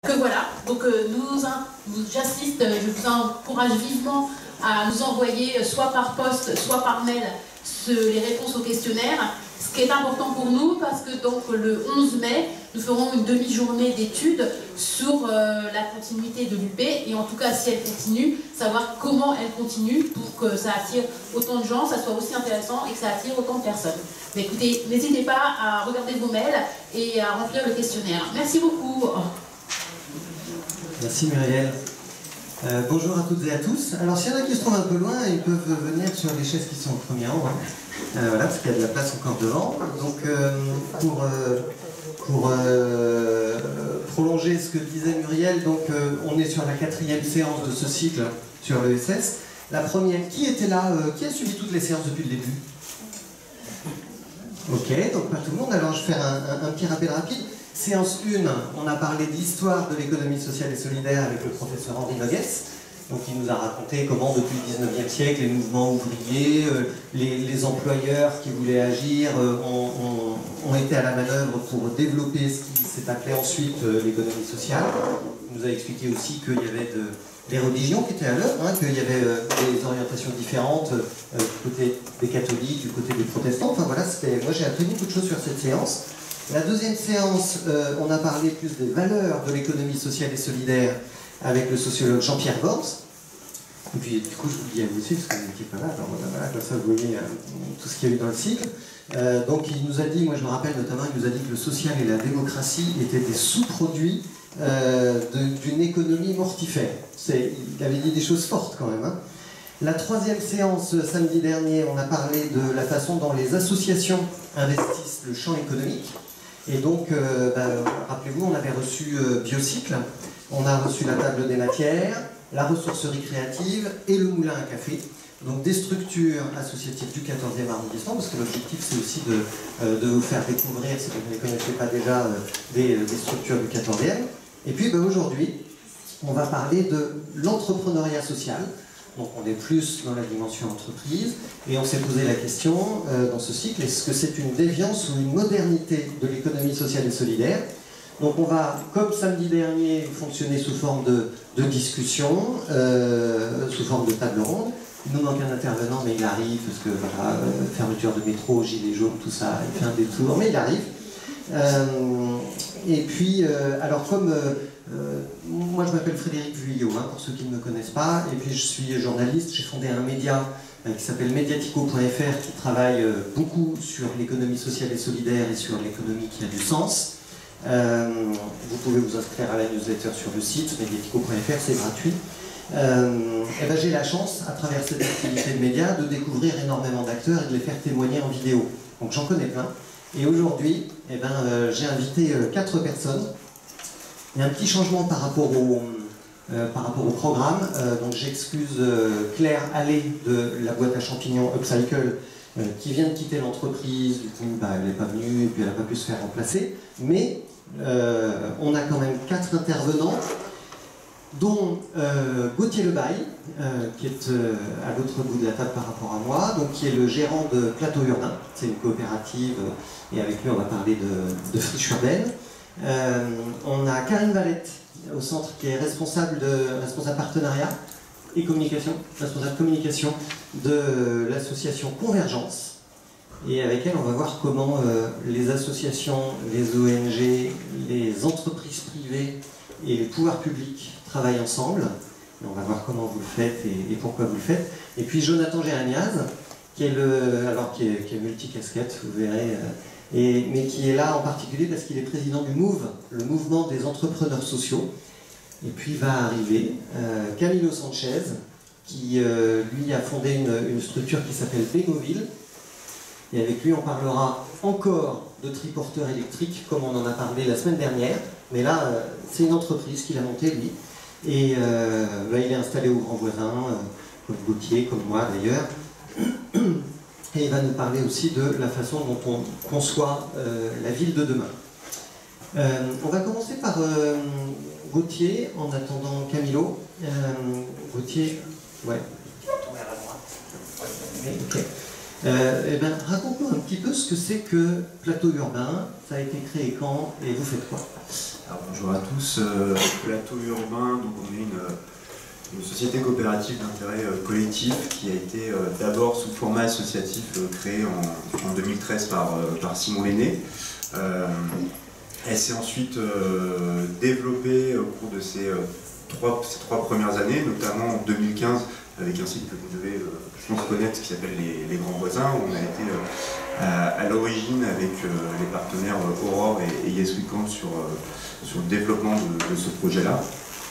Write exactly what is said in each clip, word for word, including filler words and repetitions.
que voilà, donc euh, nous, nous j'assiste, je vous encourage vivement à nous envoyer soit par poste, soit par mail ce, les réponses au questionnaire. Ce qui est important pour nous, parce que donc le onze mai, nous ferons une demi-journée d'études sur euh, la continuité de l'U P, et en tout cas si elle continue, savoir comment elle continue pour que ça attire autant de gens, ça soit aussi intéressant et que ça attire autant de personnes. Mais écoutez, n'hésitez pas à regarder vos mails et à remplir le questionnaire. Merci beaucoup. Merci Muriel. Euh, bonjour à toutes et à tous. Alors s'il y en a qui se trouvent un peu loin, ils peuvent venir sur les chaises qui sont au premier rang. Hein. Euh, voilà, parce qu'il y a de la place encore devant. Donc euh, pour, euh, pour euh, prolonger ce que disait Muriel, donc euh, on est sur la quatrième séance de ce cycle sur l'E S S. La première, qui était là, euh, qui a suivi toutes les séances depuis le début? Ok, donc pas tout le monde. Alors je vais faire un, un, un petit rappel rapide. Séance un, on a parlé d'histoire de l'économie sociale et solidaire avec le professeur Henri Noguès. Donc il nous a raconté comment depuis le dix-neuvième siècle, les mouvements ouvriers, euh, les, les employeurs qui voulaient agir euh, ont, ont, ont été à la manœuvre pour développer ce qui s'est appelé ensuite euh, l'économie sociale. Il nous a expliqué aussi qu'il y avait de, des religions qui étaient à l'œuvre, hein, qu'il y avait euh, des orientations différentes euh, du côté des catholiques, du côté des protestants. Enfin voilà, moi j'ai appris beaucoup de choses sur cette séance. La deuxième séance, euh, on a parlé plus des valeurs de l'économie sociale et solidaire avec le sociologue Jean-Pierre Gors. Et puis du coup, je vous le dis à vous aussi, parce que vous n'étiez pas là, alors voilà, comme ça vous voyez euh, tout ce qu'il y a eu dans le cycle. Euh, donc il nous a dit, moi je me rappelle notamment, il nous a dit que le social et la démocratie étaient des sous-produits euh, d'une économie mortifère. Il avait dit des choses fortes quand même. Hein. La troisième séance, samedi dernier, on a parlé de la façon dont les associations investissent le champ économique. Et donc, euh, bah, rappelez-vous, on avait reçu euh, Biocycle, on a reçu la table des matières, la ressourcerie créative et le moulin à café. Donc des structures associatives du quatorzième arrondissement, parce que l'objectif c'est aussi de, euh, de vous faire découvrir, si vous ne les connaissez pas déjà, euh, des, des structures du quatorzième. Et puis bah, aujourd'hui, on va parler de l'entrepreneuriat social. Donc on est plus dans la dimension entreprise, et on s'est posé la question euh, dans ce cycle, est-ce que c'est une déviance ou une modernité de l'économie sociale et solidaire? Donc on va, comme samedi dernier, fonctionner sous forme de, de discussion, euh, sous forme de table ronde. Il nous manque un intervenant, mais il arrive, parce que voilà, euh, fermeture de métro, gilets jaunes, tout ça, il fait un détour, mais il arrive. Euh, et puis, euh, alors comme... Euh, Euh, moi je m'appelle Frédéric Vuillot, hein, pour ceux qui ne me connaissent pas, et puis je suis journaliste, j'ai fondé un média euh, qui s'appelle Mediatico point F R qui travaille euh, beaucoup sur l'économie sociale et solidaire et sur l'économie qui a du sens. Euh, vous pouvez vous inscrire à la newsletter sur le site Mediatico point F R, c'est gratuit. Euh, et ben, j'ai la chance, à travers cette activité de média, de découvrir énormément d'acteurs et de les faire témoigner en vidéo. Donc j'en connais plein. Et aujourd'hui, eh ben, euh, j'ai invité euh, quatre personnes. Il y a un petit changement par rapport au, euh, par rapport au programme, euh, donc j'excuse euh, Claire Allais de la boîte à champignons Upcycle euh, qui vient de quitter l'entreprise, du coup bah, elle n'est pas venue et puis elle n'a pas pu se faire remplacer, mais euh, on a quand même quatre intervenants, dont euh, Gauthier Lebaille, euh, qui est euh, à l'autre bout de la table par rapport à moi, donc qui est le gérant de Plateau Urbain, c'est une coopérative, euh, et avec lui on va parler de, de friche urbaine. Euh, on a Karine Valette au centre qui est responsable de responsable partenariat et communication, responsable communication de l'association Convergence. Et avec elle, on va voir comment euh, les associations, les O N G, les entreprises privées et les pouvoirs publics travaillent ensemble. Et on va voir comment vous le faites et, et pourquoi vous le faites. Et puis Jonathan Jérémiaz, qui est le, alors qui est, qui est multicasquette, vous verrez. Euh, Et, mais qui est là en particulier parce qu'il est président du MOVE, le mouvement des entrepreneurs sociaux. Et puis va arriver euh, Camilo Sanchez, qui euh, lui a fondé une, une structure qui s'appelle Bémoville. Et avec lui on parlera encore de triporteurs électriques, comme on en a parlé la semaine dernière. Mais là, euh, c'est une entreprise qu'il a montée, lui. Et euh, là, il est installé au Grand Voisin, euh, comme Gauthier, comme moi d'ailleurs. Et il va nous parler aussi de la façon dont on conçoit euh, la ville de demain. Euh, on va commencer par euh, Gauthier, en attendant Camilo. Euh, Gauthier, ouais. Tourner à la droite. Okay. Euh, eh ben, raconte-nous un petit peu ce que c'est que Plateau Urbain. Ça a été créé quand et vous faites quoi? Alors, bonjour à tous, euh, Plateau Urbain, donc on est une, une société coopérative d'intérêt euh, collectif qui a été euh, d'abord sous format associatif euh, créée en, en deux mille treize par, euh, par Simon Lenné. Euh, elle s'est ensuite euh, développée au cours de ces, euh, trois, ces trois premières années, notamment en deux mille quinze avec un site que vous devez, euh, je pense, connaître qui s'appelle les, les Grands Voisins, où on a été euh, à, à l'origine avec euh, les partenaires euh, Aurore et, et Yes We Can sur, euh, sur le développement de, de ce projet-là.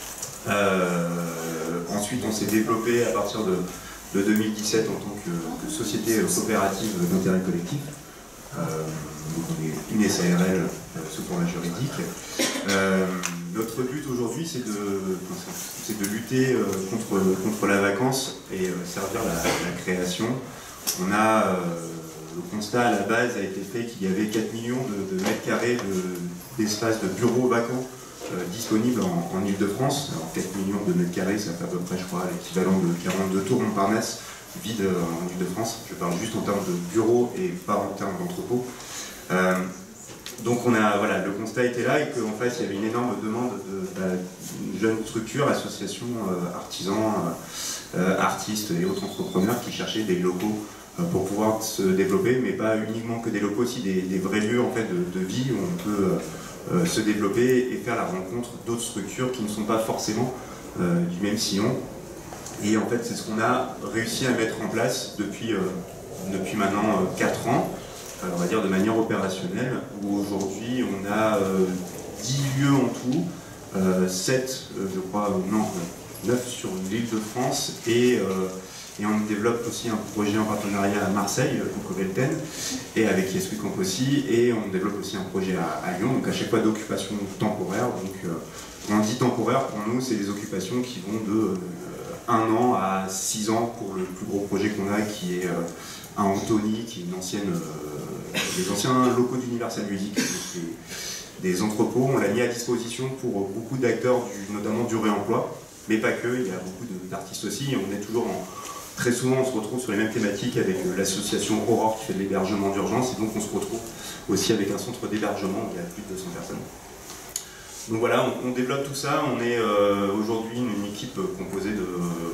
Euh, ensuite, on s'est développé à partir de, de deux mille dix-sept en tant que, que société coopérative d'intérêt collectif. Euh, donc on est une S A R L euh, sous format juridique. Euh, notre but aujourd'hui, c'est de, c'est de lutter euh, contre, contre la vacance et euh, servir la, la création. On a, euh, le constat à la base a été fait qu'il y avait quatre millions de, de mètres carrés d'espace de, de bureaux vacants euh, disponibles en, en Ile-de-France. Alors quatre millions de mètres carrés, ça fait à peu près, je crois, l'équivalent de quarante-deux tours Montparnasse vide en Ile-de-France. Je parle juste en termes de bureaux et pas en termes d'entrepôts. Euh, donc on a, voilà, le constat était là et qu'en fait il y avait une énorme demande de, de, de jeunes structures, associations, euh, artisans, euh, artistes et autres entrepreneurs qui cherchaient des locaux euh, pour pouvoir se développer, mais pas uniquement que des locaux, aussi des, des vrais lieux en fait, de, de vie où on peut euh, se développer et faire la rencontre d'autres structures qui ne sont pas forcément euh, du même sillon. Et en fait, c'est ce qu'on a réussi à mettre en place depuis, euh, depuis maintenant euh, quatre ans, euh, on va dire de manière opérationnelle, où aujourd'hui on a euh, dix lieux en tout, euh, sept, euh, je crois, non, neuf sur l'île de France, et, euh, et on développe aussi un projet en partenariat à Marseille, donc au Velten, et avec Yes We Can aussi, et on développe aussi un projet à, à Lyon, donc à chaque fois d'occupation temporaire. Donc euh, quand on dit temporaire, pour nous, c'est des occupations qui vont de euh, un an à six ans pour le plus gros projet qu'on a, qui est euh, à Antony, qui est une ancienne, euh, des anciens locaux d'Universal Music, des, des entrepôts. On l'a mis à disposition pour beaucoup d'acteurs, notamment du réemploi, mais pas que, il y a beaucoup d'artistes aussi, et on est toujours en, très souvent on se retrouve sur les mêmes thématiques avec euh, l'association Aurore qui fait de l'hébergement d'urgence, et donc on se retrouve aussi avec un centre d'hébergement où il y a plus de deux cents personnes. Donc voilà, on, on développe tout ça. On est euh, aujourd'hui une, une équipe composée de,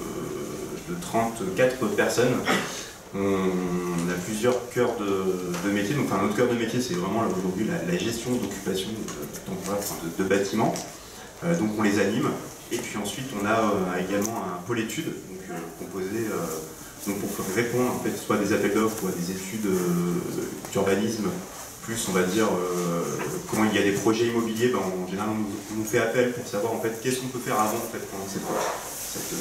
de trente-quatre personnes. On, on a plusieurs cœurs de, de métier. Donc, enfin, notre cœur de métier, c'est vraiment aujourd'hui la, la gestion d'occupation de, de, de bâtiments. Euh, donc on les anime. Et puis ensuite, on a euh, également un pôle études, donc, euh, composé euh, donc pour répondre en fait, soit à des appels d'offres ou à des études euh, d'urbanisme. Plus on va dire euh, quand il y a des projets immobiliers, ben, en général on nous, on nous fait appel pour savoir en fait qu'est-ce qu'on peut faire avant en fait pendant cette, cette,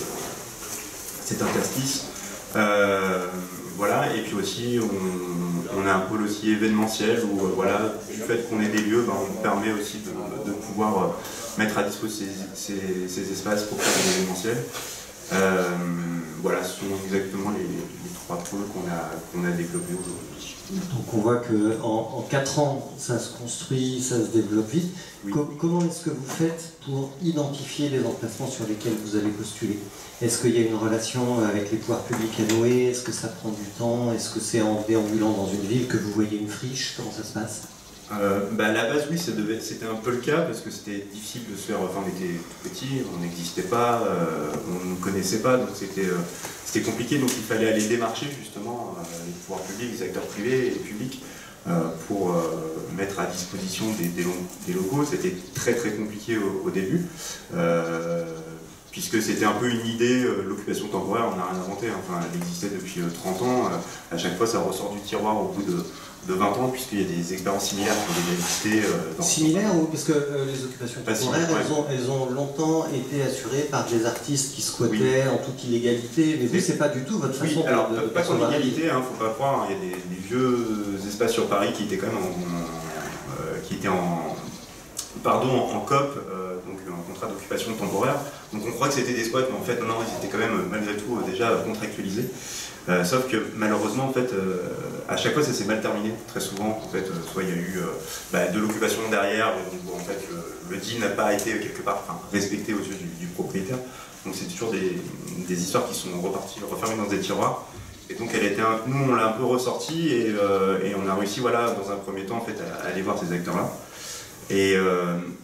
cet interstice. Euh, voilà, et puis aussi on, on a un pôle aussi événementiel où euh, voilà, du fait qu'on ait des lieux, ben, on permet aussi de, de pouvoir euh, mettre à disposition ces, ces, ces espaces pour faire des événementiels. Euh, voilà, ce sont exactement les, les trois pôles qu'on a, qu'on a développés aujourd'hui. Donc on voit qu'en en quatre ans, ça se construit, ça se développe vite. Oui. Co comment est-ce que vous faites pour identifier les emplacements sur lesquels vous allez postuler? Est-ce qu'il y a une relation avec les pouvoirs publics à nouer? Est-ce que ça prend du temps? Est-ce que c'est en déambulant dans une ville que vous voyez une friche? Comment ça se passe? Euh, bah à la base, oui, c'était un peu le cas parce que c'était difficile de se faire. Enfin, on était tout petit, on n'existait pas, euh, on ne connaissait pas, donc c'était euh, compliqué. Donc il fallait aller démarcher justement euh, les pouvoirs publics, les acteurs privés et publics euh, pour euh, mettre à disposition des, des, des locaux. C'était très très compliqué au, au début. Euh, puisque c'était un peu une idée, euh, l'occupation temporaire, on n'a rien inventé, hein. Enfin, elle existait depuis euh, trente ans, euh, à chaque fois ça ressort du tiroir au bout de, de vingt ans, puisqu'il y a des expériences similaires qui ont déjà existé. Euh, dans similaires ou parce que euh, les occupations temporaires, ouais. elles, ont, elles ont longtemps été assurées par des artistes qui squattaient oui. en toute illégalité, mais vous, c'est pas du tout votre façon oui, alors, de... pas qu'en illégalité, hein, faut pas croire, il y a des, des vieux espaces sur Paris qui étaient quand même en, en, euh, qui étaient en, pardon, en, en C O P, euh, donc en contrat d'occupation temporaire. Donc on croit que c'était des squats, mais en fait non, non, ils étaient quand même malgré tout déjà contractualisés. Euh, sauf que malheureusement, en fait, euh, à chaque fois ça s'est mal terminé, très souvent. En fait, euh, soit il y a eu euh, bah, de l'occupation derrière, donc bon, en fait le, le deal n'a pas été quelque part enfin, respecté aux yeux du, du propriétaire. Donc c'est toujours des, des histoires qui sont reparties, refermées dans des tiroirs. Et donc elle était un, nous on l'a un peu ressorti et, euh, et on a réussi voilà, dans un premier temps en fait, à, à aller voir ces acteurs-là. Et, euh,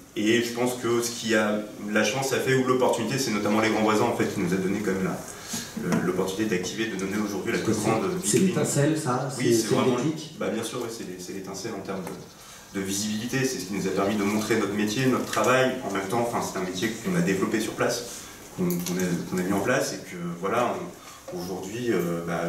et je pense que ce qui a la chance a fait, ou l'opportunité, c'est notamment les grands voisins en fait, qui nous a donné quand même l'opportunité d'activer, de donner aujourd'hui la plus grande vitrine. C'est l'étincelle, ça? Oui, c'est vraiment bah, bien sûr, oui, c'est l'étincelle en termes de, de visibilité. C'est ce qui nous a permis de montrer notre métier, notre travail. En même temps, enfin, c'est un métier qu'on a développé sur place, qu'on qu a, qu'on a mis en place, et que voilà, aujourd'hui, euh, bah,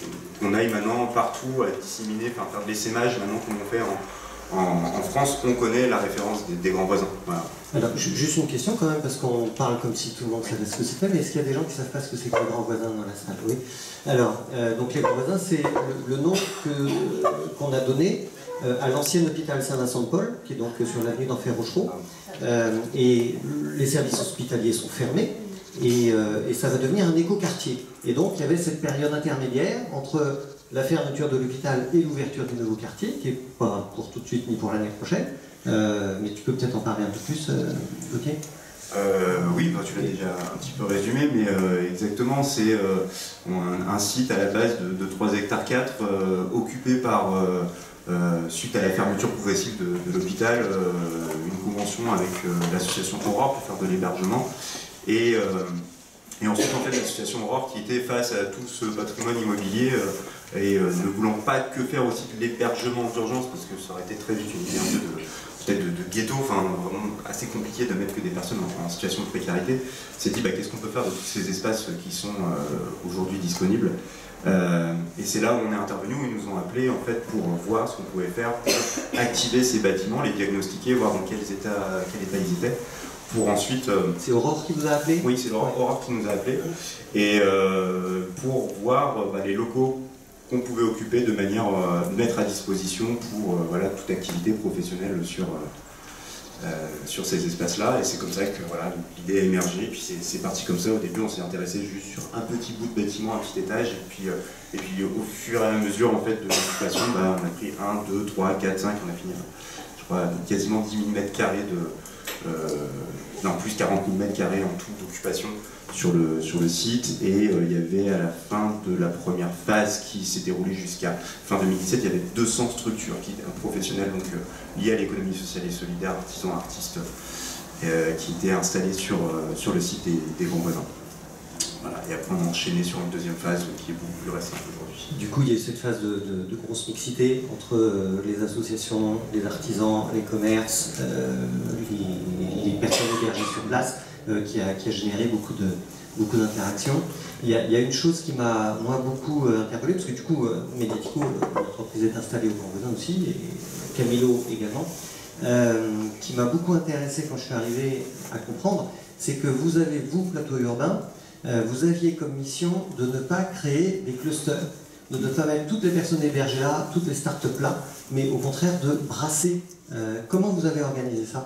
on aille maintenant partout à disséminer, enfin, faire de l'essaimage maintenant qu'on en fait en, en, en France, on connaît la référence des, des grands voisins. Voilà. Alors, juste une question quand même, parce qu'on parle comme si tout le monde savait ce que c'était, mais est-ce qu'il y a des gens qui ne savent pas ce que c'est que les grands voisins dans la salle? Oui. Alors, euh, donc les grands voisins, c'est le, le nom qu'on euh, a donné euh, à l'ancien hôpital Saint-Vincent-de-Paul, qui est donc sur l'avenue d'Enfer Rochereau, euh, et les services hospitaliers sont fermés, et, euh, et ça va devenir un écoquartier. Et donc, il y avait cette période intermédiaire entre la fermeture de l'hôpital et l'ouverture du nouveau quartier, qui n'est pas pour tout de suite ni pour l'année prochaine. Euh, mais tu peux peut-être en parler un peu plus, euh, ok? euh, Oui, bah, tu l'as déjà un petit peu résumé, mais euh, exactement, c'est euh, un, un site à la base de, de trois hectares quatre, euh, occupé par, euh, euh, suite à la fermeture progressive de, de l'hôpital, euh, une convention avec euh, l'association Aurore pour faire de l'hébergement. Et, euh, et ensuite, en fait, l'association Aurore qui était face à tout ce patrimoine immobilier euh, et euh, ne voulant pas que faire aussi de l'hébergement d'urgence, parce que ça aurait été très vite une idée un peu de peut-être de, de ghetto, enfin vraiment assez compliqué de mettre que des personnes en, en situation de précarité, s'est dit bah, qu'est-ce qu'on peut faire de tous ces espaces qui sont euh, aujourd'hui disponibles. Euh, et c'est là où on est intervenu, où ils nous ont appelés en fait pour voir ce qu'on pouvait faire pour activer ces bâtiments, les diagnostiquer, voir dans quel état, quel état ils étaient, pour ensuite... Euh, c'est Aurore qui vous a appelé? Oui, c'est Aurore, Aurore qui nous a appelés, et euh, pour voir bah, les locaux qu'on pouvait occuper de manière à euh, mettre à disposition pour euh, voilà, toute activité professionnelle sur, euh, euh, sur ces espaces-là. Et c'est comme ça que voilà, l'idée a émergé. Et puis c'est parti comme ça. Au début, on s'est intéressé juste sur un petit bout de bâtiment, un petit étage. Et puis, euh, et puis au fur et à mesure en fait, de l'occupation, bah, on a pris un, deux, trois, quatre, cinq. On a fini, je crois, quasiment dix mille mètres carrés de... Euh, non, plus quarante mille mètres carrés en tout d'occupation sur le, sur le site, et euh, il y avait à la fin de la première phase qui s'est déroulée jusqu'à fin deux mille dix-sept, il y avait deux cents structures qui étaient professionnelles, donc euh, liées à l'économie sociale et solidaire, artisans, artistes, euh, qui étaient installés sur, euh, sur le site des, des grands voisins. Voilà, et après on a enchaîné sur une deuxième phase qui est beaucoup plus récente aujourd'hui. Du coup, il y a eu cette phase de, de, de grosse mixité entre euh, les associations, les artisans, les commerces, euh, les, les personnes hébergées sur place, euh, qui, a, qui a généré beaucoup de beaucoup d'interactions. Il, il y a une chose qui m'a, moi, beaucoup euh, interpellé, parce que du coup, euh, Mediatico, l'entreprise est installée au Grand Voisin aussi, et Camilo également, euh, qui m'a beaucoup intéressé quand je suis arrivé à comprendre, c'est que vous avez, vous, Plateau Urbain, euh, vous aviez comme mission de ne pas créer des clusters, de ne pas mettre toutes les personnes hébergées là, toutes les startups là, mais au contraire de brasser. Euh, comment vous avez organisé ça?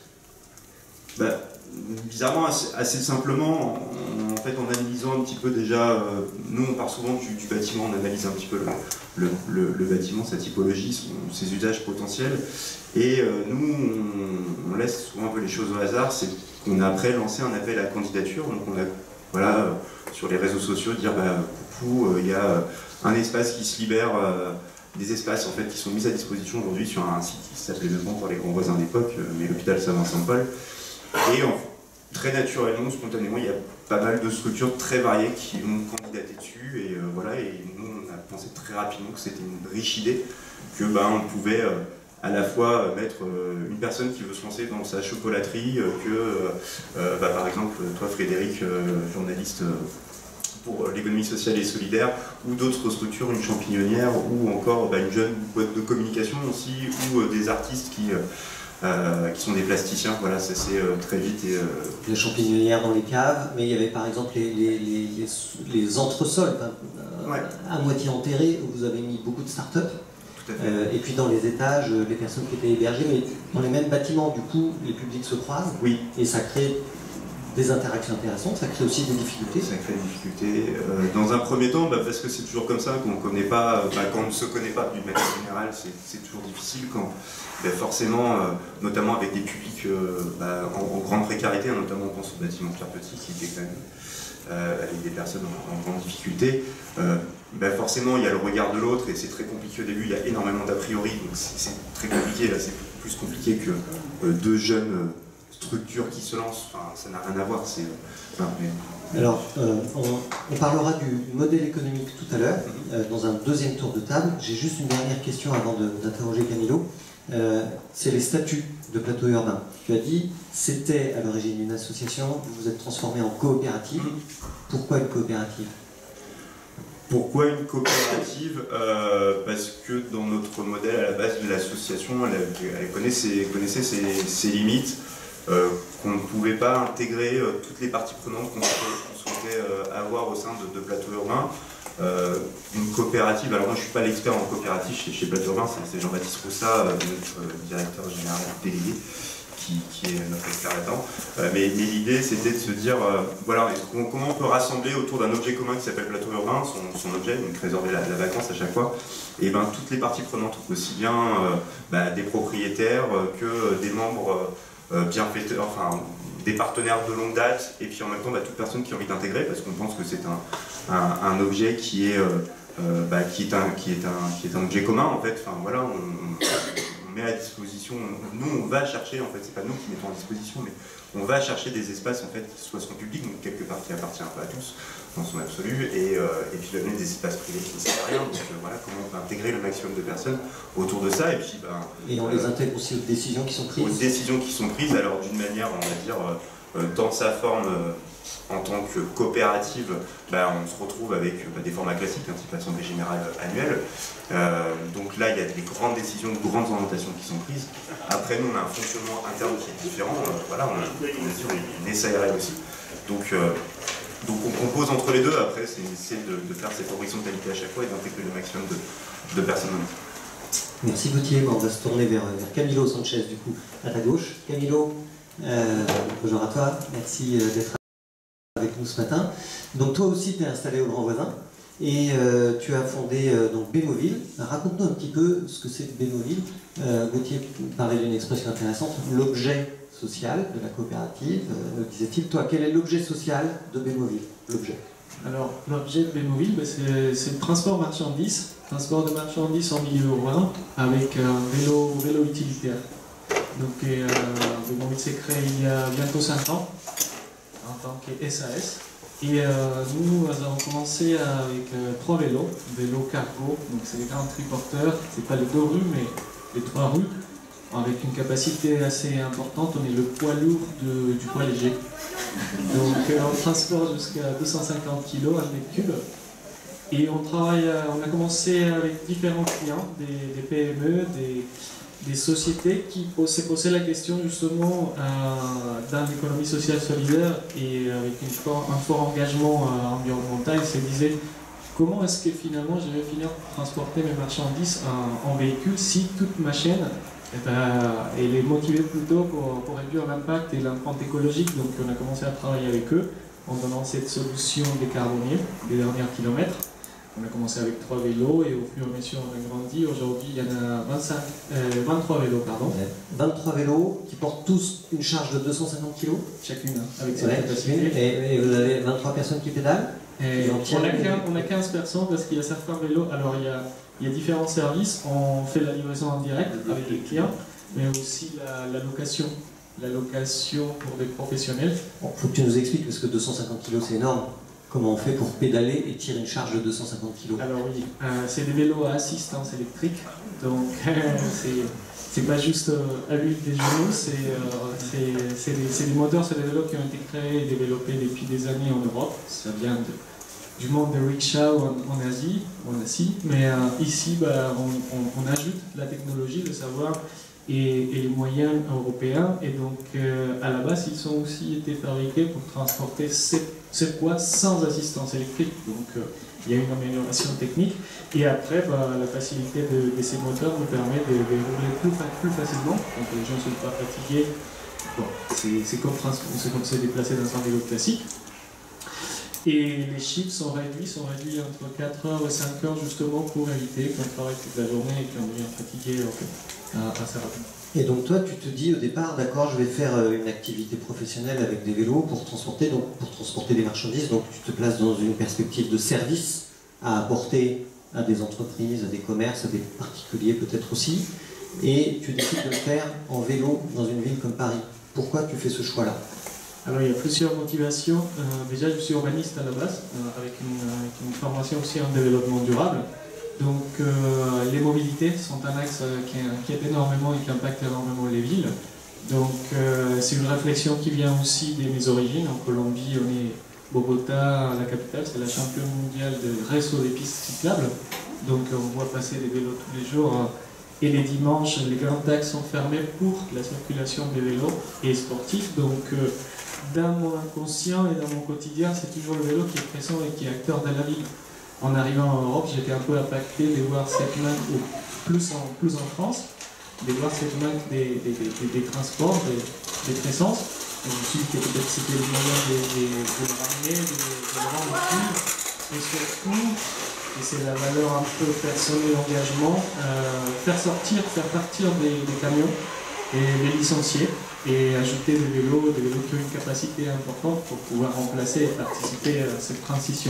bah, Bizarrement, assez, assez simplement, en, en fait, en analysant un petit peu déjà, euh, nous on part souvent du, du bâtiment, on analyse un petit peu le, le, le, le bâtiment, sa typologie, son, ses usages potentiels, et euh, nous on, on laisse souvent un peu les choses au hasard. C'est qu'on a après lancé un appel à candidature, donc on a, voilà, euh, sur les réseaux sociaux, dire bah, coucou, il euh, y a euh, un espace qui se libère, euh, des espaces en fait qui sont mis à disposition aujourd'hui sur un site qui s'appelait Le Bon pour les grands voisins d'époque, euh, mais l'hôpital Saint-Vincent-de-Paul. Et en, très naturellement, spontanément, il y a pas mal de structures très variées qui ont candidaté dessus, et euh, voilà, et nous on a pensé très rapidement que c'était une riche idée, que ben, on pouvait euh, à la fois mettre euh, une personne qui veut se lancer dans sa chocolaterie, euh, que euh, bah, par exemple toi Frédéric, euh, journaliste euh, pour l'économie sociale et solidaire, ou d'autres structures, une champignonnière, ou encore bah, une jeune boîte de communication aussi, ou euh, des artistes qui euh, Euh, qui sont des plasticiens, voilà, ça c'est euh, très vite. Et, euh... Les champignonnières dans les caves, mais il y avait par exemple les, les, les, les, les entresols, euh, ouais. à moitié enterrés, où vous avez mis beaucoup de start-up. Euh, et puis dans les étages, les personnes qui étaient hébergées, mais dans les mêmes bâtiments, du coup, les publics se croisent, oui. Et ça crée des interactions intéressantes, ça crée aussi des difficultés. Ça crée des difficultés. Euh, dans un premier temps, bah, parce que c'est toujours comme ça, qu'on ne connaît pas, bah, quand on ne se connaît pas d'une manière générale, c'est toujours difficile quand, bah, forcément, euh, notamment avec des publics euh, bah, en, en grande précarité, hein, notamment on pense au bâtiment Pierre Petit, qui était quand même euh, avec des personnes en, en grande difficulté. Euh, bah, forcément, il y a le regard de l'autre et c'est très compliqué au début, il y a énormément d'a priori, donc c'est très compliqué, là c'est plus compliqué que euh, deux jeunes euh, structures qui se lancent. Enfin, ça n'a rien à voir. C'est, euh, enfin, mais... Alors, euh, on, on parlera du modèle économique tout à l'heure, euh, dans un deuxième tour de table. J'ai juste une dernière question avant d'interroger Camilo. Euh, c'est les statuts de Plateau Urbain. Tu as dit, c'était à l'origine une association, vous vous êtes transformé en coopérative. Pourquoi une coopérative ? Pourquoi une coopérative euh, Parce que dans notre modèle, à la base de l'association, elle, elle connaissait, connaissait ses, ses limites, euh, qu'on ne pouvait pas intégrer euh, toutes les parties prenantes qu'on souhaitait euh, avoir au sein de, de Plateau Urbain. Euh, une coopérative, alors moi je ne suis pas l'expert en coopérative chez, chez Plateau Urbain, c'est Jean-Baptiste Roussat, euh, notre euh, directeur général délégué, qui, qui est notre expert là-dedans. Euh, mais mais l'idée c'était de se dire, euh, voilà, comment on peut rassembler autour d'un objet commun qui s'appelle Plateau Urbain, son, son objet, donc réserver la, la vacance à chaque fois, et ben toutes les parties prenantes, aussi bien euh, bah, des propriétaires euh, que des membres euh, bienfaiteurs, enfin des partenaires de longue date, et puis en même temps bah, toute personne qui a envie d'intégrer, parce qu'on pense que c'est un, un, un objet qui est, euh, euh, bah, qui, est un, qui, est un, qui est un objet commun en fait. Enfin voilà, on, on met à disposition, nous on va chercher, en fait c'est pas nous qui mettons à disposition, mais on va chercher des espaces en fait qui soient son public, donc quelque part qui appartient un peu à tous dans son absolu, et, euh, et puis donner des espaces privés qui ne servent à rien. Donc euh, voilà comment on peut intégrer le maximum de personnes autour de ça, et puis ben, et on euh, les intègre aussi aux décisions qui sont prises. Aux décisions qui sont prises, alors d'une manière on va dire euh, dans sa forme euh, en tant que coopérative, bah, on se retrouve avec bah, des formats classiques, un type assemblée générale annuelle. Euh, donc là, il y a des grandes décisions, de grandes orientations qui sont prises. Après, nous, on a un fonctionnement interne qui est différent. Euh, voilà, on a, on a dit, on a une S A R L aussi. Donc, euh, donc on compose entre les deux. Après, c'est essayer de, de faire cette horizontalité à chaque fois et d'intégrer le maximum de, de personnes. Merci Gauthier. Bon, on va se tourner vers, vers Camilo Sanchez, du coup, à ta gauche. Camilo, euh, bonjour à toi. Merci d'être avec nous ce matin. Donc toi aussi tu es installé au Grand Voisin et euh, tu as fondé euh, donc Bémoville. Raconte-nous un petit peu ce que c'est que Bémoville. Euh, Gauthier parlait d'une expression intéressante, l'objet social de la coopérative, euh, disait-il. Toi, quel est l'objet social de Bémoville? L'objet. Alors l'objet de Bémoville, bah, c'est le transport marchandises, transport de marchandises en milieu urbain avec un vélo, vélo utilitaire. Donc euh, Bémoville s'est créé il y a bientôt cinq ans. En tant que S A S. Et euh, nous, nous avons commencé avec euh, trois vélos, vélos cargo, donc c'est les grands triporteurs, c'est pas les deux roues mais les trois roues, avec une capacité assez importante, on est le poids lourd de, du poids léger. Donc euh, on transporte jusqu'à deux cent cinquante kilos un mètre cube. Et on travaille, on a commencé avec différents clients, des, des P M E, des des sociétés qui s'est posé la question justement euh, dans l'économie sociale solidaire et avec une fort, un fort engagement euh, environnemental, se disaient comment est-ce que finalement je vais finir par transporter mes marchandises en, en véhicule si toute ma chaîne eh ben, elle est motivée plutôt pour, pour réduire l'impact et l'empreinte écologique. Donc on a commencé à travailler avec eux en donnant cette solution décarbonée des derniers kilomètres. On a commencé avec trois vélos et au fur et à mesure on a grandi. Aujourd'hui, il y en a vingt-cinq, euh, vingt-trois vélos. Pardon. vingt-trois vélos qui portent tous une charge de deux cent cinquante kilos chacune, avec cette ouais, capacité. Et, et vous avez vingt-trois personnes qui pédalent et on, a quinze, on a quinze personnes parce qu'il y a certains vélos. Alors il y a, il y a différents services. On fait la livraison en direct avec les clients, mais aussi la, la location. La location pour des professionnels. Bon, faut que tu nous expliques parce que deux cent cinquante kilos c'est énorme. Comment on fait pour pédaler et tirer une charge de deux cent cinquante kilos? Alors oui, euh, c'est des vélos à assistance électrique, donc euh, c'est pas juste euh, à l'huile des genoux, c'est euh, des, des moteurs, c'est des vélos qui ont été créés et développés depuis des années en Europe. Ça vient de, du monde de rickshaw en, en Asie, en Asie, mais euh, ici bah, on, on, on ajoute la technologie, le savoir et, et les moyens européens, et donc euh, à la base ils ont aussi été fabriqués pour transporter ces ce poids sans assistance électrique. Donc euh, il y a une amélioration technique. Et après, bah, la facilité de, de ces moteurs nous permet de, de rouler plus, plus facilement. Donc les gens ne sont pas fatigués. Bon, c'est comme, comme se déplacer dans un vélo classique. Et les chiffres sont réduits, sont réduits entre quatre heures et cinq heures justement pour éviter qu'on travaille toute la journée et qu'on devient fatigué en fait, assez rapidement. Et donc toi, tu te dis au départ, d'accord, je vais faire une activité professionnelle avec des vélos pour transporter, donc pour transporter des marchandises, donc tu te places dans une perspective de service à apporter à des entreprises, à des commerces, à des particuliers peut-être aussi. et tu décides de le faire en vélo dans une ville comme Paris. Pourquoi tu fais ce choix-là? Alors il y a plusieurs motivations. Euh, déjà je suis urbaniste à la base, euh, avec, une, avec une formation aussi en développement durable. Donc euh, les mobilités sont un axe qui inquiète énormément et qui impacte énormément les villes. Donc euh, c'est une réflexion qui vient aussi de mes origines. En Colombie, on est Bogota, la capitale, c'est la championne mondiale de réseau des pistes cyclables. Donc on voit passer des vélos tous les jours. Hein. Et les dimanches, les grands axes sont fermés pour la circulation des vélos et sportifs. Donc euh, dans mon inconscient et dans mon quotidien, c'est toujours le vélo qui est présent et qui est acteur de la ville. En arrivant en Europe, j'étais un peu impacté de voir cette manque, ou plus en, plus en France, de voir cette manque des, des, des, des transports, des, des présences. Je me suis dit que peut-être c'était le moyen de, de, de le ramener, de, de le rendre utile. Et surtout, et c'est la valeur un peu personnelle d'engagement, euh, faire sortir, faire partir des, des camions et les licencier et ajouter des vélos, des vélos qui ont une capacité importante pour pouvoir remplacer et participer à cette transition.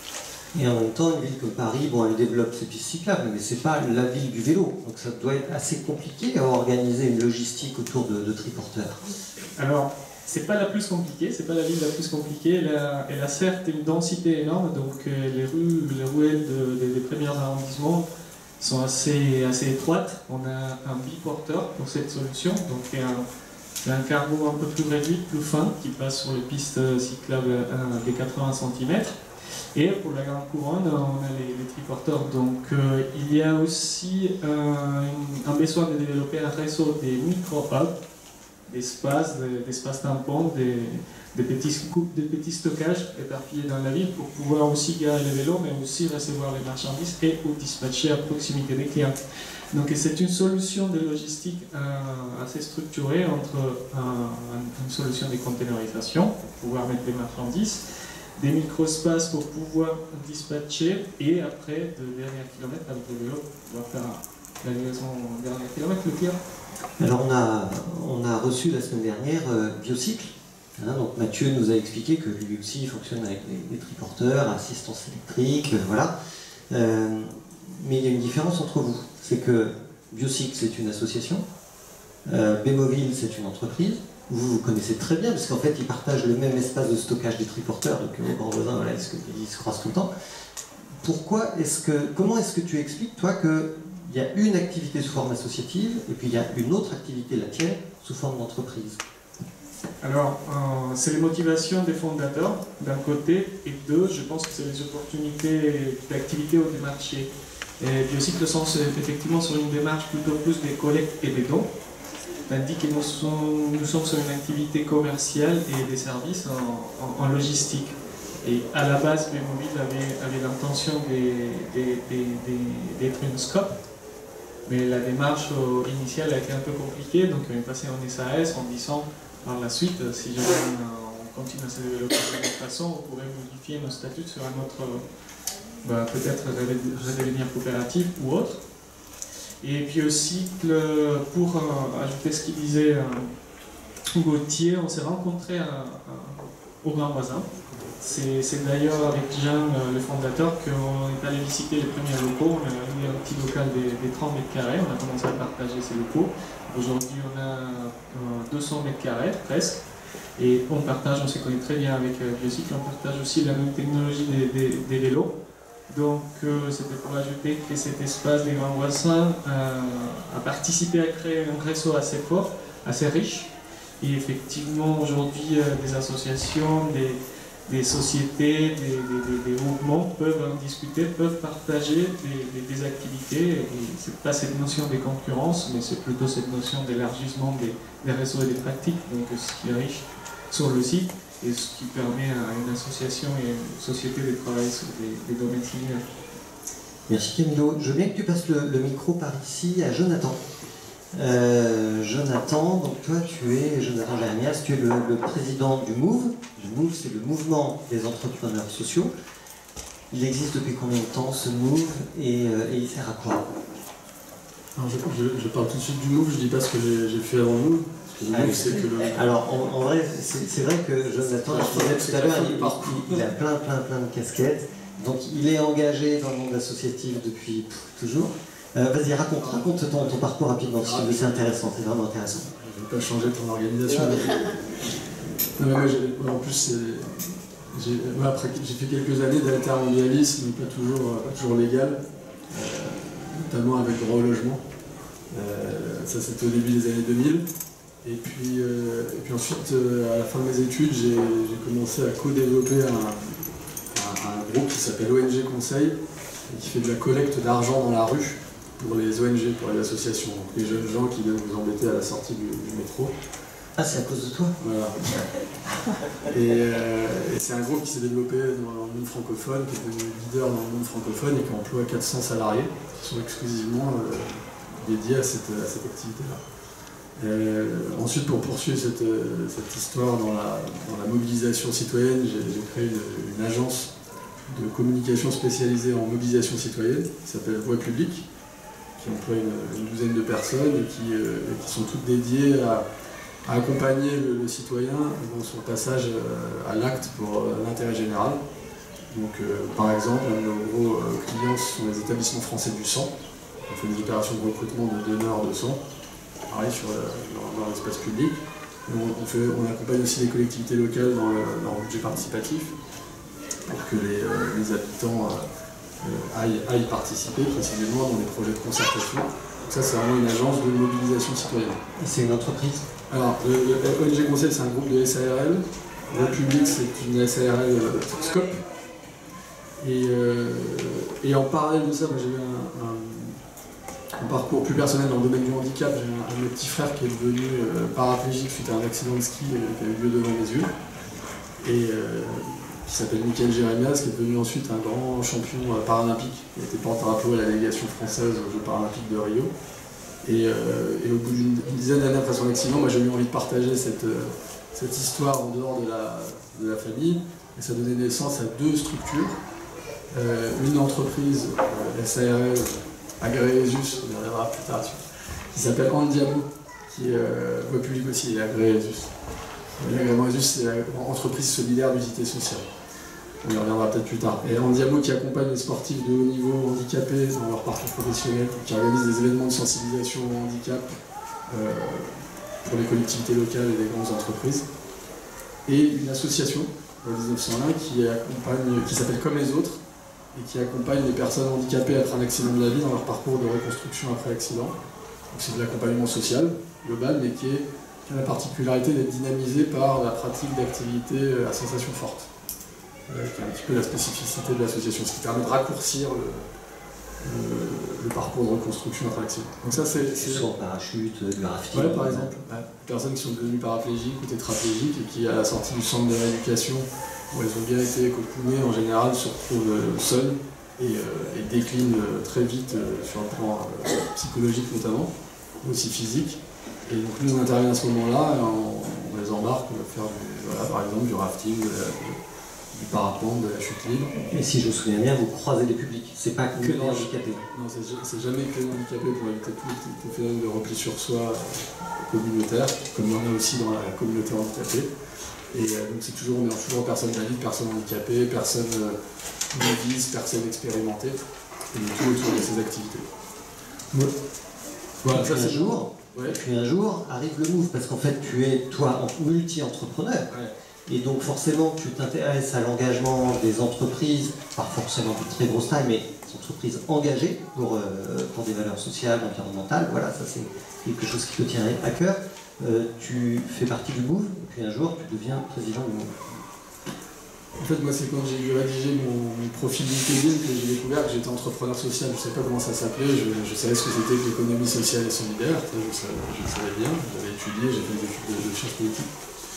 Et en même temps, une ville comme Paris, bon, elle développe ses pistes cyclables, mais c'est pas la ville du vélo. Donc ça doit être assez compliqué à organiser une logistique autour de, de triporteurs. Alors, c'est pas la plus compliquée, c'est pas la ville la plus compliquée. Elle a, elle a certes une densité énorme, donc euh, les rues, les ruelles de, de, des premiers arrondissements sont assez, assez étroites. On a un biporteur pour cette solution, donc un, un cargo un peu plus réduit, plus fin, qui passe sur les pistes cyclables euh, des quatre-vingts centimètres. Et pour la grande couronne, on a les, les triporteurs. Donc euh, il y a aussi euh, un besoin de développer un réseau des micro-hubs, d'espaces, d'espaces tampons, des, des, petits, des petits stockages éparpillés dans la ville pour pouvoir aussi garer les vélos, mais aussi recevoir les marchandises et ou dispatcher à proximité des clients. Donc c'est une solution de logistique euh, assez structurée entre euh, une solution de containerisation pour pouvoir mettre des marchandises, des micro-espaces pour pouvoir dispatcher et après, de dernier kilomètre avec le vélo, on va faire la livraison au dernier kilomètre, le client. Alors on a, on a reçu la semaine dernière euh, Biocycle. Hein, donc Mathieu nous a expliqué que lui aussi fonctionne avec des, des triporteurs, assistance électrique, euh, voilà. Euh, mais il y a une différence entre vous. C'est que Biocycle c'est une association, euh, Bémoville c'est une entreprise. Vous vous connaissez très bien, parce qu'en fait, ils partagent le même espace de stockage des triporteurs, donc les grands voisins, voilà, ils, se, ils se croisent tout le temps. Pourquoi est-ce que, comment est-ce que tu expliques, toi, qu'il y a une activité sous forme associative, et puis il y a une autre activité, la tienne, sous forme d'entreprise? Alors, euh, c'est les motivations des fondateurs, d'un côté, et deux, je pense que c'est les opportunités d'activité ou des marchés. Et Biocycle sont effectivement sur une démarche plutôt plus des collectes et des dons, tandis que nous sommes, nous sommes sur une activité commerciale et des services en, en, en logistique. Et à la base, Bémoville avait, avait l'intention d'être une scope, mais la démarche initiale a été un peu compliquée, donc on est passé en S A S en disant par la suite, si jamais on continue à se développer de cette façon, on pourrait modifier nos statuts sur un autre, bah, peut-être redevenir coopératif ou autre. Et puis aussi, le, pour euh, ajouter ce qu'il disait euh, Gauthier, on s'est rencontrés à, à, au Grand Voisin. C'est d'ailleurs avec Jean, euh, le fondateur, qu'on est allé visiter les premiers locaux. On a eu un petit local de, de trente mètres carrés, on a commencé à partager ces locaux. Aujourd'hui, on a euh, deux cents mètres carrés presque. Et on partage, on se connaît très bien avec euh, Biocycle, on partage aussi la même technologie des, des, des vélos. Donc euh, c'était pour ajouter que cet espace des Grands Voisins euh, a participé à créer un réseau assez fort, assez riche. Et effectivement aujourd'hui euh, des associations, des, des sociétés, des, des, des mouvements peuvent en discuter, peuvent partager des, des, des activités. Et c'est pas cette notion de concurrence, mais c'est plutôt cette notion d'élargissement des, des réseaux et des pratiques, donc ce qui est riche sur le site. Et ce qui permet à une association et à une société de travailler sur des, des domaines similaires. Merci Camilo. Je veux bien que tu passes le, le micro par ici à Jonathan. Euh, Jonathan, donc toi tu es, Jonathan Jeremias, tu es le, le président du MOVE. Le MOVE c'est le mouvement des entrepreneurs sociaux. Il existe depuis combien de temps ce MOVE et, euh, et il sert à quoi? Alors, je, je, je parle tout de suite du MOVE, je dis pas ce que j'ai fait avant le MOVE. Ah, que le... Alors en, en vrai, c'est vrai que Jonathan, je disais tout à l'heure, il, il, il a plein plein plein de casquettes. Donc il est engagé dans le monde associatif depuis pff, toujours. Euh, Vas-y, raconte, raconte ton, ton parcours rapidement, si tu veux, c'est intéressant, c'est vraiment intéressant. Je ne vais pas changer ton organisation. Mais... non, mais moi, en plus, j'ai ouais, fait quelques années d'altermondialisme, mais pas toujours, pas toujours légal, euh, notamment avec droit au logement. Euh, ça, c'était au début des années deux mille. Et puis, euh, et puis ensuite, euh, à la fin de mes études, j'ai commencé à co-développer un, un, un groupe qui s'appelle O N G Conseil, et qui fait de la collecte d'argent dans la rue pour les O N G, pour les associations, donc les jeunes gens qui viennent vous embêter à la sortie du, du métro. Ah, c'est à cause de toi? Voilà. Et, euh, et c'est un groupe qui s'est développé dans le monde francophone, qui est devenu leader dans le monde francophone et qui emploie quatre cents salariés, qui sont exclusivement euh, dédiés à cette, à cette activité-là. Euh, ensuite, pour poursuivre cette, cette histoire dans la, dans la mobilisation citoyenne, j'ai créé une, une agence de communication spécialisée en mobilisation citoyenne qui s'appelle Voix Publique, qui emploie une, une douzaine de personnes et qui, euh, qui sont toutes dédiées à, à accompagner le, le citoyen dans son passage à l'acte pour l'intérêt général. Donc, euh, par exemple, un de nos gros euh, clients sont les établissements français du sang. On fait des opérations de recrutement de donneurs de sang. Pareil sur le, dans, dans l'espace public. On, on, fait, on accompagne aussi les collectivités locales dans le, dans le budget participatif pour que les, euh, les habitants euh, aillent, aillent participer précisément dans des projets de concertation. Donc ça, c'est vraiment une agence de mobilisation citoyenne. Et c'est une entreprise? Alors, le, le O N G Conseil, c'est un groupe de S A R L. Le public, c'est une S A R L euh, Scope. Et, euh, et en parallèle de ça, j'ai eu un, un un parcours plus personnel dans le domaine du handicap. J'ai un, un de mes petits frères qui est devenu euh, paraplégique suite à un accident de ski euh, qui a eu lieu devant mes yeux, et euh, qui s'appelle Michael Jérémias, qui est devenu ensuite un grand champion euh, paralympique. Il a été porte-drapeau à la délégation française aux Jeux paralympiques de Rio. Et, euh, et au bout d'une dizaine d'années après son accident, moi j'ai eu envie de partager cette, euh, cette histoire en dehors de la, de la famille, et ça donnait naissance à deux structures. Euh, une entreprise, euh, S A R L, agréé ESUS, on y reviendra plus tard dessus, qui s'appelle Andiamo, qui est euh, voie publique aussi, et agréé ESUS. L'agrément ESUS, c'est l'entreprise solidaire d'utilité sociale. On y reviendra peut-être plus tard. Et Andiamo qui accompagne les sportifs de haut niveau handicapés dans leur parcours professionnel, qui organise des événements de sensibilisation au handicap euh, pour les collectivités locales et les grandes entreprises. Et une association, en mille neuf cent un, qui, accompagne, qui s'appelle Comme les autres, et qui accompagne les personnes handicapées après un accident de la vie dans leur parcours de reconstruction après l'accident. C'est de l'accompagnement social global, mais qui, est, qui a la particularité d'être dynamisé par la pratique d'activités à sensation forte, euh, qui est un petit peu la spécificité de l'association, ce qui permet de raccourcir le, le, le parcours de reconstruction après l'accident. Donc ça, c'est... Soit en parachute, du rafting. Ouais, par exemple. Ouais. Des personnes qui sont devenues paraplégiques ou tétraplégiques et qui, à la sortie du centre de rééducation, où elles ont bien été cocoonées, en général se retrouvent euh, seules et, euh, et déclinent euh, très vite euh, sur le plan euh, psychologique notamment, mais aussi physique. Et donc nous on intervient à ce moment-là, on, on les embarque, on va faire du, voilà, par exemple du rafting, de la, de, du parapente, de la chute libre. Et si je me souviens bien, vous croisez les publics, c'est pas que les handicapés. Non, c'est jamais que les handicapés pour éviter tout le phénomène de repli sur soi euh, communautaire, comme il y en a aussi dans la communauté handicapée. Et euh, donc c'est toujours, on mélange toujours personnes valides, personnes handicapées, personnes euh, novices, personnes expérimentées, et tout autour de ces activités. Ouais. Voilà, et ça puis un c'est jour, ouais. et puis un jour arrive le move, parce qu'en fait tu es toi multi-entrepreneur, ouais. et donc forcément tu t'intéresses à l'engagement des entreprises, pas forcément de très grosses tailles, mais des entreprises engagées pour, euh, pour des valeurs sociales, environnementales, voilà, ça c'est quelque chose qui te tient à cœur. Euh, tu fais partie du Move, et puis un jour tu deviens président du Move. En fait, moi, c'est quand j'ai dû rédiger mon, mon profil LinkedIn que j'ai découvert que j'étais entrepreneur social. Je ne savais pas comment ça s'appelait, je, je savais ce que c'était que l'économie sociale et solidaire, je, savais, je le savais bien, j'avais étudié, j'ai fait des études de, de sciences politiques.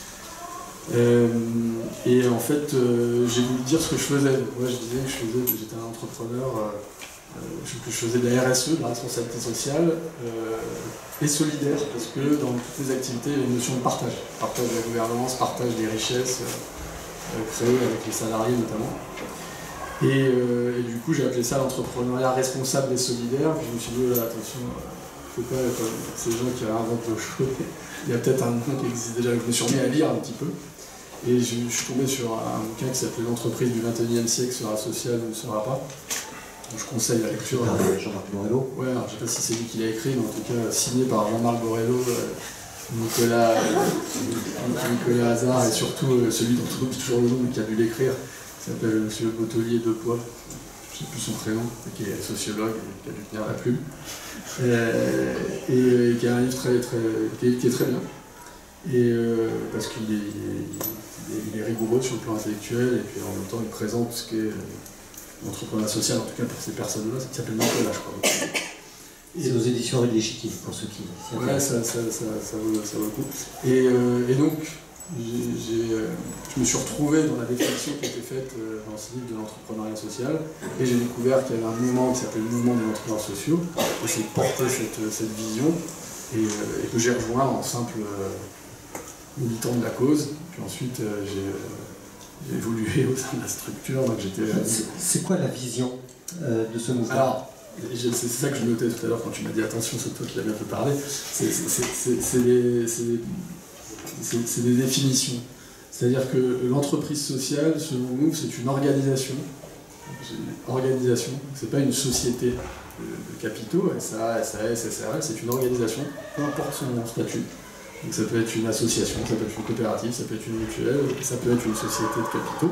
Euh, et en fait, euh, j'ai voulu dire ce que je faisais. Moi, je disais que j'étais un entrepreneur, euh, que je faisais de la R S E, de la responsabilité sociale, euh, et solidaire, parce que dans toutes les activités, il y a une notion de partage. Partage de la gouvernance, partage des richesses euh, créées avec les salariés notamment. Et, euh, et du coup, j'ai appelé ça l'entrepreneuriat responsable et solidaire. Puis je me suis dit, oh là, attention, il ne faut pas être comme ces gens qui inventent le show. Il y a peut-être un nom qui existe déjà. Je me suis remis à lire un petit peu. Et je, je suis tombé sur un bouquin qui s'appelait L'entreprise du vingt et unième siècle sera sociale ou ne sera pas, dont je conseille la lecture. Ah, Jean-Marc Borello. Ouais, alors, je ne sais pas si c'est lui qui l'a écrit, mais en tout cas signé par Jean-Marc Borello, euh, Nicolas, euh, Nicolas Hazard et surtout euh, celui dont on oublie toujours le nom mais qui a dû l'écrire, qui s'appelle M. Bottelier de Poix, je ne sais plus son prénom, qui est sociologue et qui a dû tenir la plume, euh, et, et qui a un livre très, très, qui, est, qui est très bien, et, euh, parce qu'il est, il est, il est rigoureux sur le plan intellectuel et puis en même temps il présente ce qu'est l'entrepreneuriat social, en tout cas pour ces personnes-là, qui s'appelle Nicolas, je crois. C'est aux éditions Rue de l'Échiquier, pour ceux qui s'y intéressent. Ouais, ça, ça, ça, ça, vaut, ça vaut le coup. Et, euh, et donc, j'ai, euh, je me suis retrouvé dans la définition qui a été faite euh, dans ce livre de l'entrepreneuriat social, et j'ai découvert qu'il y avait un mouvement qui s'appelait le mouvement des entrepreneurs sociaux, qui essayait de porter cette, cette vision, et, euh, et que j'ai rejoint en simple euh, militant de la cause. Puis ensuite, euh, j'ai, euh, j'ai évolué au sein de la structure, donc j'étais... Euh, c'est, c'est quoi la vision euh, de ce mouvement? Alors, c'est ça que je notais tout à l'heure quand tu m'as dit attention, c'est toi qui l'as bien fait parler. C'est, c'est, c'est, c'est, des, c'est, c'est, c'est des définitions. C'est-à-dire que l'entreprise sociale, selon nous, c'est une organisation. C'est une organisation, c'est pas une société de capitaux, S A A, S A S, S R L, c'est une organisation, peu importe son statut. Donc ça peut être une association, ça peut être une coopérative, ça peut être une mutuelle, ça peut être une société de capitaux,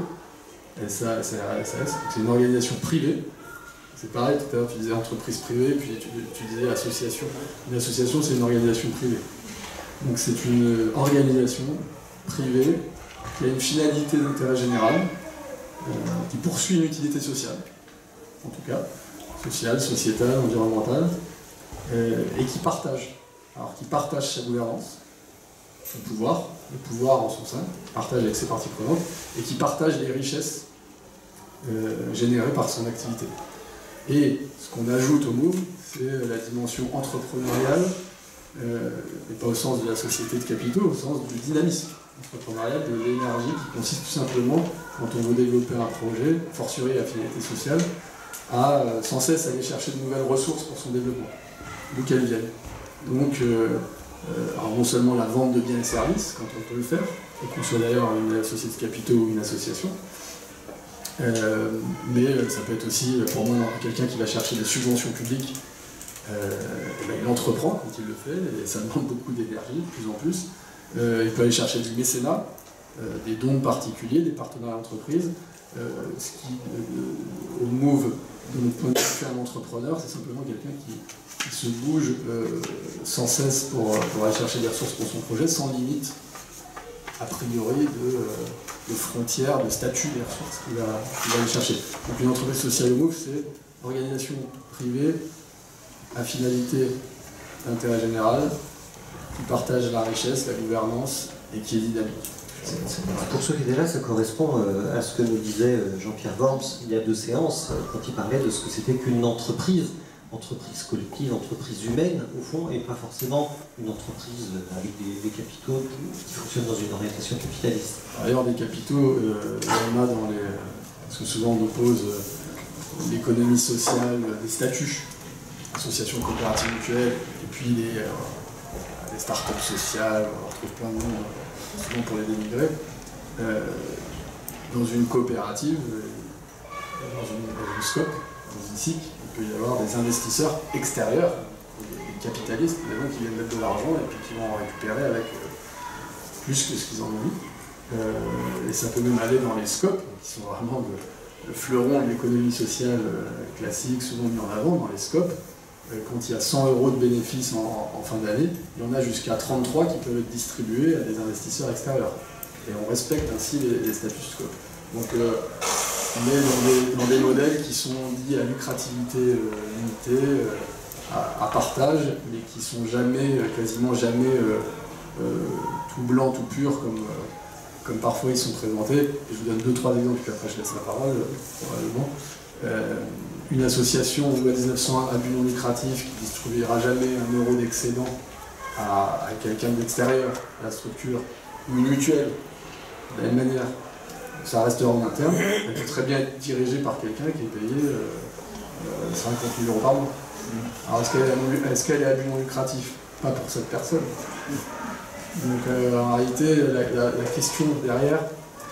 S A A, S R L, S A S. C'est une organisation privée. C'est pareil, tout à l'heure tu disais entreprise privée, puis tu, tu disais association. Une association, c'est une organisation privée. Donc c'est une organisation privée qui a une finalité d'intérêt général, euh, qui poursuit une utilité sociale, en tout cas, sociale, sociétale, environnementale, euh, et qui partage. Alors qui partage sa gouvernance, son pouvoir, le pouvoir en son sein, partage avec ses parties prenantes, et qui partage les richesses euh, générées par son activité. Et ce qu'on ajoute au move, c'est la dimension entrepreneuriale, euh, et pas au sens de la société de capitaux, au sens du dynamisme entrepreneurial, de l'énergie qui consiste tout simplement, quand on veut développer un projet, fortiori à finalité sociale, à euh, sans cesse aller chercher de nouvelles ressources pour son développement, d'où qu'elles viennent. Donc, euh, euh, alors non seulement la vente de biens et services, quand on peut le faire, et qu'on soit d'ailleurs une société de capitaux ou une association, Euh, mais ça peut être aussi, pour moi, quelqu'un qui va chercher des subventions publiques, euh, ben, il entreprend quand il le fait, et ça demande beaucoup d'énergie, de plus en plus. Euh, il peut aller chercher du mécénat, euh, des dons particuliers, des partenariats d'entreprise. Euh, ce qui, euh, au move, de notre point de vue, un entrepreneur, c'est simplement quelqu'un qui, qui se bouge euh, sans cesse pour, pour aller chercher des ressources pour son projet, sans limite, a priori, de, de frontières, de statut des ressources qu'il va, qu'il va aller chercher. Donc une entreprise sociale au move, c'est organisation privée à finalité d'intérêt général, qui partage la richesse, la gouvernance et qui est dynamique. Pour ceux qui étaient là, ça correspond à ce que nous disait Jean-Pierre Worms il y a deux séances, quand il parlait de ce que c'était qu'une entreprise. Entreprise collective, entreprise humaine, au fond, et pas forcément une entreprise avec des, des capitaux qui fonctionnent dans une orientation capitaliste. D'ailleurs, des capitaux, euh, il y en a dans les... Parce que souvent on oppose euh, l'économie sociale, des statuts, associations coopératives mutuelles, et puis les, euh, les start-up sociales, on retrouve plein de noms, euh, souvent pour les dénigrer. Euh, dans une coopérative, euh, dans une, dans une scope, dans une S I C, il peut y avoir des investisseurs extérieurs, des capitalistes, des gens qui viennent mettre de l'argent et puis qui vont en récupérer avec euh, plus que ce qu'ils en ont mis. Euh, et ça peut même aller dans les scopes, qui sont vraiment le, le fleuron de l'économie sociale euh, classique, souvent mis en avant dans les scopes. Euh, quand il y a cent euros de bénéfices en, en fin d'année, il y en a jusqu'à trente-trois qui peuvent être distribués à des investisseurs extérieurs. Et on respecte ainsi les, les statuts scope. Donc, euh, on est dans des, dans des modèles qui sont dits à lucrativité euh, limitée, euh, à, à partage, mais qui sont jamais, euh, quasiment jamais euh, euh, tout blanc, tout pur, comme, euh, comme parfois ils sont présentés. Et je vous donne deux, trois exemples, puis après je laisse la parole, euh, probablement. Euh, une association loi dix-neuf cent un à but non lucratif qui distribuera jamais un euro d'excédent à, à quelqu'un d'extérieur à la structure, ou une mutuelle, de la même manière. Ça restera en interne, elle peut très bien être dirigée par quelqu'un qui est payé euh, euh, cinquante mille euros par mois. Alors est-ce qu'elle est, est-ce qu'elle est à but non lucratif? Pas pour cette personne. Donc euh, en réalité, la, la, la question derrière,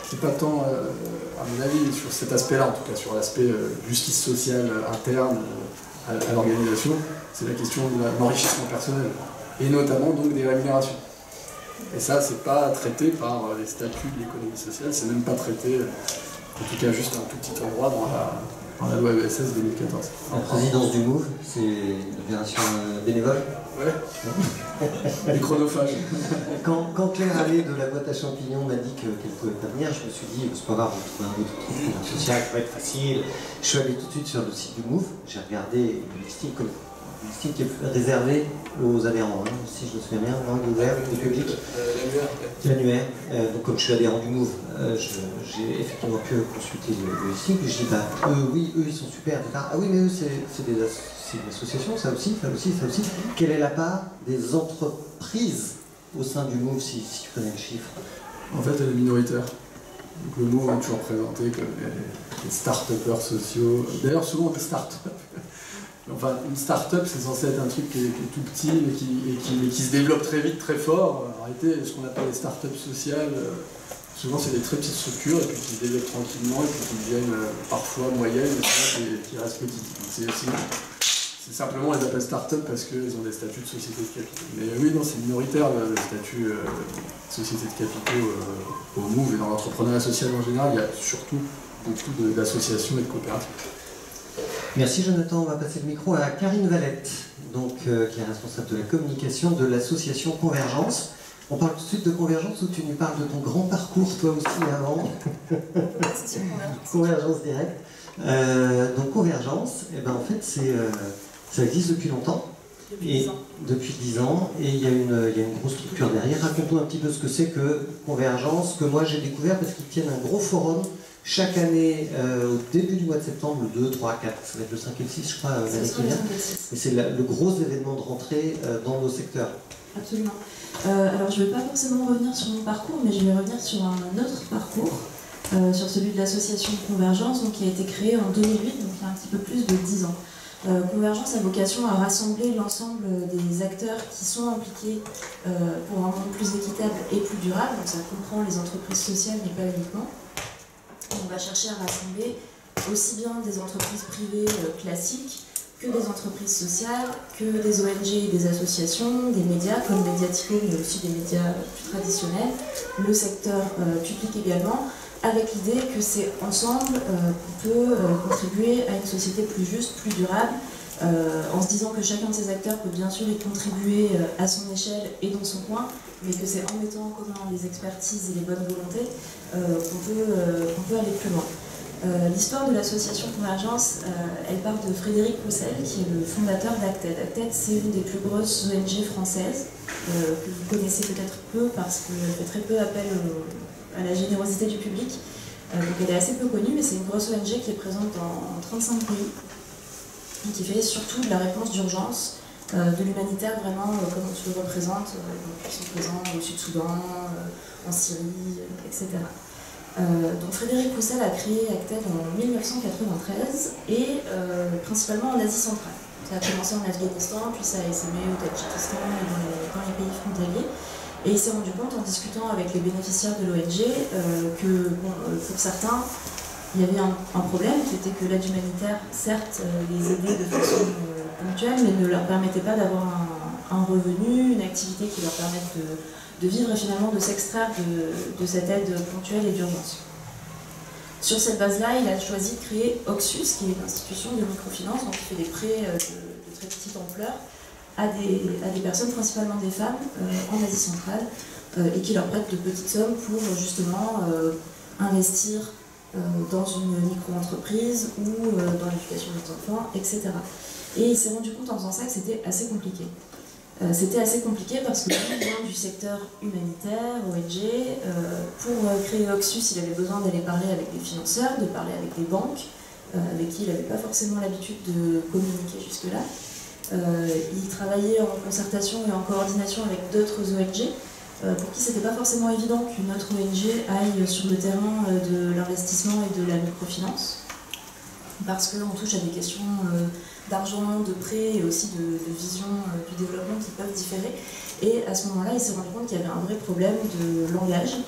c'est pas tant, euh, à mon avis, sur cet aspect-là, en tout cas sur l'aspect euh, justice sociale interne euh, à, à l'organisation, c'est la question de l'enrichissement personnel, et notamment donc des rémunérations. Et ça, c'est pas traité par les statuts de l'économie sociale, c'est même pas traité, en tout cas juste un tout petit endroit dans la, dans la loi E S S deux mille quatorze. La présidence du Move, c'est l'opération bénévole. Ouais. Les chronophages. Quand, quand Claire Allais de la boîte à champignons m'a dit qu'elle ne pouvait pas venir, je me suis dit, c'est pas grave, on trouve un autre truc social qui va être facile. Je suis allé tout de suite sur le site du Move, j'ai regardé le listing, comme, le listing qui est réservé aux adhérents, hein, si je me souviens bien, non, il est ouvert au public. L'annuaire. L'annuaire. Euh, donc comme je suis adhérent du Move, euh, j'ai effectivement pu consulter le, le listing, puis je dis, bah, eux, oui, eux, ils sont super, et cetera. Ah oui, mais eux, c'est des associations. C'est une association, ça aussi, ça aussi, ça aussi. Quelle est la part des entreprises au sein du Move, si, si tu connais le chiffre? En fait, elle est minoritaire. Donc le Move est toujours présenté comme les, les start-upers sociaux. D'ailleurs, souvent des start-up. Enfin, une start-up, c'est censé être un truc qui est, qui est tout petit, mais qui, et qui, mais qui se développe très vite, très fort. En réalité, ce qu'on appelle les start-up sociales, euh, souvent c'est des très petites structures, et puis qui se développent tranquillement, et puis qui deviennent euh, parfois moyennes, mais souvent qui, qui restent petites. C'est aussi... C'est simplement, on les appelle start-up parce qu'ils ont des statuts de société de capitaux. Mais oui, non, c'est minoritaire le, le statut euh, de société de capitaux euh, au Move et dans l'entrepreneuriat social en général. Il y a surtout beaucoup d'associations et de coopératives. Merci Jonathan. On va passer le micro à Karine Valette, donc, euh, qui est responsable de la communication de l'association Convergence. On parle tout de suite de Convergence ou tu nous parles de ton grand parcours, toi aussi, avant Convergence direct. Euh, donc Convergence, eh ben, en fait, c'est... Euh, ça existe depuis longtemps, depuis et, dix ans. Depuis dix ans, et il y, a une, il y a une grosse structure derrière. Raconte-nous un petit peu ce que c'est que Convergence, que moi j'ai découvert parce qu'ils tiennent un gros forum chaque année euh, au début du mois de septembre, le deux, trois, quatre, ça va être le cinq et le six, je crois, l'année qui vient. Et c'est le gros événement de rentrée euh, dans nos secteurs. Absolument. Euh, alors je ne vais pas forcément revenir sur mon parcours, mais je vais revenir sur un autre parcours, euh, sur celui de l'association Convergence, donc, qui a été créée en deux mille huit, donc il y a un petit peu plus de dix ans. Euh, Convergence a vocation à rassembler l'ensemble des acteurs qui sont impliqués euh, pour un monde plus équitable et plus durable. Donc ça comprend les entreprises sociales, mais pas uniquement. On va chercher à rassembler aussi bien des entreprises privées euh, classiques que des entreprises sociales, que des O N G et des associations, des médias comme Mediatico, mais aussi des médias plus traditionnels, le secteur euh, public également, avec l'idée que c'est ensemble euh, qu'on peut euh, contribuer à une société plus juste, plus durable, euh, en se disant que chacun de ces acteurs peut bien sûr y contribuer euh, à son échelle et dans son coin, mais que c'est en mettant en commun les expertises et les bonnes volontés euh, qu'on peut, euh, qu'on peut aller plus loin. Euh, L'histoire de l'association Convergence, euh, elle part de Frédéric Roussel, qui est le fondateur d'Acted. Acted, c'est une des plus grosses O N G françaises, euh, que vous connaissez peut-être peu parce qu'elle fait très peu appel au à la générosité du public. Euh, donc elle est assez peu connue, mais c'est une grosse O N G qui est présente dans trente-cinq pays et qui fait surtout de la réponse d'urgence, euh, de l'humanitaire vraiment euh, comme on se le représente. Euh, donc ils sont présents au Sud-Soudan, euh, en Syrie, euh, et cetera. Euh, donc Frédéric Roussel a créé Acted en mille neuf cent quatre-vingt-treize et euh, principalement en Asie centrale. Ça a commencé en Afghanistan, puis ça a essaimé au Tadjikistan et dans les, dans les pays frontaliers. Et il s'est rendu compte en discutant avec les bénéficiaires de l'O N G euh, que bon, pour certains, il y avait un, un problème qui était que l'aide humanitaire, certes, euh, les aidait de façon euh, ponctuelle, mais ne leur permettait pas d'avoir un, un revenu, une activité qui leur permette de, de vivre et finalement de s'extraire de, de cette aide ponctuelle et d'urgence. Sur cette base-là, il a choisi de créer Oxus, qui est une institution de microfinance, donc qui fait des prêts euh, de, de très petite ampleur, À des, à des personnes, principalement des femmes, euh, en Asie centrale, euh, et qui leur prêtent de petites sommes pour justement euh, investir euh, dans une micro-entreprise ou euh, dans l'éducation des enfants, et cetera. Et il s'est rendu compte en faisant ça que c'était assez compliqué. Euh, c'était assez compliqué parce que lui vient du secteur humanitaire, O N G. Euh, pour créer Oxus, il avait besoin d'aller parler avec des financeurs, de parler avec des banques, euh, avec qui il n'avait pas forcément l'habitude de communiquer jusque-là. Euh, il travaillait en concertation et en coordination avec d'autres O N G, euh, pour qui c'était pas forcément évident qu'une autre O N G aille sur le terrain euh, de l'investissement et de la microfinance, parce qu'on touche à des questions euh, d'argent, de prêt et aussi de, de vision euh, du développement qui peuvent différer. Et à ce moment-là, il s'est rendu compte qu'il y avait un vrai problème de langage,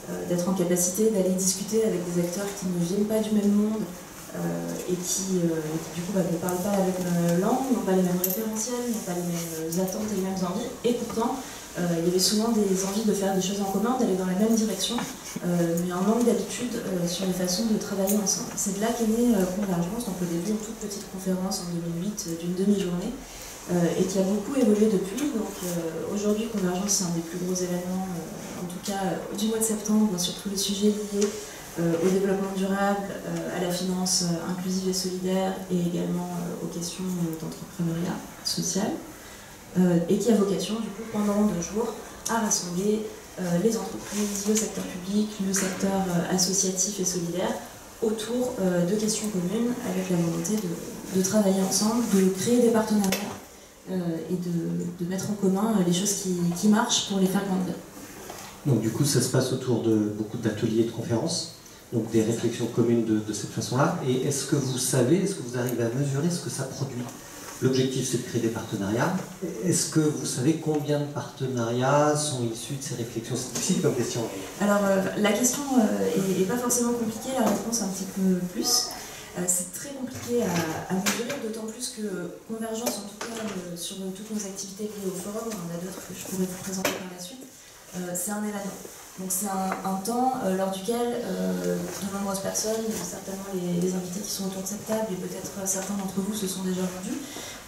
euh, d'être en capacité d'aller discuter avec des acteurs qui ne viennent pas du même monde euh, et, qui, euh, et qui du coup bah, ne parlent pas la même langue, n'ont pas les mêmes référentiels, n'ont pas les mêmes attentes et les mêmes envies, et pourtant euh, il y avait souvent des envies de faire des choses en commun, d'aller dans la même direction, euh, mais un manque d'habitude euh, sur les façons de travailler ensemble. C'est de là qu'est née euh, Convergence, donc au début une toute petite conférence en deux mille huit euh, d'une demi-journée, Euh, et qui a beaucoup évolué depuis. Donc euh, aujourd'hui, Convergence, c'est un des plus gros événements, euh, en tout cas euh, du mois de septembre, sur tous les sujets liés euh, au développement durable, euh, à la finance euh, inclusive et solidaire, et également euh, aux questions euh, d'entrepreneuriat social, euh, et qui a vocation, du coup, pendant deux jours, à rassembler euh, les entreprises, le secteur public, le secteur euh, associatif et solidaire, autour euh, de questions communes, avec la volonté de, de travailler ensemble, de créer des partenariats, Euh, et de, de mettre en commun les choses qui, qui marchent pour les faire grandir. Donc du coup, ça se passe autour de beaucoup d'ateliers et de conférences, donc des réflexions communes de, de cette façon-là. Et est-ce que vous savez, est-ce que vous arrivez à mesurer ce que ça produit? L'objectif, c'est de créer des partenariats. Est-ce que vous savez combien de partenariats sont issus de ces réflexions? C'est difficile comme question. Alors, euh, la question euh, est, est pas forcément compliquée, la réponse un petit peu plus. Euh, c'est très compliqué à, à mesurer, d'autant plus que Convergence, en tout cas euh, sur toutes nos activités liées au forum, on en a d'autres que je pourrais vous présenter par la suite, euh, c'est un événement. Donc c'est un, un temps euh, lors duquel euh, de nombreuses personnes, certainement les, les invités qui sont autour de cette table, et peut-être certains d'entre vous se sont déjà rendus,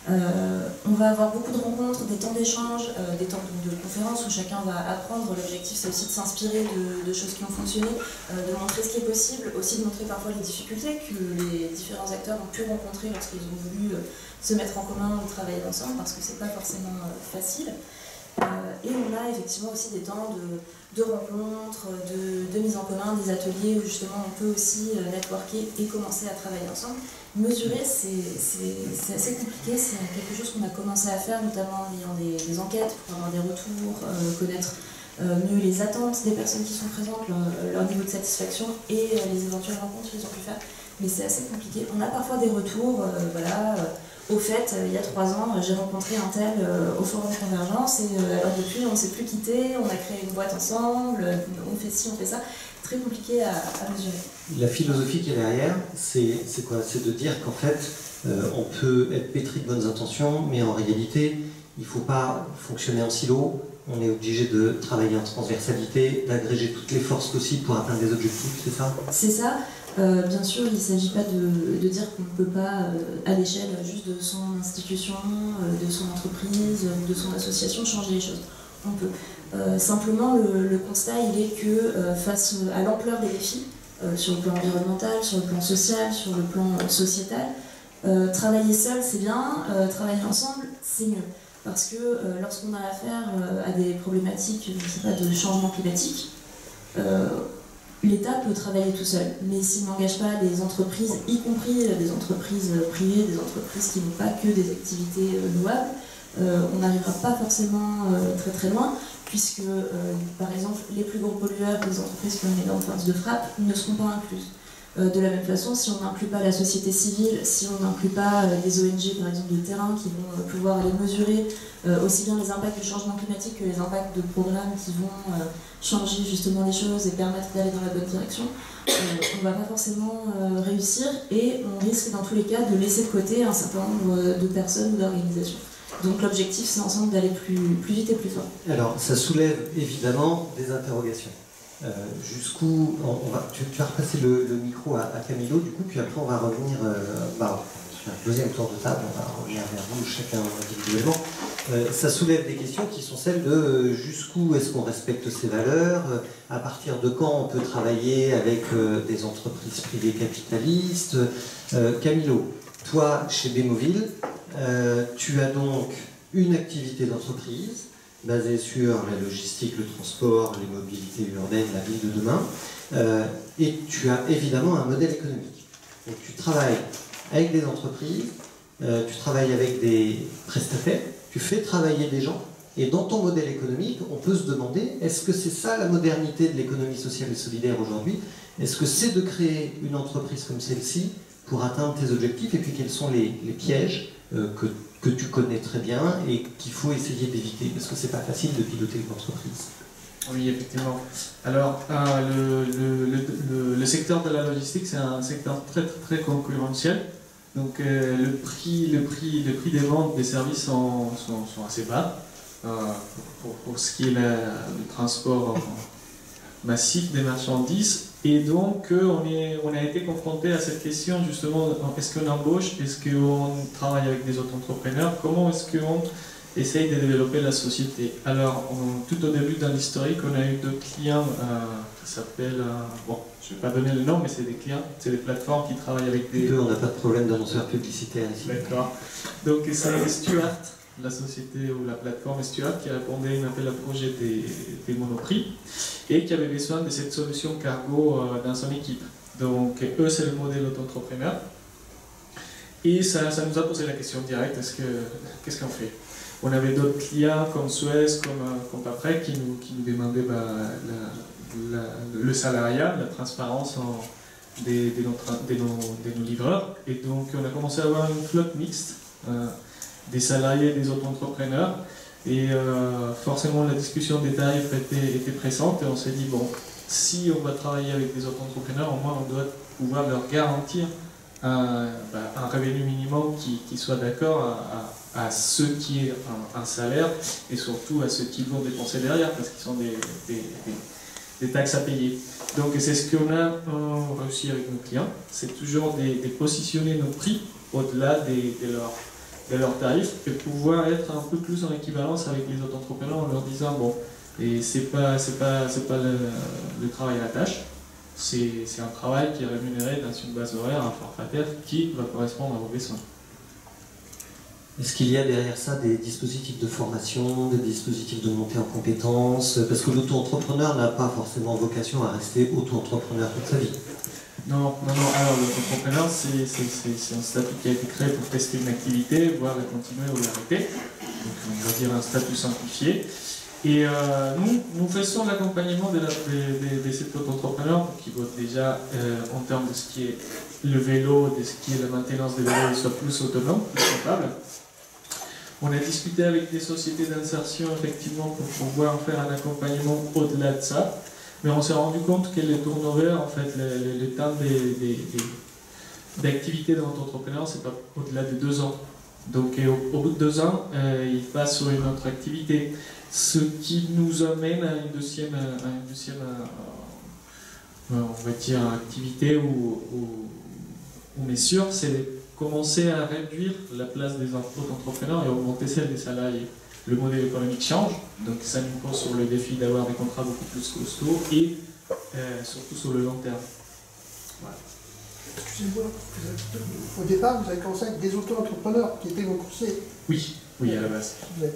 euh, on va avoir beaucoup de rencontres, des temps d'échange, euh, des temps de, de conférences où chacun va apprendre. L'objectif, c'est aussi de s'inspirer de, de choses qui ont fonctionné, euh, de montrer ce qui est possible, aussi de montrer parfois les difficultés que les différents acteurs ont pu rencontrer lorsqu'ils ont voulu euh, se mettre en commun ou travailler ensemble, parce que c'est pas forcément euh, facile. Euh, et on a effectivement aussi des temps de, de rencontres, de, de mise en commun, des ateliers où justement on peut aussi euh, networker et commencer à travailler ensemble. Mesurer, c'est assez compliqué, c'est quelque chose qu'on a commencé à faire, notamment en ayant des, des enquêtes pour avoir des retours, euh, connaître euh, mieux les attentes des personnes qui sont présentes, leur, leur niveau de satisfaction et euh, les éventuelles rencontres qu'ils ont pu faire. Mais c'est assez compliqué. On a parfois des retours, euh, voilà. Euh, Au fait, euh, il y a trois ans, euh, j'ai rencontré un tel euh, au forum Convergence et euh, alors depuis, on ne s'est plus quitté, on a créé une boîte ensemble, euh, on fait ci, on fait ça. Très compliqué à, à mesurer. La philosophie qui est derrière, c'est quoi? C'est de dire qu'en fait, euh, on peut être pétri de bonnes intentions, mais en réalité, il ne faut pas fonctionner en silo. On est obligé de travailler en transversalité, d'agréger toutes les forces possibles pour atteindre des objectifs, c'est ça? C'est ça. Euh, bien sûr, il ne s'agit pas de, de dire qu'on ne peut pas, euh, à l'échelle juste de son institution, euh, de son entreprise, euh, de son association, changer les choses. On peut. Euh, simplement, le, le constat, il est que euh, face à l'ampleur des défis, euh, sur le plan environnemental, sur le plan social, sur le plan sociétal, euh, travailler seul, c'est bien, euh, travailler ensemble, c'est mieux. Parce que euh, lorsqu'on a affaire euh, à des problématiques, je ne sais pas, de changement climatique, euh, l'État peut travailler tout seul, mais s'il n'engage pas les entreprises, y compris des entreprises privées, des entreprises qui n'ont pas que des activités louables, euh, on n'arrivera pas forcément euh, très très loin, puisque euh, par exemple les plus gros pollueurs, les entreprises qui ont une énorme force de frappe, ne seront pas incluses. Euh, de la même façon, si on n'inclut pas la société civile, si on n'inclut pas euh, les O N G par exemple de terrain qui vont euh, pouvoir aller mesurer euh, aussi bien les impacts du changement climatique que les impacts de programmes qui vont euh, changer justement les choses et permettre d'aller dans la bonne direction, euh, on ne va pas forcément euh, réussir et on risque dans tous les cas de laisser de côté un certain nombre de personnes ou d'organisations. Donc l'objectif, c'est ensemble d'aller plus, plus vite et plus fort. Alors, ça soulève évidemment des interrogations. Euh, Jusqu'où on, on va, tu, tu vas repasser le, le micro à, à Camilo, du coup, puis après on va revenir euh, bah, sur un deuxième tour de table, on va revenir vers vous chacun individuellement. Euh, ça soulève des questions qui sont celles de euh, jusqu'où est-ce qu'on respecte ces valeurs, euh, à partir de quand on peut travailler avec euh, des entreprises privées capitalistes. Euh, Camilo, toi, chez Bémoville, euh, tu as donc une activité d'entreprise basée sur la logistique, le transport, les mobilités urbaines, la ville de demain, euh, et tu as évidemment un modèle économique. Donc tu travailles avec des entreprises, euh, tu travailles avec des prestataires, tu fais travailler des gens, et dans ton modèle économique, on peut se demander, est-ce que c'est ça la modernité de l'économie sociale et solidaire aujourd'hui? Est-ce que c'est de créer une entreprise comme celle-ci pour atteindre tes objectifs, et puis quels sont les, les pièges euh, que que tu connais très bien et qu'il faut essayer d'éviter, parce que c'est pas facile de piloter une entreprise. Oui, effectivement. Alors, euh, le, le, le, le secteur de la logistique, c'est un secteur très, très, très concurrentiel. Donc, euh, le, prix, le, prix, le prix des ventes des services sont, sont, sont assez bas. Euh, pour, pour ce qui est la, le transport massif des marchandises. Et donc, euh, on, est, on a été confronté à cette question, justement, est-ce qu'on embauche, est-ce qu'on travaille avec des autres entrepreneurs, comment est-ce qu'on essaye de développer la société. Alors, on, tout au début dans l'historique, on a eu deux clients euh, qui s'appellent, euh, bon, je ne vais pas donner le nom, mais c'est des clients, c'est des plateformes qui travaillent avec des... Deux, on n'a pas de problème d'annonceurs publicitaires ici. D'accord. Donc, c'est Stuart, la société ou la plateforme Stuart, qui répondait à un appel à projet des, des Monoprix et qui avait besoin de cette solution cargo euh, dans son équipe. Donc, eux, c'est le modèle auto-entrepreneur. Et ça, ça nous a posé la question directe, est-ce que, qu'est-ce qu'on fait? On avait d'autres clients comme Suez, comme, comme Paprec, qui nous, qui nous demandaient bah, la, la, le salariat, la transparence en, des, des, notre, des, nos, des nos livreurs. Et donc on a commencé à avoir une flotte mixte, euh, des salariés et des autres entrepreneurs. Et euh, forcément la discussion des tarifs était, était pressante et on s'est dit, bon, si on va travailler avec des autres entrepreneurs, au moins on doit pouvoir leur garantir un, bah, un revenu minimum qui, qui soit d'accord à, à à ce qui est un, un salaire et surtout à ce qu'ils vont dépenser derrière parce qu'ils sont des, des, des, des taxes à payer. Donc c'est ce qu'on a euh, réussi avec nos clients, c'est toujours de, de positionner nos prix au-delà des, de, leur, de leurs tarifs et pouvoir être un peu plus en équivalence avec les autres entrepreneurs en leur disant bon, et c'est pas, c'est pas, c'est pas le, le travail à la tâche, c'est, c'est un travail qui est rémunéré dans une base horaire, un forfaitaire qui va correspondre à vos besoins. Est-ce qu'il y a derrière ça des dispositifs de formation, des dispositifs de montée en compétences? Parce que l'auto-entrepreneur n'a pas forcément vocation à rester auto-entrepreneur toute sa vie. Non, non, non. Alors l'auto-entrepreneur, c'est, c'est, c'est, c'est un statut qui a été créé pour tester une activité, voir la continuer ou l'arrêter. Donc on va dire un statut simplifié. Et euh, nous, nous faisons l'accompagnement de, la, de, de, de cet auto-entrepreneur pour qu'il vote déjà euh, en termes de ce qui est le vélo, de ce qui est la maintenance des vélos, soit plus autonome, plus capable. On a discuté avec des sociétés d'insertion effectivement pour pouvoir faire un accompagnement au-delà de ça, mais on s'est rendu compte que les turnover, en fait, le, le, le temps des, des, des, d'activité de notre entrepreneur, c'est pas au-delà de deux ans. Donc au, au bout de deux ans, euh, il passe sur une autre activité, ce qui nous amène à une deuxième, à une deuxième euh, on va dire, activité où, où, où on est sûr, c'est commencer à réduire la place des entrepreneurs et augmenter celle des salariés. Le modèle économique change, donc ça nous pose sur le défi d'avoir des contrats beaucoup plus costauds et euh, surtout sur le long terme. Voilà. Excusez-moi, au départ vous avez commencé avec des auto-entrepreneurs qui étaient vos conseillers. Oui, oui à la base.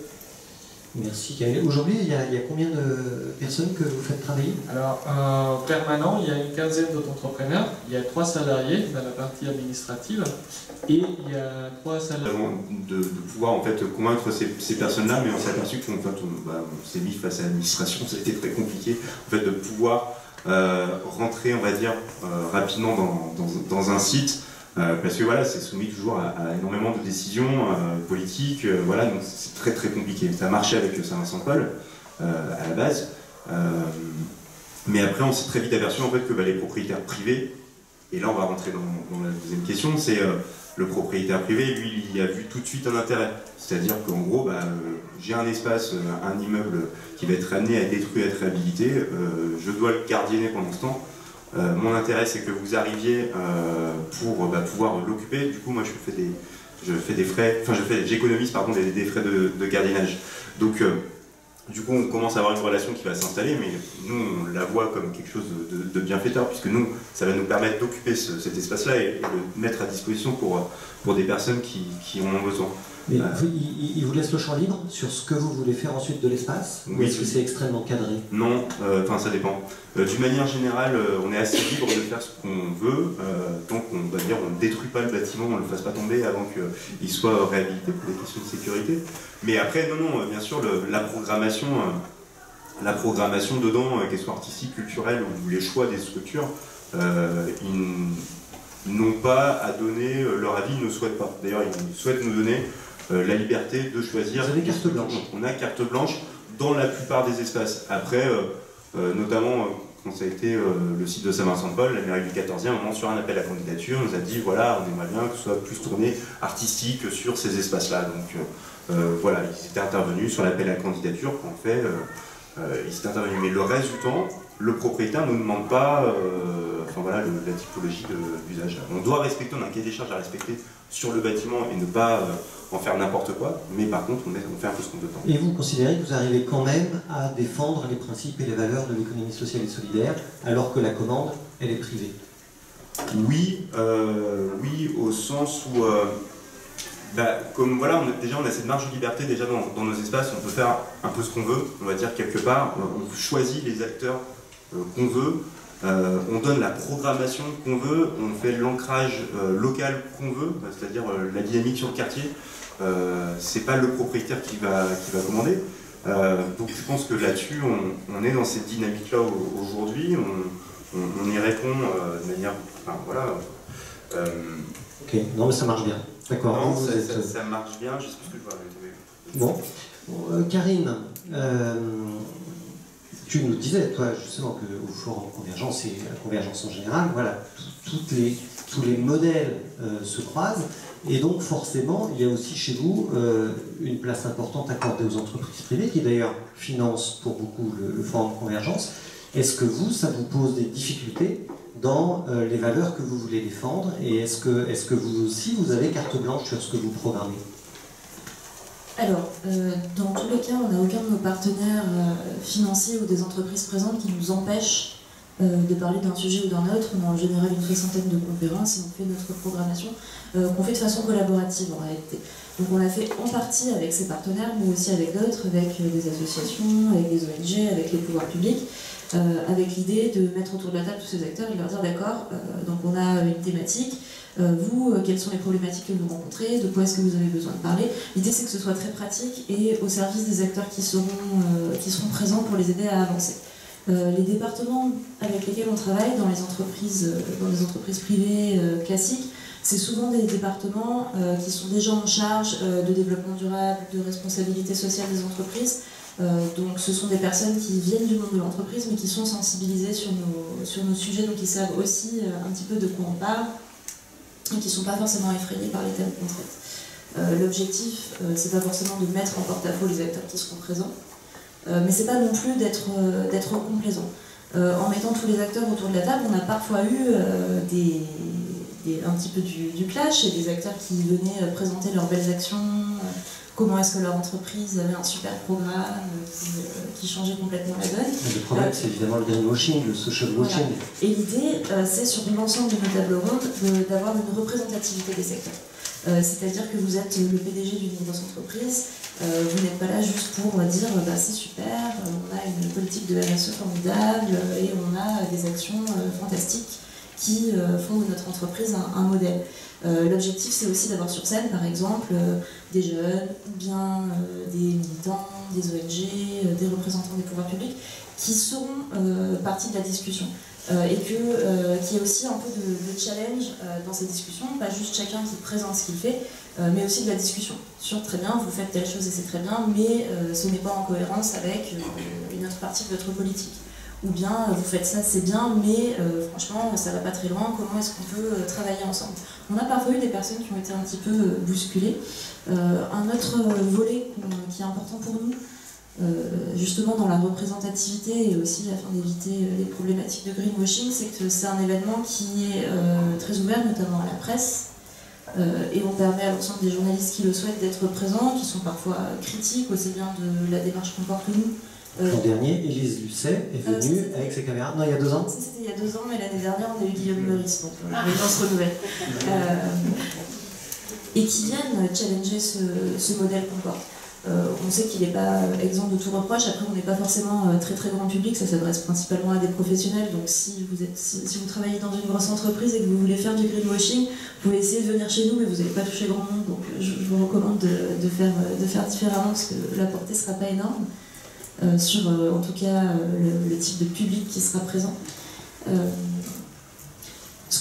Merci. Aujourd'hui, il, il y a combien de personnes que vous faites travailler? Alors, euh, permanent, il y a une quinzaine d'auto-entrepreneurs, il y a trois salariés dans la partie administrative et il y a trois salariés. De, de pouvoir en fait convaincre ces, ces personnes-là, mais on s'est aperçu qu'on fait, on, bah, on s'est mis face à l'administration, ça a été très compliqué en fait de pouvoir euh, rentrer, on va dire, euh, rapidement dans, dans, dans un site. Euh, parce que voilà, c'est soumis toujours à, à énormément de décisions euh, politiques, euh, voilà, donc c'est très très compliqué. Ça a marché avec Saint-Vincent-de-Paul euh, à la base, euh, mais après on s'est très vite aperçu en fait que bah, les propriétaires privés, et là on va rentrer dans, dans la deuxième question, c'est euh, le propriétaire privé, lui il y a vu tout de suite un intérêt, c'est-à-dire qu'en gros, bah, euh, j'ai un espace, un immeuble qui va être amené à être détruit, à être réhabilité, euh, je dois le gardionner pendant ce temps. Euh, mon intérêt c'est que vous arriviez euh, pour bah, pouvoir l'occuper. Du coup moi je fais des, je fais des frais, enfin je fais, j'économise pardon des, des frais de, de gardiennage. Donc euh, du coup on commence à avoir une relation qui va s'installer, mais nous on la voit comme quelque chose de, de, de bienfaiteur, puisque nous ça va nous permettre d'occuper ce, cet espace-là et, et de le mettre à disposition pour, pour des personnes qui, qui en ont besoin. Mais euh, il, il vous laisse le champ libre sur ce que vous voulez faire ensuite de l'espace? Oui. Ou est-ce que c'est extrêmement cadré? Non, enfin euh, ça dépend. Euh, D'une manière générale, euh, on est assez libre de faire ce qu'on veut, euh, tant qu'on va dire on ne détruit pas le bâtiment, on ne le fasse pas tomber avant qu'il soit réhabilité pour des questions de sécurité. Mais après, non, non, bien sûr, le, la programmation, euh, la programmation dedans, euh, qu'elle soit artistique, culturelle ou les choix des structures, euh, ils n'ont pas à donner leur avis, ils ne souhaitent pas. D'ailleurs, ils souhaitent nous donner Euh, la liberté de choisir. Vous avez carte blanche. On a carte blanche dans la plupart des espaces. Après, euh, euh, notamment euh, quand ça a été euh, le site de Saint-Vincent-de-Paul, la mairie du quatorzième, à un moment sur un appel à candidature, nous a dit voilà, on aimerait bien que ce soit plus tourné artistique sur ces espaces-là. Donc euh, euh, voilà, ils étaient intervenus sur l'appel à candidature qu'en fait, euh, euh, ils étaient intervenus. Mais le reste du temps, le propriétaire ne nous demande pas euh, enfin, voilà, le, la typologie d'usage. On doit respecter, on a un cahier des charges à respecter sur le bâtiment et ne pas euh, en faire n'importe quoi, mais par contre, on, est, on fait un peu ce qu'on peut temps. Et vous considérez que vous arrivez quand même à défendre les principes et les valeurs de l'économie sociale et solidaire, alors que la commande, elle est privée? Oui, euh, oui, au sens où, euh, bah, comme voilà, on a, déjà on a cette marge de liberté déjà dans, dans nos espaces, on peut faire un peu ce qu'on veut, on va dire quelque part, on choisit les acteurs euh, qu'on veut, euh, on donne la programmation qu'on veut, on fait l'ancrage euh, local qu'on veut, c'est-à-dire euh, la dynamique sur le quartier. Euh, c'est pas le propriétaire qui va, qui va commander. Euh, donc je pense que là-dessus, on, on est dans cette dynamique-là aujourd'hui, on, on, on y répond euh, de manière... Enfin, voilà. Euh, ok, non mais ça marche bien. D'accord. Non, vous ça, êtes... ça, ça marche bien, je sais plus ce que je vois. Bon. Euh, Karine, euh, tu nous disais, toi, justement, qu'au Forum Convergence et la Convergence en général, voilà, toutes les, tous les modèles euh, se croisent. Et donc forcément, il y a aussi chez vous euh, une place importante accordée aux entreprises privées, qui d'ailleurs financent pour beaucoup le, le Forum Convergence. Est-ce que vous, ça vous pose des difficultés dans euh, les valeurs que vous voulez défendre? Et est-ce que, est-ce que vous aussi, vous avez carte blanche sur ce que vous programmez? Alors, euh, dans tous les cas, on n'a aucun de nos partenaires euh, financiers ou des entreprises présentes qui nous empêchent Euh, de parler d'un sujet ou d'un autre. On a en général une soixantaine de conférences et on fait notre programmation euh, qu'on fait de façon collaborative en réalité. Donc on l'a fait en partie avec ses partenaires, mais aussi avec d'autres, avec euh, des associations, avec des O N G, avec les pouvoirs publics, euh, avec l'idée de mettre autour de la table tous ces acteurs et de leur dire d'accord, euh, donc on a une thématique, euh, vous, euh, quelles sont les problématiques que vous rencontrez, de quoi est-ce que vous avez besoin de parler. L'idée c'est que ce soit très pratique et au service des acteurs qui seront, euh, qui seront présents pour les aider à avancer. Euh, les départements avec lesquels on travaille dans les entreprises, euh, dans les entreprises privées euh, classiques, c'est souvent des départements euh, qui sont déjà en charge euh, de développement durable, de responsabilité sociale des entreprises. Euh, donc ce sont des personnes qui viennent du monde de l'entreprise mais qui sont sensibilisées sur nos, sur nos sujets, donc ils savent aussi euh, un petit peu de quoi on parle et qui ne sont pas forcément effrayés par les thèmes qu'on traite. Euh, L'objectif, euh, c'est pas forcément de mettre en porte-à-faux les acteurs qui seront présents, Euh, mais c'est pas non plus d'être euh, d'être complaisant. Euh, en mettant tous les acteurs autour de la table, on a parfois eu euh, des, des, un petit peu du, du clash et des acteurs qui venaient euh, présenter leurs belles actions, euh, comment est-ce que leur entreprise avait un super programme euh, qui, euh, qui changeait complètement la donne. Le problème, euh, c'est évidemment le greenwashing, le social washing. Voilà. Et l'idée, euh, c'est sur l'ensemble de nos tables rondes d'avoir une représentativité des secteurs. Euh, C'est-à-dire que vous êtes le P D G d'une grosse entreprise, euh, vous n'êtes pas là juste pour dire bah, c'est super, on a une politique de R S E formidable et on a des actions euh, fantastiques qui euh, font de notre entreprise un, un modèle. Euh, L'objectif, c'est aussi d'avoir sur scène, par exemple, euh, des jeunes, ou bien euh, des militants, des O N G, euh, des représentants des pouvoirs publics, qui seront euh, partie de la discussion. Euh, et que, euh, qu'il y ait aussi un peu de, de challenge euh, dans ces discussions, pas juste chacun qui présente ce qu'il fait, euh, mais aussi de la discussion sur très bien, vous faites telle chose et c'est très bien, mais euh, ce n'est pas en cohérence avec euh, une autre partie de votre politique. Ou bien vous faites ça, c'est bien, mais euh, franchement ça va pas très loin, comment est-ce qu'on peut euh, travailler ensemble? On a parfois eu des personnes qui ont été un petit peu euh, bousculées. Euh, un autre volet qui est important pour nous, Euh, justement dans la représentativité et aussi afin d'éviter euh, les problématiques de greenwashing, c'est que c'est un événement qui est euh, très ouvert, notamment à la presse, euh, et on permet à l'ensemble des journalistes qui le souhaitent d'être présents, qui sont parfois critiques aussi bien de la démarche qu'on porte nous. Euh, L'an dernier, Élise Lucet est venue euh, avec ses caméras. Non, il y a deux ans. C'était il y a deux ans, mais l'année dernière, on a eu Guillaume Meurice, donc euh, les gens se renouvellent. Euh, et qui viennent challenger ce, ce modèle qu'on porte. Euh, on sait qu'il n'est pas exempt de tout reproche. Après, on n'est pas forcément euh, très très grand public, ça s'adresse principalement à des professionnels. Donc, si vous, êtes, si, si vous travaillez dans une grosse entreprise et que vous voulez faire du greenwashing, vous pouvez essayer de venir chez nous, mais vous n'allez pas toucher grand monde. Donc, je, je vous recommande de, de, faire, de faire différemment parce que la portée ne sera pas énorme euh, sur, euh, en tout cas, euh, le, le type de public qui sera présent. Euh, Ce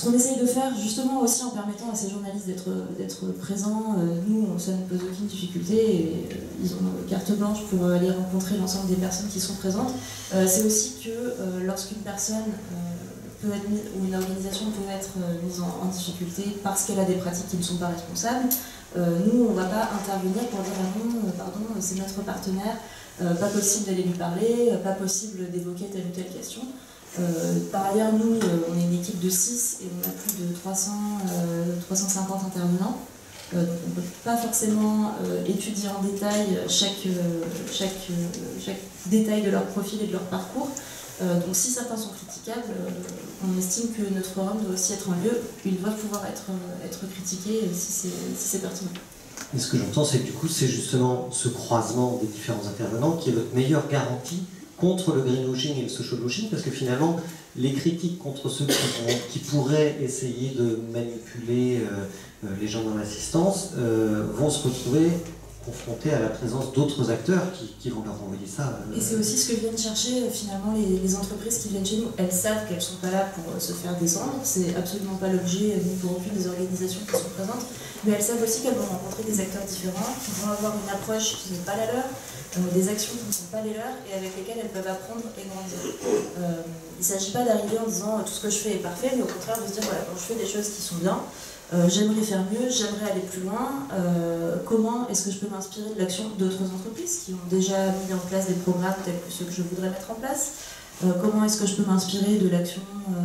qu'on essaye de faire, justement aussi en permettant à ces journalistes d'être présents, euh, nous, ça ne pose aucune difficulté, et euh, ils ont carte blanche pour aller rencontrer l'ensemble des personnes qui sont présentes, euh, c'est aussi que euh, lorsqu'une personne euh, peut être mise, ou une organisation peut être euh, mise en, en difficulté parce qu'elle a des pratiques qui ne sont pas responsables, euh, nous, on ne va pas intervenir pour dire ah non, euh, pardon, c'est notre partenaire, euh, pas possible d'aller lui parler, euh, pas possible d'évoquer telle ou telle question. Euh, par ailleurs, nous, euh, on est une équipe de six et on a plus de trois cents, euh, trois cent cinquante intervenants. Euh, donc on ne peut pas forcément euh, étudier en détail chaque, euh, chaque, euh, chaque détail de leur profil et de leur parcours. Euh, donc si certains sont critiquables, euh, on estime que notre forum doit aussi être un lieu où il doit pouvoir être, euh, être critiqué euh, si c'est si pertinent. Et ce que j'entends, c'est que du coup, c'est justement ce croisement des différents intervenants qui est votre meilleure garantie contre le greenwashing et le socialwashing, parce que finalement, les critiques contre ceux qui, vont, qui pourraient essayer de manipuler euh, les gens dans l'assistance euh, vont se retrouver confrontés à la présence d'autres acteurs qui, qui vont leur envoyer ça. Euh... Et c'est aussi ce que viennent chercher finalement les, les entreprises qui viennent chez nous. Elles savent qu'elles ne sont pas là pour se faire descendre, c'est absolument pas l'objet ni pour aucune des organisations qui sont présentes, mais elles savent aussi qu'elles vont rencontrer des acteurs différents, qui vont avoir une approche qui n'est pas la leur, euh, des actions qui ne sont pas les leurs et avec lesquelles elles peuvent apprendre et grandir. Euh, il ne s'agit pas d'arriver en disant tout ce que je fais est parfait, mais au contraire de se dire voilà, quand je fais des choses qui sont bien, Euh, j'aimerais faire mieux, j'aimerais aller plus loin. Euh, comment est-ce que je peux m'inspirer de l'action d'autres entreprises qui ont déjà mis en place des programmes tels que ceux que je voudrais mettre en place? euh, Comment est-ce que je peux m'inspirer de l'action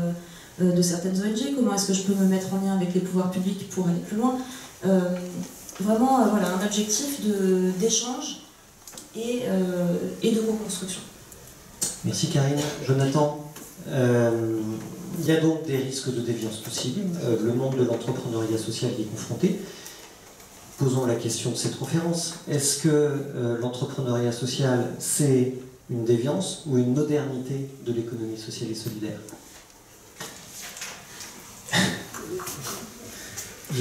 euh, de certaines O N G? Comment est-ce que je peux me mettre en lien avec les pouvoirs publics pour aller plus loin? euh, Vraiment, euh, voilà, un objectif d'échange et, euh, et de co-construction. Merci Karine. Jonathan, euh, il y a donc des risques de déviance possibles. Euh, le monde de l'entrepreneuriat social y est confronté. Posons la question de cette conférence. Est-ce que euh, l'entrepreneuriat social, c'est une déviance ou une modernité de l'économie sociale et solidaire? Je...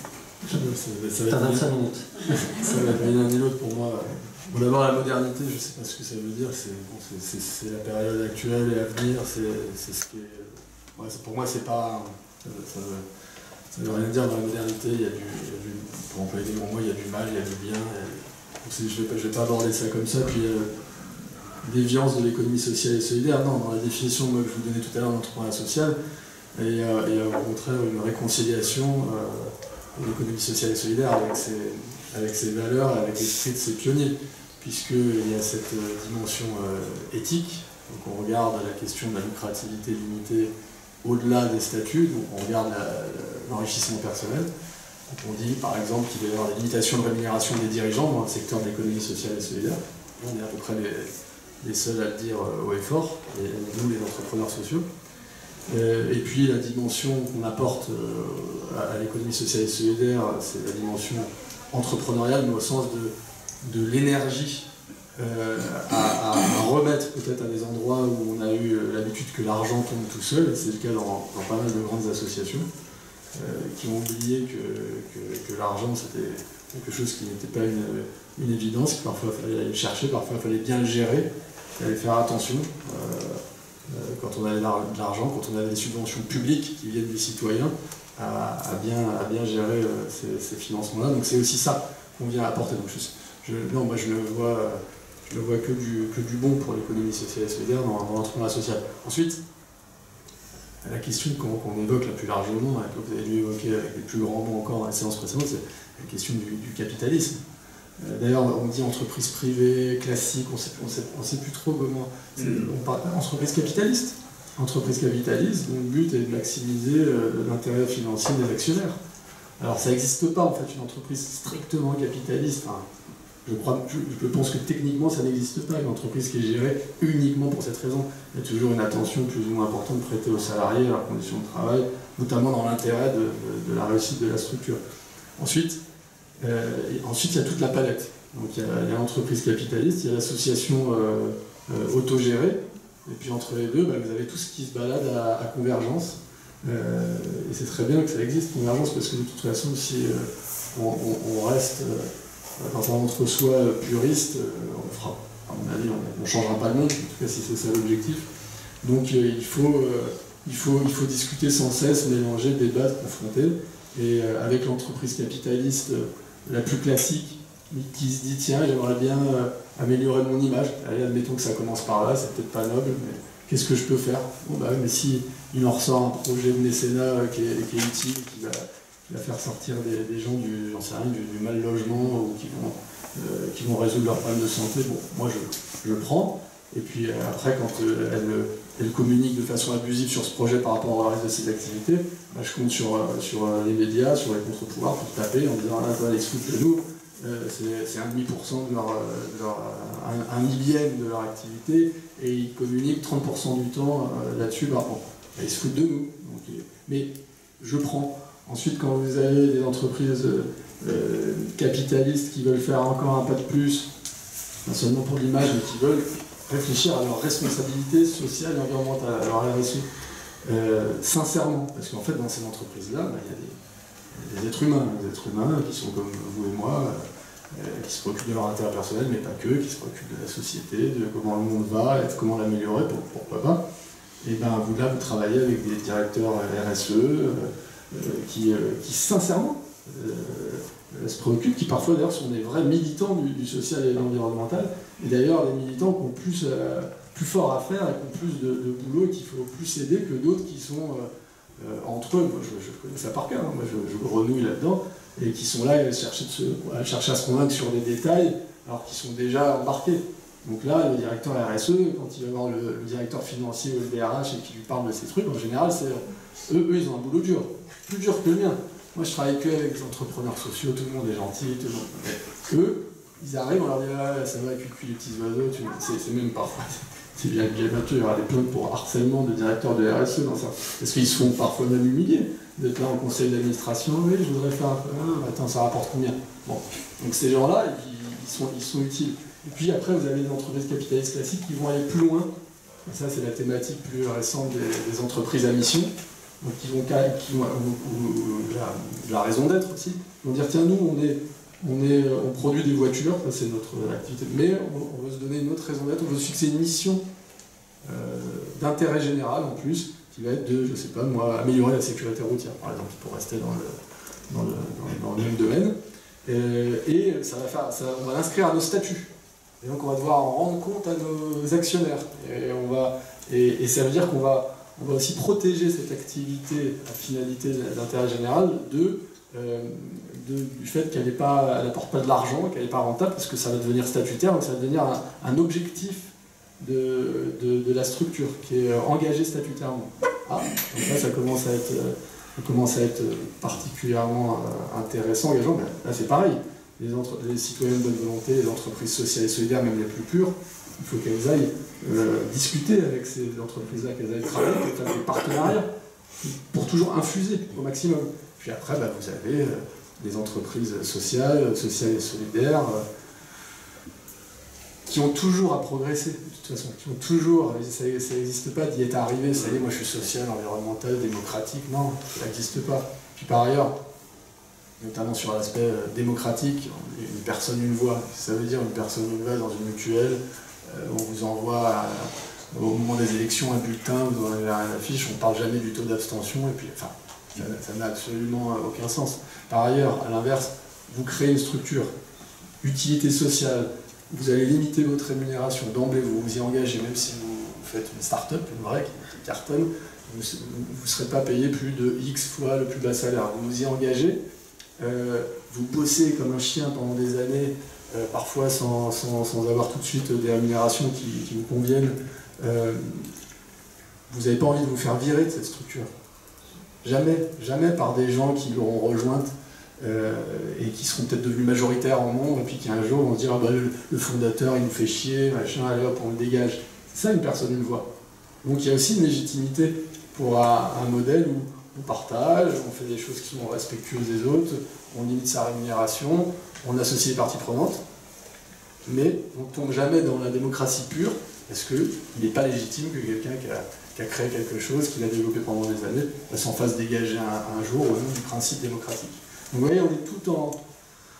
je ça, T'as vingt-cinq minutes. Ça va être l'un et l'autre pour moi. Bon, d'abord, la modernité, je ne sais pas ce que ça veut dire. C'est bon, la période actuelle et à venir. C'est ce qui est... Ouais, pour moi, c'est pas. Ça, ça, ça veut rien dire dans la modernité. Il y a du, il y a du, pour employer des grands mots, il y a du mal, il y a du bien. Et, je ne vais, vais pas aborder ça comme ça. Puis, euh, déviance de l'économie sociale et solidaire. Non, dans la définition moi, que je vous donnais tout à l'heure d'entrepreneuriat social, il y a, il y a au contraire une réconciliation euh, de l'économie sociale et solidaire avec ses, avec ses valeurs, avec l'esprit de ses pionniers, puisqu'il y a cette euh, dimension euh, éthique. Donc, on regarde la question de la lucrativité limitée au-delà des statuts, donc on regarde l'enrichissement personnel. Donc on dit par exemple qu'il va y avoir des limitations de rémunération des dirigeants dans le secteur de l'économie sociale et solidaire. On est à peu près les, les seuls à le dire haut et fort, et nous les entrepreneurs sociaux. Et puis la dimension qu'on apporte à l'économie sociale et solidaire, c'est la dimension entrepreneuriale, mais au sens de, de l'énergie Euh, à, à, à remettre peut-être à des endroits où on a eu l'habitude que l'argent tombe tout seul, et c'est le cas dans, dans pas mal de grandes associations euh, qui ont oublié que, que, que l'argent c'était quelque chose qui n'était pas une, une évidence, que parfois il fallait aller le chercher, parfois il fallait bien le gérer, il fallait faire attention euh, euh, quand on avait de l'argent, quand on avait des subventions publiques qui viennent des citoyens, à, à, bien, à bien gérer euh, ces, ces financements-là. Donc c'est aussi ça qu'on vient apporter. Donc je, je, non, moi je le vois. Euh, Je ne vois que du, que du bon pour l'économie sociale et solidaire dans, dans l'entrepreneuriat social. Ensuite, la question qu'on qu'on évoque là plus largement, que vous avez dû évoquer avec les plus grands mots encore dans les séances précédentes, c'est la question du, du capitalisme. Euh, D'ailleurs, on dit entreprise privée, classique, on ne sait, on sait, on sait plus trop comment... On parle entreprise capitaliste. Entreprise capitaliste, dont le but est de maximiser euh, l'intérêt financier des actionnaires. Alors ça n'existe pas en fait, une entreprise strictement capitaliste. Enfin, Je, crois, je, je pense que techniquement ça n'existe pas, une entreprise qui est gérée uniquement pour cette raison. Il y a toujours une attention plus ou moins importante prêtée aux salariés, à leurs conditions de travail, notamment dans l'intérêt de, de, de la réussite de la structure. Ensuite, euh, et ensuite il y a toute la palette. Donc il y a l'entreprise capitaliste, il y a l'association euh, euh, autogérée, et puis entre les deux, bah, vous avez tout ce qui se balade à, à Convergence. Euh, et c'est très bien que ça existe, Convergence, parce que de toute façon, si euh, on, on, on reste... Euh, Dans un entre-soi puriste, on fera, à mon avis, on ne changera pas le monde, en tout cas si c'est ça l'objectif. Donc euh, il faut, euh, il faut, il faut discuter sans cesse, mélanger, débattre, confronter. Et euh, avec l'entreprise capitaliste euh, la plus classique, qui se dit tiens, j'aimerais bien euh, améliorer mon image. Allez, admettons que ça commence par là, c'est peut-être pas noble, mais qu'est-ce que je peux faire? Bon bah mais si il en ressort un projet de mécénat euh, qui, est, qui est utile, qui va, qui va faire sortir des, des gens du, j'en sais rien, du, du mal logement ou qui vont, euh, qui vont résoudre leurs problèmes de santé, bon, moi je, je prends. Et puis euh, après, quand euh, elle, elle communique de façon abusive sur ce projet par rapport au reste de ses activités, bah, je compte sur, euh, sur les médias, sur les contre-pouvoirs pour taper en disant ah, là, ils se foutent de nous. Euh, c'est un virgule cinq pour cent de leur, de leur un, un millième de leur activité et ils communiquent trente pour cent du temps euh, là-dessus, bah, bon, bah, ils se foutent de nous. Donc, euh, mais je prends. Ensuite, quand vous avez des entreprises euh, capitalistes qui veulent faire encore un pas de plus, non seulement pour l'image, mais qui veulent réfléchir à leur responsabilité sociale et environnementale, à leur R S E, euh, sincèrement, parce qu'en fait, dans ces entreprises-là, bah, il y a des des êtres humains, des êtres humains qui sont comme vous et moi, euh, qui se préoccupent de leur intérêt personnel, mais pas que, qui se préoccupent de la société, de comment le monde va, et de comment l'améliorer, pour, pourquoi pas. Et bien vous là, vous travaillez avec des directeurs R S E euh, euh, qui, euh, qui sincèrement euh, se préoccupent, qui parfois d'ailleurs sont des vrais militants du, du social et de l'environnemental, et d'ailleurs des militants qui ont plus, euh, plus fort à faire et qui ont plus de, de boulot et qu'il faut plus aider que d'autres qui sont... Euh, Euh, entre eux, moi je, je connais ça par cœur, hein, moi je, je grenouille là-dedans, et qui sont là à chercher, de se, à chercher à se convaincre sur des détails, alors qu'ils sont déjà embarqués. Donc là, le directeur R S E, quand il va voir le, le directeur financier ou le D R H et qu'il lui parle de ces trucs, en général, c'est eux, eux, ils ont un boulot dur, plus dur que le mien. Moi je travaille que avec des entrepreneurs sociaux, tout le monde est gentil, tout le monde... Mais eux, ils arrivent, on leur dit ah, ça va, cuicui, les petits oiseaux, c'est même parfois... C'est bien bientôt, il y aura des plaintes pour harcèlement de directeurs de R S E dans ça. Parce qu'ils se font parfois même humilier d'être là en conseil d'administration. Oui, je voudrais faire un peu. Ah, attends, ça rapporte combien? Bon. Donc ces gens-là, ils sont, ils sont utiles. Et puis après, vous avez des entreprises capitalistes classiques qui vont aller plus loin. Et ça, c'est la thématique plus récente des, des entreprises à mission. Donc qui vont, qui vont ou, ou, la, la raison d'être aussi. Ils vont dire tiens, nous, on est. On, est, on produit des voitures, ça c'est notre activité, mais on, on veut se donner une autre raison d'être, on veut se fixer une mission euh, d'intérêt général en plus, qui va être de, je sais pas moi, améliorer la sécurité routière, par exemple, pour rester dans le, dans le, dans, dans le même domaine. Et, et ça va faire, ça, on va l'inscrire à nos statuts. Et donc on va devoir en rendre compte à nos actionnaires. Et, on va, et, et ça veut dire qu'on va, on va aussi protéger cette activité à finalité d'intérêt général de... Euh, de, du fait qu'elle n'apporte pas de l'argent, qu'elle n'est pas rentable, parce que ça va devenir statutaire, donc ça va devenir un, un objectif de, de, de la structure qui est engagé statutairement. Ah, donc là ça commence à être, ça commence à être particulièrement intéressant, engageant. Ben, là c'est pareil, les, entre, les citoyens de bonne volonté, les entreprises sociales et solidaires, même les plus pures, il faut qu'elles aillent euh, discuter avec ces entreprises-là, qu'elles aillent travailler, qu'elles fassent des partenariats pour toujours infuser au maximum. Puis après, bah, vous avez euh, des entreprises sociales, sociales et solidaires, euh, qui ont toujours à progresser, de toute façon, qui ont toujours, ça n'existe pas d'y être arrivé, ça y est, moi je suis social, environnemental, démocratique, non, ça n'existe pas. Puis par ailleurs, notamment sur l'aspect euh, démocratique, une personne, une voix, ça veut dire une personne, une voix dans une mutuelle, euh, on vous envoie à, au moment des élections un bulletin, vous avez la fiche, on ne parle jamais du taux d'abstention, et puis, enfin, ça n'a absolument aucun sens. Par ailleurs, à l'inverse, vous créez une structure, utilité sociale, vous allez limiter votre rémunération d'emblée, vous vous y engagez, même si vous faites une start-up, une vraie, qui cartonne, vous ne serez pas payé plus de X fois le plus bas salaire. Vous vous y engagez, euh, vous bossez comme un chien pendant des années, euh, parfois sans, sans, sans avoir tout de suite des rémunérations qui, qui vous conviennent. Euh, vous n'avez pas envie de vous faire virer de cette structure. Jamais, jamais par des gens qui l'auront rejointe euh, et qui seront peut-être devenus majoritaires en nombre, et puis qui un jour vont se dire ah bah, le, le fondateur il nous fait chier, machin, allez hop, on le dégage. C'est ça une personne, une voix. Donc il y a aussi une légitimité pour un, un modèle où on partage, on fait des choses qui sont respectueuses des autres, on limite sa rémunération, on associe les parties prenantes, mais on ne tombe jamais dans la démocratie pure, parce qu'il n'est pas légitime que quelqu'un qui a qui a créé quelque chose, qu'il a développé pendant des années, va s'en fasse dégager un, un jour au nom du principe démocratique. Donc vous voyez, on est tout en,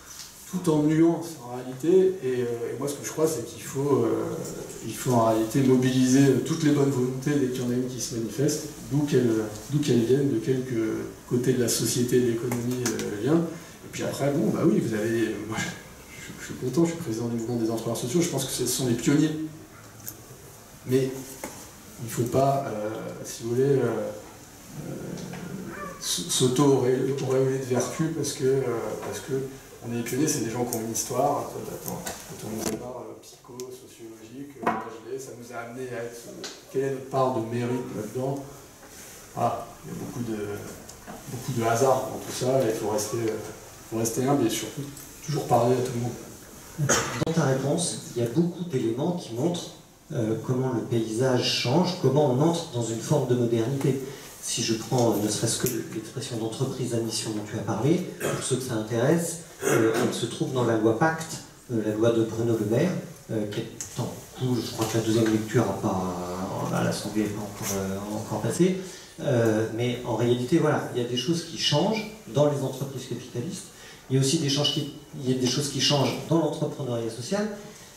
tout en nuance en réalité, et, euh, et moi ce que je crois c'est qu'il faut, euh, il faut en réalité mobiliser toutes les bonnes volontés dès qu'il y en a une qui se manifeste, d'où qu'elle d'où qu'elle vienne, de quelque côté de la société, de l'économie euh, vient. Et puis après, bon bah oui, vous avez, moi je, je suis content, je suis président du mouvement des entrepreneurs sociaux, je pense que ce sont les pionniers. Mais il ne faut pas, euh, si vous voulez, euh, euh, s'auto-auréoler de vertu parce que, euh, parce que on est pionniers, c'est des gens qui ont une histoire. Quand on nous sépare psycho, sociologique, ça nous a amené à être. Quelle est notre part de mérite là-dedans? Ah, il y a beaucoup de, beaucoup de hasard dans tout ça, et il faut rester, faut rester humble et surtout toujours parler à tout le monde. Dans ta réponse, il y a beaucoup d'éléments qui montrent euh, comment le paysage change, comment on entre dans une forme de modernité. Si je prends ne serait-ce que l'expression d'entreprise à mission dont tu as parlé, pour ceux que ça intéresse, euh, elle se trouve dans la loi Pacte, euh, la loi de Bruno Le Maire, euh, qui est en cours, je crois que la deuxième lecture n'a pas, à l'Assemblée n'est pas encore, euh, encore passée, euh, mais en réalité, voilà, il y a des choses qui changent dans les entreprises capitalistes, il y a aussi des, qui, il y a des choses qui changent dans l'entrepreneuriat social.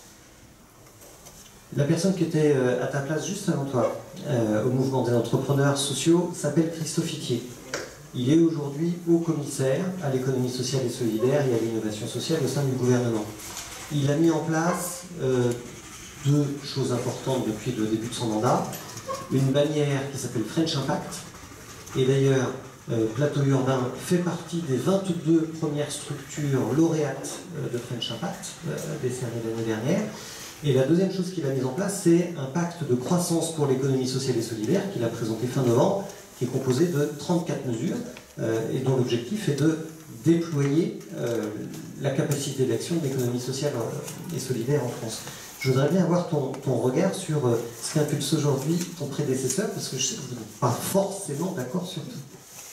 La personne qui était à ta place juste avant toi, euh, au mouvement des entrepreneurs sociaux, s'appelle Christophe Itier. Il est aujourd'hui haut commissaire à l'économie sociale et solidaire et à l'innovation sociale au sein du gouvernement. Il a mis en place euh, deux choses importantes depuis le début de son mandat. Une bannière qui s'appelle French Impact. Et d'ailleurs, euh, Plateau Urbain fait partie des vingt-deux premières structures lauréates euh, de French Impact, euh, décernées l'année dernière. Et la deuxième chose qu'il a mise en place, c'est un pacte de croissance pour l'économie sociale et solidaire qu'il a présenté fin novembre, qui est composé de trente-quatre mesures euh, et dont l'objectif est de déployer euh, la capacité d'action de l'économie sociale et solidaire en France. Je voudrais bien avoir ton, ton regard sur euh, ce qu'impulse aujourd'hui ton prédécesseur, parce que je sais que vous n'êtes pas forcément d'accord sur tout.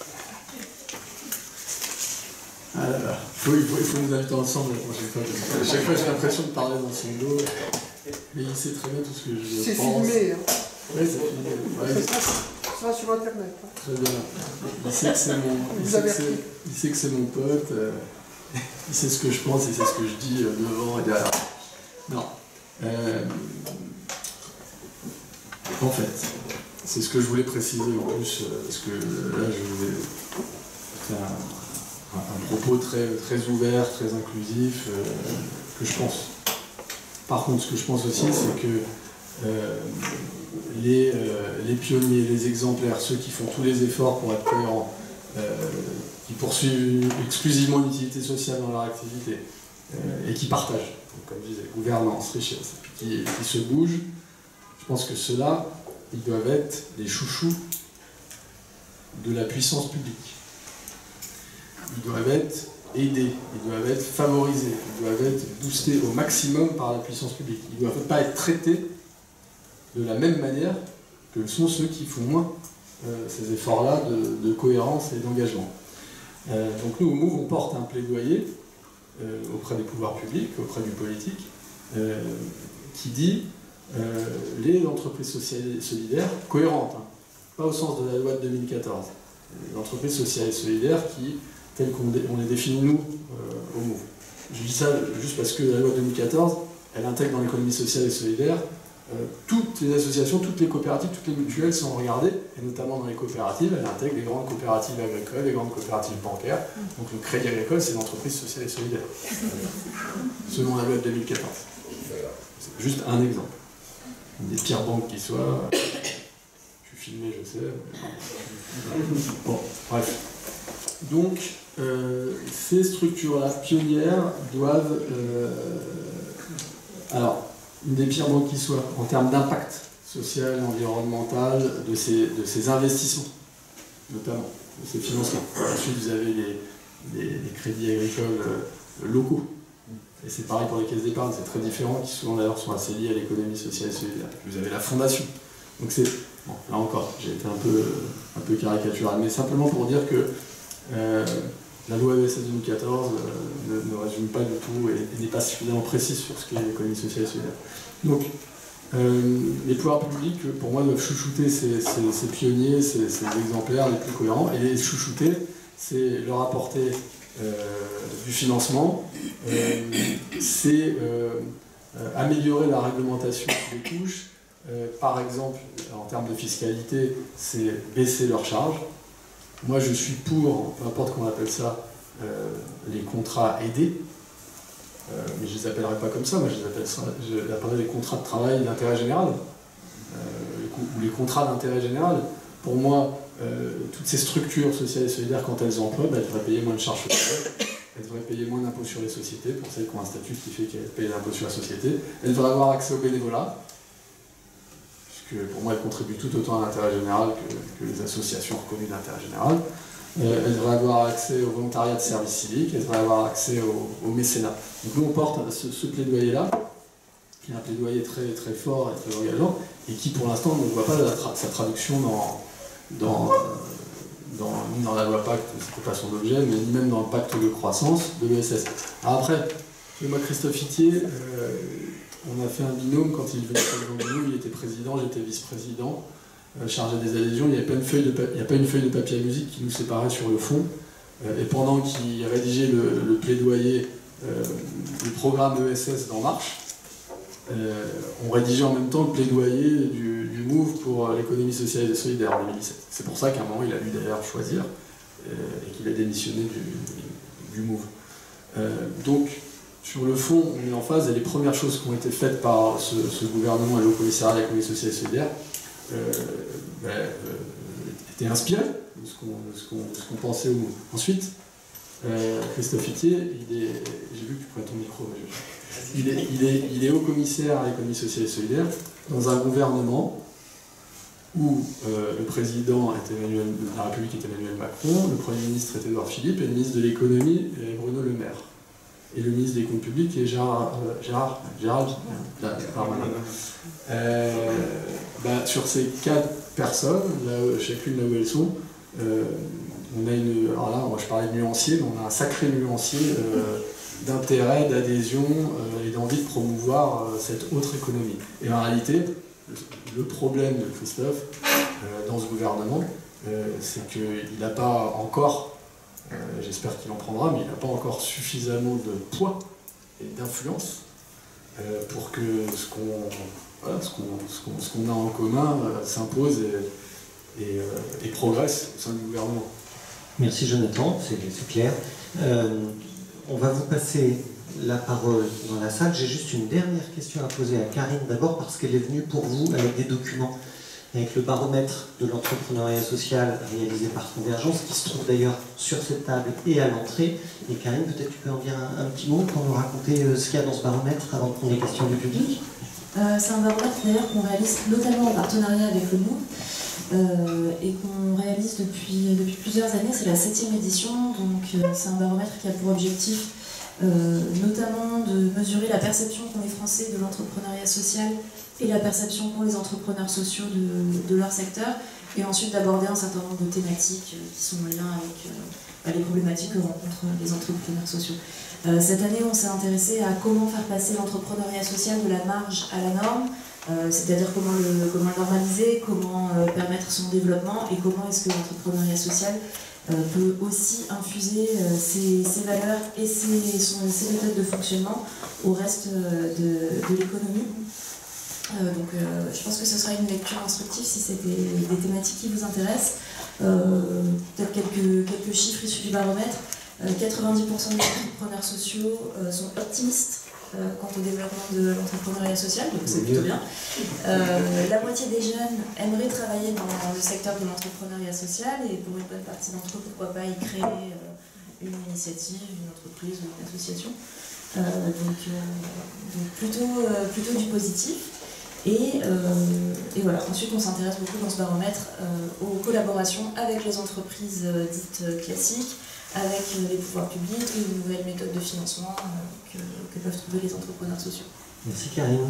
Ah là là. Oui, il faut, il faut nous inviter ensemble la prochaine fois. À chaque fois, j'ai l'impression de parler dans son dos. Mais il sait très bien tout ce que je c'est pense. C'est filmé. Hein. Oui, c'est filmé. Ouais, ça sera sur Internet. Hein. Très bien. Il sait que c'est mon, il sait que c'est, il sait que c'est mon pote. Euh, il sait ce que je pense, il sait ce que je dis euh, devant et derrière. Non. Euh, en fait, c'est ce que je voulais préciser en plus, euh, parce que là, je voulais faire un, un propos très, très ouvert, très inclusif, euh, que je pense. Par contre, ce que je pense aussi, c'est que euh, les, euh, les pionniers, les exemplaires, ceux qui font tous les efforts pour être cohérents, euh, qui poursuivent exclusivement une utilité sociale dans leur activité, euh, et qui partagent, donc, comme je disais, gouvernance, richesse, qui, qui se bougent, je pense que ceux-là, ils doivent être les chouchous de la puissance publique. Ils doivent être aidés, ils doivent être favorisés, ils doivent être boostés au maximum par la puissance publique. Ils ne doivent pas être traités de la même manière que sont ceux qui font moins euh, ces efforts-là de, de cohérence et d'engagement. Euh, donc nous, au Move, on porte un plaidoyer euh, auprès des pouvoirs publics, auprès du politique, euh, qui dit euh, les entreprises sociales et solidaires cohérentes, hein, pas au sens de la loi de deux mille quatorze, les entreprises sociales et solidaires qui, telles qu'on on les définit nous euh, au Move. Je dis ça juste parce que la loi de deux mille quatorze, elle intègre dans l'économie sociale et solidaire euh, toutes les associations, toutes les coopératives, toutes les mutuelles sont regardées, et notamment dans les coopératives, elle intègre les grandes coopératives agricoles, les grandes coopératives bancaires. Donc le Crédit Agricole, c'est une entreprise sociale et solidaire, selon la loi de deux mille quatorze. C'est juste un exemple. Une des pires banques qui soit. Je suis filmé, je sais. Bon, bref. Donc, euh, ces structures-là, pionnières, doivent... Euh, alors, une des pires banques qui soit, en termes d'impact social, environnemental, de ces, de ces investissements, notamment, de ces financements. Ensuite, vous avez les, les, les crédits agricoles euh, locaux. Et c'est pareil pour les caisses d'épargne, c'est très différent, qui souvent d'ailleurs sont assez liés à l'économie sociale et solidaire. Vous avez la fondation. Donc c'est... Bon, là encore, j'ai été un peu, un peu caricatural, mais simplement pour dire que euh, la loi E S S deux mille quatorze euh, ne, ne résume pas du tout et, et n'est pas suffisamment précise sur ce qu'est l'économie sociale et solidaire. Donc, euh, les pouvoirs publics, pour moi, doivent chouchouter ces, ces, ces pionniers, ces, ces exemplaires les plus cohérents, et les chouchouter, c'est leur apporter euh, du financement, euh, c'est euh, euh, améliorer la réglementation des couches. Euh, par exemple, en termes de fiscalité, c'est baisser leurs charges. Moi, je suis pour, peu importe qu'on appelle ça, euh, les contrats aidés. Euh, mais je ne les appellerai pas comme ça, moi je les appelle ça, je les appellerai les contrats de travail d'intérêt général, euh, ou les contrats d'intérêt général. Pour moi, euh, toutes ces structures sociales et solidaires, quand elles emploient, bah, elles devraient payer moins de charges sociales, elles devraient payer moins d'impôts sur les sociétés, pour celles qui ont un statut qui fait qu'elles payent l'impôt sur la société. Elles devraient avoir accès au bénévolat, puisque pour moi elles contribuent tout autant à l'intérêt général que, que les associations reconnues d'intérêt général. Euh, elles devraient avoir accès au volontariat de service civique, elles devraient avoir accès au, au mécénat. Donc nous on porte ce, ce plaidoyer-là, qui est un plaidoyer très, très fort et très engageant, et qui pour l'instant ne voit pas la tra sa traduction dans, dans, dans, ni dans la loi Pacte, c'était pas son objet, mais ni même dans le pacte de croissance de l'E S S. Alors après, moi Christophe Itier, euh, on a fait un binôme quand il venait président de nous, il était président, j'étais vice-président. Chargé des adhésions, il n'y avait pas une feuille de il n'y a pas une feuille de papier à musique qui nous séparait sur le fond. Et pendant qu'il rédigeait le, le plaidoyer euh, du programme E S S d'En Marche, euh, on rédigeait en même temps le plaidoyer du, du MOVE pour l'économie sociale et solidaire en deux mille dix-sept. C'est pour ça qu'à un moment il a dû d'ailleurs choisir euh, et qu'il a démissionné du, du MOVE. Euh, donc sur le fond, on est en phase et les premières choses qui ont été faites par ce, ce gouvernement et le Haut-Commissariat à l'économie sociale et solidaire Euh, ben, euh, était inspiré de ce qu'on qu'on qu'on pensait au MOVE. Ensuite, euh, Christophe Itier, il est, j'ai vu que tu prenais ton micro, je, il, est, il, est, il est haut-commissaire à l'économie sociale et solidaire dans un gouvernement où euh, le président est Emmanuel, de la République est Emmanuel Macron, le Premier ministre est Édouard Philippe et le ministre de l'économie est Bruno Le Maire. Et le ministre des Comptes publics est Gérard, euh, Gérard, Gérard, Gérard euh, bah, sur ces quatre personnes, là, chacune là où elles sont, euh, on a une. Alors là, moi je parlais de nuancier, mais on a un sacré nuancier euh, d'intérêt, d'adhésion euh, et d'envie de promouvoir euh, cette autre économie. Et en réalité, le, le problème de Christophe euh, dans ce gouvernement, euh, c'est qu'il n'a pas encore. Euh, j'espère qu'il en prendra, mais il n'a pas encore suffisamment de poids et d'influence euh, pour que ce qu'on voilà, ce qu'on ce qu'on, ce qu'on a en commun euh, s'impose et, et, euh, et progresse au sein du gouvernement. Merci Jonathan, c'est clair. Euh, on va vous passer la parole dans la salle. J'ai juste une dernière question à poser à Karine, d'abord parce qu'elle est venue pour vous avec des documents, avec le baromètre de l'entrepreneuriat social réalisé par Convergence, qui se trouve d'ailleurs sur cette table et à l'entrée. Et Karine, peut-être tu peux en dire un, un petit mot pour nous raconter euh, ce qu'il y a dans ce baromètre avant de prendre les questions du public. euh, C'est un baromètre d'ailleurs qu'on réalise notamment en partenariat avec le MOVE euh, et qu'on réalise depuis, depuis plusieurs années. C'est la septième édition, donc euh, c'est un baromètre qui a pour objectif euh, notamment de mesurer la perception qu'ont les Français de l'entrepreneuriat social et la perception qu'ont les entrepreneurs sociaux de, de leur secteur, et ensuite d'aborder un certain nombre de thématiques euh, qui sont en lien avec euh, les problématiques que rencontrent les entrepreneurs sociaux. Euh, cette année, on s'est intéressé à comment faire passer l'entrepreneuriat social de la marge à la norme, euh, c'est-à-dire comment le, comment le normaliser, comment euh, permettre son développement, et comment est-ce que l'entrepreneuriat social euh, peut aussi infuser euh, ses, ses valeurs et ses, son, ses méthodes de fonctionnement au reste euh, de, de l'économie. Euh, donc euh, je pense que ce sera une lecture instructive si c'est des, des thématiques qui vous intéressent. Euh, Peut-être quelques, quelques chiffres issus du baromètre. Euh, quatre-vingt-dix pour cent des entrepreneurs sociaux euh, sont optimistes euh, quant au développement de l'entrepreneuriat social, donc c'est plutôt bien. Euh, la moitié des jeunes aimeraient travailler dans le secteur de l'entrepreneuriat social, et pour une bonne partie d'entre eux, pourquoi pas y créer euh, une initiative, une entreprise ou une association. Euh, donc, euh, donc plutôt, euh, plutôt du positif. Et, euh, et voilà, ensuite on s'intéresse beaucoup dans ce baromètre euh, aux collaborations avec les entreprises euh, dites euh, classiques, avec euh, les pouvoirs publics, les nouvelles méthodes de financement euh, que, que peuvent trouver les entrepreneurs sociaux. Merci Karine.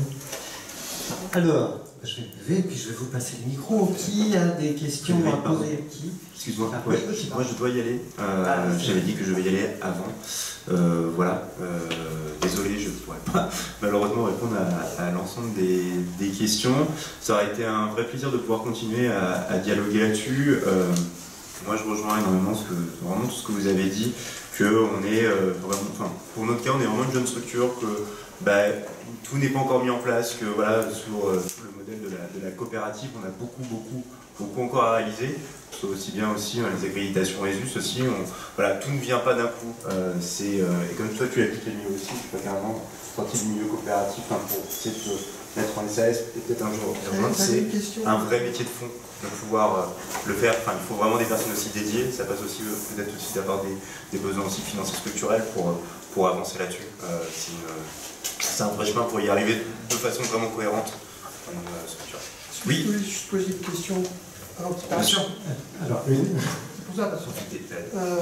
Alors, je vais me lever et puis je vais vous passer le micro. Qui a des questions à poser? Qui? Excuse-moi, ah, ouais, oui, moi je dois y aller. Euh, ah, J'avais dit que je vais y aller avant. Euh, voilà, euh, désolé, je ne pourrais pas malheureusement répondre à, à l'ensemble des, des questions. Ça aurait été un vrai plaisir de pouvoir continuer à, à dialoguer là-dessus. Euh, Moi, je rejoins énormément ce que, vraiment tout ce que vous avez dit, que on est euh, vraiment, enfin, pour notre cas, on est vraiment une jeune structure, que bah, tout n'est pas encore mis en place, que voilà, sur, euh, sur le modèle de la, de la coopérative, on a beaucoup, beaucoup, beaucoup encore à réaliser. Aussi bien aussi hein, les accréditations ESUS aussi, on, voilà, tout ne vient pas d'un coup. Euh, c'est, euh, et comme toi, tu l'as dit, Camille aussi, je suis pas carrément sorti du milieu coopératif, hein, pour essayer de mettre en S A S, peut-être un jour, c'est un vrai métier de fond de pouvoir euh, le faire. Enfin, il faut vraiment des personnes aussi dédiées. Ça passe aussi euh, peut-être aussi d'avoir des, des besoins aussi financiers structurels pour, pour avancer là-dessus. Euh, c'est un vrai chemin pour y arriver de façon vraiment cohérente dans une structure. Oui. Je voulais juste poser une question. Alors, bien sûr. Alors, une. C'est pour ça, parce que euh,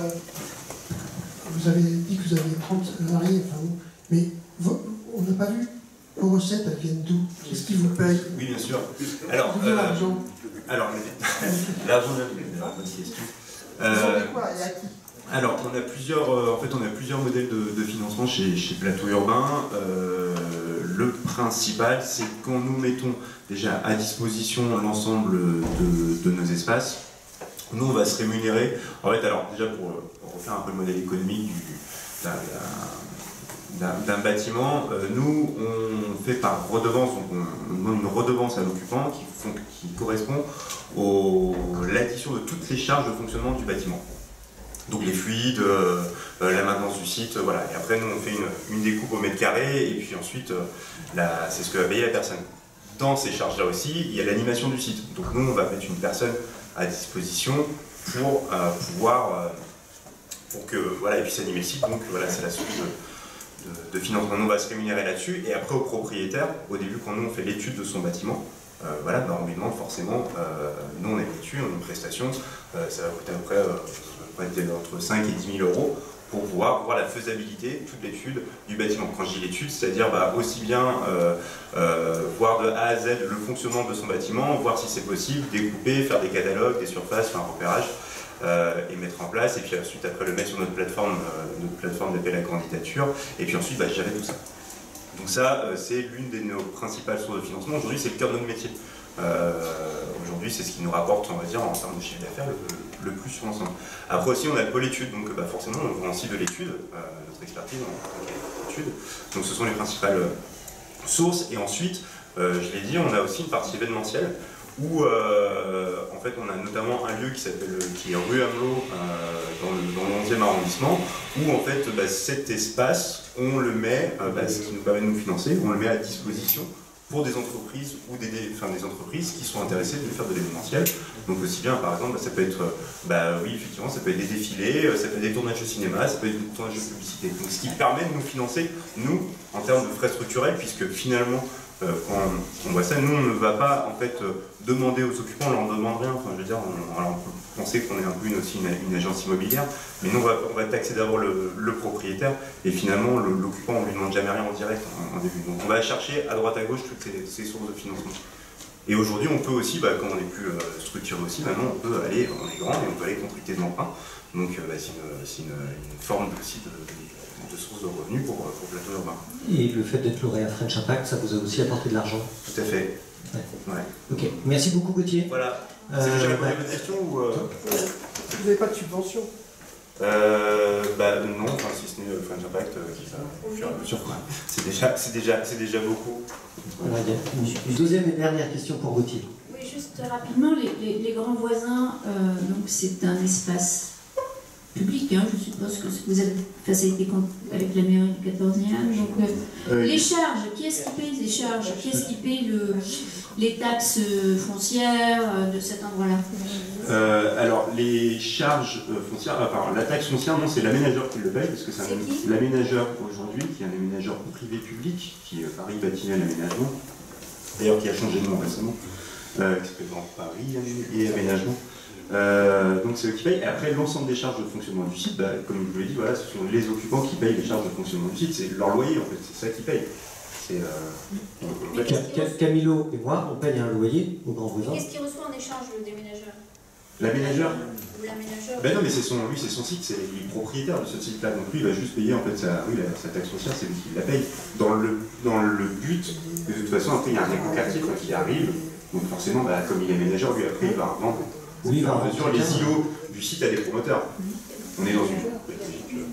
vous avez dit que vous avez trente salariés, enfin, mais vous, on n'a pas vu vos recettes, elles viennent d'où? Qu'est-ce qui vous paye? Oui, bien sûr. Alors, d'où vient l'argent? Alors, l'argent vient bonne question. Euh, quoi et à qui? Alors, on a plusieurs, euh, en fait, on a plusieurs modèles de, de financement chez, chez Plateau Urbain. Euh, le principal, c'est quand nous mettons déjà à disposition l'ensemble de, de nos espaces, nous, on va se rémunérer. En fait, alors, déjà, pour, pour refaire un peu le modèle économique du, d'un bâtiment, euh, nous, on fait par redevance, donc on, on donne une redevance à l'occupant qui, qui correspond à l'addition de toutes les charges de fonctionnement du bâtiment. Donc les fluides, euh, la maintenance du site, voilà. Et après, nous, on fait une, une découpe au mètre carré, et puis ensuite, euh, c'est ce que va payer la personne. Dans ces charges-là aussi, il y a l'animation du site. Donc nous, on va mettre une personne à disposition pour euh, pouvoir, euh, pour que, voilà, elle puisse animer le site. Donc voilà, c'est la source de, de, de financement. Nous, on va se rémunérer là-dessus. Et après, au propriétaire, au début, quand nous, on fait l'étude de son bâtiment, euh, voilà, bah, on lui demande forcément, euh, nous, on a une étude, on a une prestation, euh, ça va coûter à peu près euh, entre cinq et dix mille euros pour pouvoir voir la faisabilité, toute l'étude du bâtiment. Quand je dis l'étude, c'est-à-dire bah, aussi bien euh, euh, voir de A à Z le fonctionnement de son bâtiment, voir si c'est possible, découper, faire des catalogues, des surfaces, faire un repérage euh, et mettre en place, et puis ensuite après le mettre sur notre plateforme, euh, notre plateforme d'appel à candidature, et puis ensuite bah, gérer tout ça. Donc ça, euh, c'est l'une de nos principales sources de financement. Aujourd'hui, c'est le cœur de notre métier. Euh, Aujourd'hui, c'est ce qui nous rapporte, on va dire, en termes de chiffre d'affaires, le, le plus sur l'ensemble. Après aussi, on a le pôle études, donc bah, forcément, on vend aussi de l'étude, euh, notre expertise en études. Donc ce sont les principales sources. Et ensuite, euh, je l'ai dit, on a aussi une partie événementielle où, euh, en fait, on a notamment un lieu qui s'appelle, qui est rue Hamelot, euh, dans le, dans le onzième arrondissement, où en fait, bah, cet espace, on le met, euh, bah, ce qui nous permet de nous financer, on le met à disposition pour des entreprises ou des, des, enfin, des entreprises qui sont intéressées de faire de l'événementiel. Donc aussi bien, par exemple, bah, ça peut être, bah oui, effectivement, ça peut être des défilés, ça peut être des tournages de cinéma, ça peut être des tournages de publicité. Donc ce qui permet de nous financer, nous, en termes de frais structurels, puisque finalement, euh, quand on voit ça, nous, on ne va pas, en fait, euh, demander aux occupants, on leur demande rien. Enfin, je veux dire, on, alors, on peut penser qu'on est un peu une, aussi une, une agence immobilière, mais nous, on va, on va taxer d'abord le, le propriétaire, et finalement, l'occupant, on ne lui demande jamais rien en direct, en, en début. Donc on va chercher à droite à gauche toutes ces, ces sources de financement. Et aujourd'hui, on peut aussi, bah, quand on est plus euh, structuré aussi, maintenant, on peut aller, on est grand, et on peut aller contracter de l'emprunt. Donc bah, c'est une, une, une forme aussi de, de, de source de revenus pour, pour Plateau Urbain. Et le fait d'être lauréat French Impact, ça vous a aussi apporté de l'argent? Tout à fait. Ouais. Ouais. Ok, merci beaucoup Gauthier. Voilà. Euh, C'est déjà répondu bah, à votre question ou euh... Vous n'avez pas de subvention? Euh, bah non, enfin, si ce n'est le French Impact euh, qui va au fur et à mesure. C'est déjà, c'est déjà, c'est déjà beaucoup. Voilà, une, une deuxième et dernière question pour Gauthier. Oui, juste rapidement, les, les, les grands voisins, euh, donc c'est un espace public, hein, je suppose que vous avez facilité avec la mairie du quatorzième. Donc, euh, euh, les charges, qui est-ce qui paye les charges? Qui est-ce qui paye le, les taxes foncières de cet endroit-là? euh, Alors, les charges foncières, enfin, la taxe foncière, non, c'est l'aménageur qui le paye, parce que c'est l'aménageur aujourd'hui, qui est un aménageur privé-public, qui est Paris Bâtiment Aménagement, d'ailleurs qui a changé de nom récemment, euh, qui s'appelle Paris et Aménagement. Euh, donc c'est eux qui payent, et après l'ensemble des charges de fonctionnement du site, bah, comme je vous l'ai dit, voilà, ce sont les occupants qui payent les charges de fonctionnement du site, c'est leur loyer en fait, c'est ça qui paye. Euh... Camilo et moi, on paye un loyer aux grands voisins. Qu'est-ce qu'il reçoit en échange le déménageur? L'aménageur Ou l'aménageur? Ben non, mais c'est son, lui, c'est son site, c'est le propriétaire de ce site-là, donc lui, il va juste payer en fait sa, oui, la, sa taxe foncière, c'est lui qui la paye. Dans le, dans le but, de toute façon, après il y a un éco-quartier qui arrive, donc forcément, bah, comme il est aménageur, lui après il va revendre. Au fur et à mesure, les îlots du site à des promoteurs. On est dans une politique. Euh,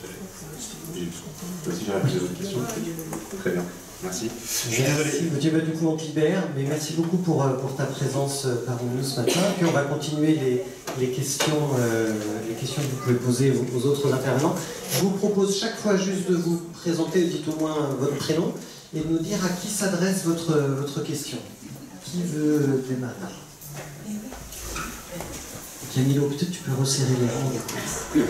Toi aussi, j'aurais posé d'autres questions. Très bien. Merci. Je suis désolé. Merci. Bah, du coup, on te libère, mais merci beaucoup pour, pour ta présence parmi nous ce matin. Puis on va continuer les, les, questions, euh, les questions que vous pouvez poser aux, aux autres intervenants. Je vous propose chaque fois juste de vous présenter, dites au moins votre prénom, et de nous dire à qui s'adresse votre, votre question. Qui veut démarrer? Camilo, peut-être tu peux resserrer les rangs.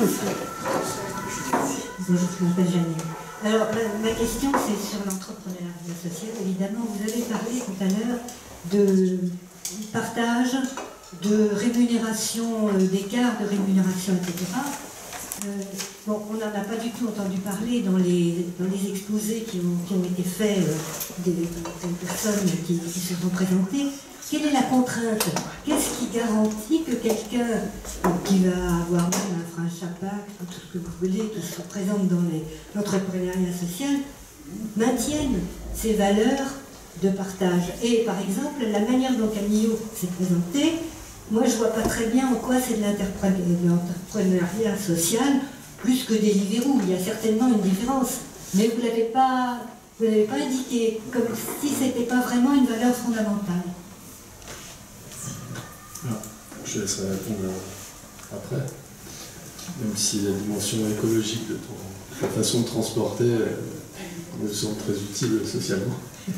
Bonjour, je m'appelle Janine. Alors, ma, ma question, c'est sur l'entrepreneuriat social. Évidemment, vous avez parlé tout à l'heure de partage, de rémunération, euh, d'écart de rémunération, et cetera. Euh, bon, on n'en a pas du tout entendu parler dans les, dans les exposés qui ont, qui ont été faits euh, des, des personnes qui, qui se sont présentées. Quelle est la contrainte? Qu'est-ce qui garantit que quelqu'un qui va avoir même un frein chapac, tout ce que vous voulez, qui se présente dans l'entrepreneuriat social, maintienne ces valeurs de partage? Et par exemple, la manière dont Camillo s'est présenté, moi je ne vois pas très bien en quoi c'est de l'entrepreneuriat social plus que des Deliveroo. Il y a certainement une différence, mais vous ne l'avez pas, vous l'avez pas indiqué, comme si ce n'était pas vraiment une valeur fondamentale. Je laisserai répondre après, même si la dimension écologique de ton, ta façon de transporter euh, me semble très utile socialement.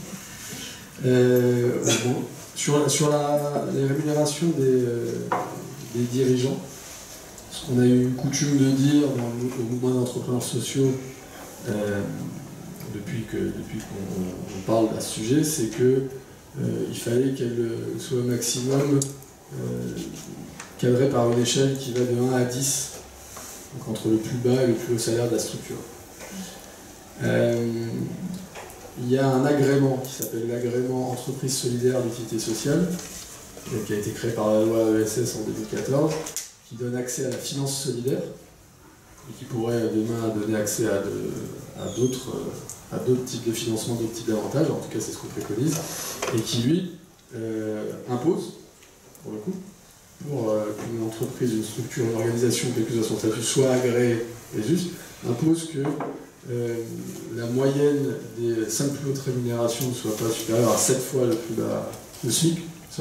Euh, bon, sur sur la, les rémunérations des, euh, des dirigeants, ce qu'on a eu coutume de dire dans le, le mouvement d'entrepreneurs sociaux euh, depuis que depuis qu'on parle à ce sujet, c'est que euh, il fallait qu'elle soit au maximum Euh, cadré par une échelle qui va de un à dix, donc entre le plus bas et le plus haut salaire de la structure. Euh, il y a un agrément qui s'appelle l'agrément entreprise solidaire d'utilité sociale, qui a été créé par la loi E S S en deux mille quatorze, qui donne accès à la finance solidaire, et qui pourrait demain donner accès à, de, à d'autres à d'autres types de financement, d'autres types d'avantages, en tout cas c'est ce qu'on préconise, et qui lui euh, impose, pour le coup, pour euh, qu'une entreprise, une structure, une organisation, quel que soit son statut, soit agréée et juste, impose que euh, la moyenne des cinq plus hautes rémunérations ne soit pas supérieure à sept fois le plus bas, le SMIC, ça,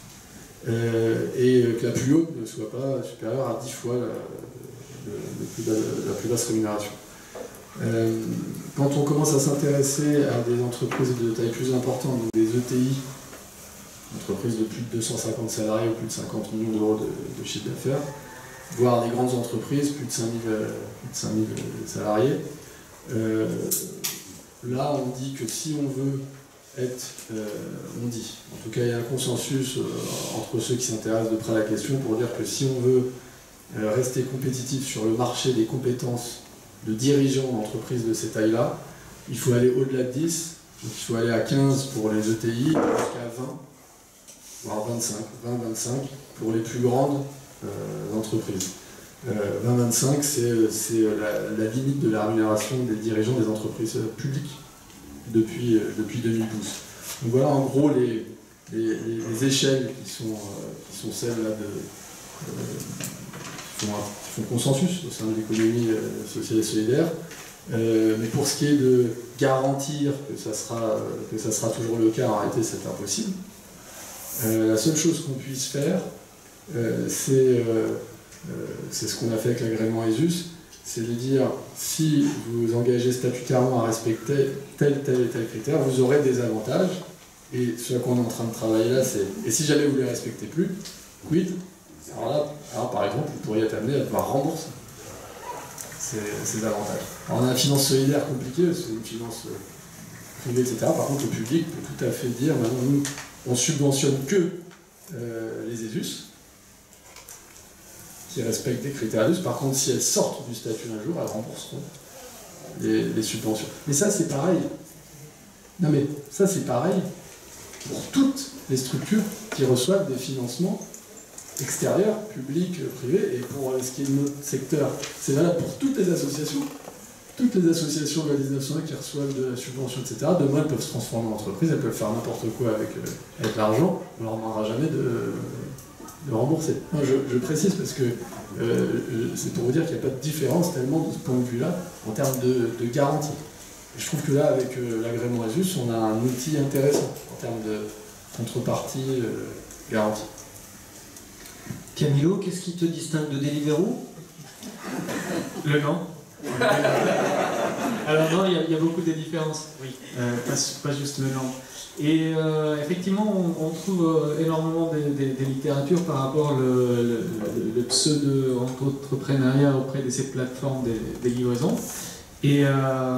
euh, et que la plus haute ne soit pas supérieure à dix fois la, le, le plus bas, la plus basse rémunération. Euh, quand on commence à s'intéresser à des entreprises de taille plus importante, donc des E T I, entreprises de plus de deux cent cinquante salariés ou plus de cinquante millions d'euros de, de chiffre d'affaires, voire des grandes entreprises, plus de cinq mille salariés. Euh, là, on dit que si on veut être, euh, on dit, en tout cas il y a un consensus euh, entre ceux qui s'intéressent de près à la question pour dire que si on veut euh, rester compétitif sur le marché des compétences de dirigeants d'entreprises de ces tailles-là, il faut aller au-delà de dix, donc il faut aller à quinze pour les E T I, jusqu'à vingt, voire vingt-cinq, vingt à vingt-cinq pour les plus grandes euh, entreprises. Euh, vingt à vingt-cinq, c'est la, la limite de la rémunération des dirigeants des entreprises publiques depuis, euh, depuis deux mille douze. Donc voilà en gros les, les, les échelles qui sont, euh, qui sont celles-là de, euh, qui, font, qui font consensus au sein de l'économie euh, sociale et solidaire. Euh, mais pour ce qui est de garantir que ça sera, que ça sera toujours le cas, en réalité c'est impossible. Euh, la seule chose qu'on puisse faire, euh, c'est euh, euh, ce qu'on a fait avec l'agrément E S U S, c'est de dire si vous vous engagez statutairement à respecter tel, tel et tel critère, vous aurez des avantages. Et ce à quoi on est en train de travailler là, c'est et si jamais vous ne les respectez plus, quid? Alors là, alors par exemple, vous pourriez être amené à devoir rembourser ces, ces avantages. Alors on a la finance solidaire compliquée, c'est une finance privée, et cetera. Par contre, le public peut tout à fait dire maintenant, nous, on subventionne que euh, les E S U S qui respectent des critères E S U S. Par contre, si elles sortent du statut un jour, elles rembourseront les, les subventions. Mais ça, c'est pareil. Non mais ça, c'est pareil pour toutes les structures qui reçoivent des financements extérieurs, publics, privés, et pour ce qui est de notre secteur, c'est valable pour toutes les associations. Toutes les associations de la dix-neuf cent un qui reçoivent de la subvention, et cetera, demain elles peuvent se transformer en entreprise, elles peuvent faire n'importe quoi avec, euh, avec l'argent, on ne leur demandera jamais de, de rembourser. Moi, je, je précise parce que euh, c'est pour vous dire qu'il n'y a pas de différence tellement de ce point de vue-là en termes de, de garantie. Et je trouve que là, avec euh, l'agrément ASUS, on a un outil intéressant en termes de contrepartie euh, garantie. Camilo, qu'est-ce qui te distingue de Deliveroo? Le nom. Alors non, il y, y a beaucoup de différences, oui, euh, pas, pas juste le nom. Et euh, effectivement, on, on trouve euh, énormément des, des, des littératures par rapport au le, le, le pseudo-entrepreneuriat auprès de ces plateformes des, des livraisons. Et euh,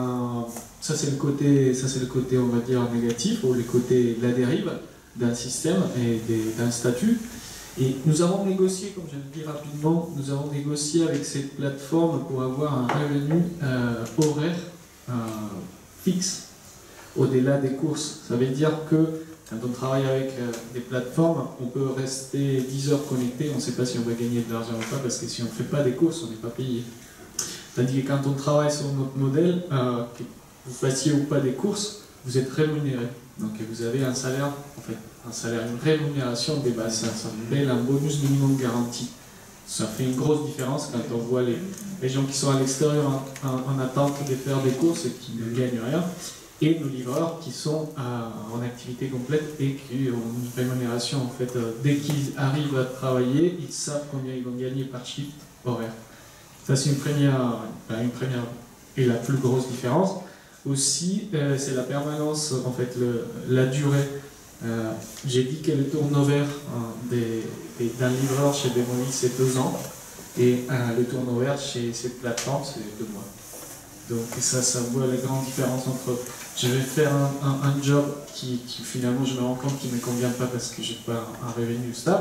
ça, c'est le côté, ça c'est le côté, on va dire, négatif, ou le côté de la dérive d'un système et d'un statut. Et nous avons négocié, comme je le dis rapidement, nous avons négocié avec ces plateformes pour avoir un revenu euh, horaire euh, fixe au-delà des courses. Ça veut dire que quand on travaille avec euh, des plateformes, on peut rester dix heures connecté, on ne sait pas si on va gagner de l'argent ou pas, parce que si on ne fait pas des courses, on n'est pas payé. Tandis que quand on travaille sur notre modèle, euh, que vous fassiez ou pas des courses, vous êtes rémunéré. Donc vous avez un salaire, en fait, un salaire, une rémunération des bases, ça s'appelle un bonus minimum garanti. Ça fait une grosse différence quand on voit les, les gens qui sont à l'extérieur en, en, en attente de faire des courses et qui ne gagnent rien, et nos livreurs qui sont euh, en activité complète et qui ont une rémunération, en fait, euh, dès qu'ils arrivent à travailler, ils savent combien ils vont gagner par shift horaire. Ça c'est une première, une première et la plus grosse différence. Aussi, euh, c'est la permanence, en fait, le, la durée. Euh, J'ai dit que le turnover euh, d'un livreur chez Bemovi, c'est deux ans, et euh, le turnover chez cette plateforme, c'est deux mois. Donc ça, ça voit la grande différence entre je vais faire un, un, un job qui, qui finalement je me rends compte qu'il ne me convient pas parce que je n'ai pas un, un revenu stable,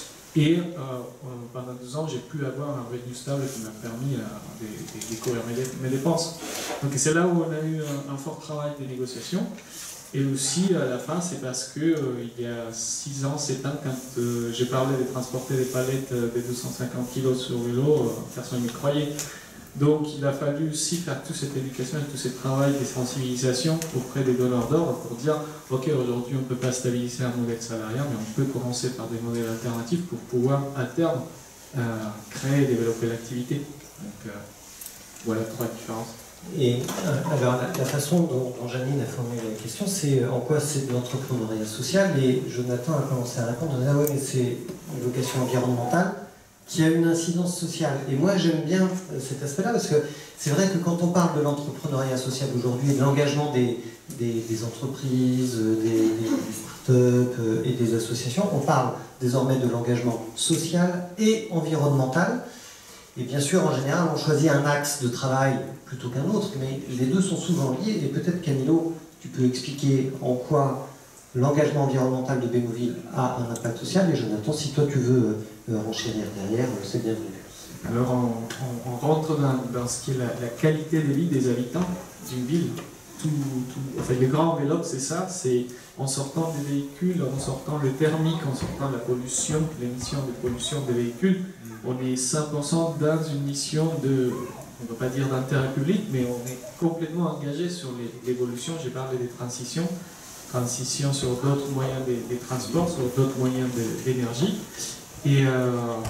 et euh, pendant deux ans, j'ai pu avoir un revenu stable qui m'a permis euh, de, de, de couvrir mes, mes dépenses. Donc c'est là où on a eu un, un fort travail de négociation. Et aussi, à la fin, c'est parce que euh, il y a six ans, sept ans, quand euh, j'ai parlé de transporter des palettes euh, de deux cent cinquante kilos sur vélo, euh, personne n'y croyait. Donc il a fallu aussi faire toute cette éducation et tout ce travail de sensibilisation auprès des donneurs d'ordre pour dire ok, aujourd'hui on ne peut pas stabiliser un modèle salarial, mais on peut commencer par des modèles alternatifs pour pouvoir à terme euh, créer et développer l'activité. Donc euh, voilà trois différences. Et euh, alors la, la façon dont, dont Janine a formulé la question, c'est en quoi c'est de l'entrepreneuriat social, et Jonathan a commencé à répondre, ah ouais, mais c'est une vocation environnementale qui a une incidence sociale. Et moi j'aime bien cet aspect-là, parce que c'est vrai que quand on parle de l'entrepreneuriat social aujourd'hui et de l'engagement des, des, des entreprises, des, des startups et des associations, on parle désormais de l'engagement social et environnemental. Et bien sûr, en général, on choisit un axe de travail plutôt qu'un autre, mais les deux sont souvent liés, et peut-être Camilo, tu peux expliquer en quoi l'engagement environnemental de Bémoville a un impact social, et Jonathan, si toi tu veux euh, renchérir derrière, c'est bienvenu. Alors on, on, on rentre dans, dans ce qui est la, la qualité de vie des habitants d'une ville. Tout, tout, enfin, le grand enveloppe, c'est ça, c'est en sortant des véhicules, en sortant le thermique, en sortant la pollution, l'émission de pollution des véhicules, on est cinq pour cent dans une mission de, on ne va pas dire d'intérêt public, mais on est complètement engagé sur l'évolution. J'ai parlé des transitions, transitions sur d'autres moyens des, des transports, sur d'autres moyens d'énergie. Et euh,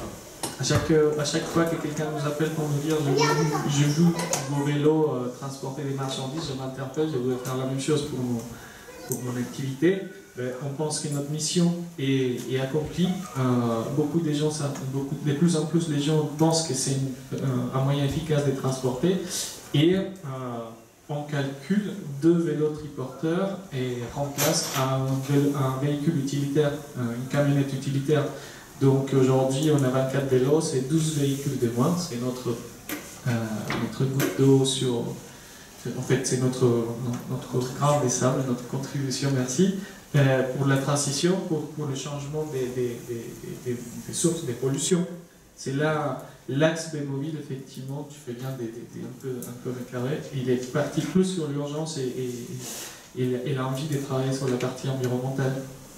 à, chaque, à chaque fois que quelqu'un nous appelle pour nous dire je veux vos vélos euh, transporter des marchandises, je m'interpelle, je voudrais faire la même chose pour mon, pour mon activité. Ben, on pense que notre mission est, est accomplie. Euh, beaucoup des gens, beaucoup, de plus en plus les gens pensent que c'est un moyen efficace de transporter. Et euh, on calcule deux vélos triporteurs et remplace un, vélo, un véhicule utilitaire, une camionnette utilitaire. Donc aujourd'hui on a vingt-quatre vélos, c'est douze véhicules de moins. C'est notre, euh, notre goutte d'eau sur... En fait c'est notre, notre grain des sables, notre contribution, merci. Euh, pour la transition, pour, pour le changement des, des, des, des, des sources de pollution. C'est là l'axe Bémoville, effectivement, tu fais bien des, des, des, un peu, un peu réclaré. Il est parti plus sur l'urgence et, et, et, et l'envie de travailler sur la partie environnementale.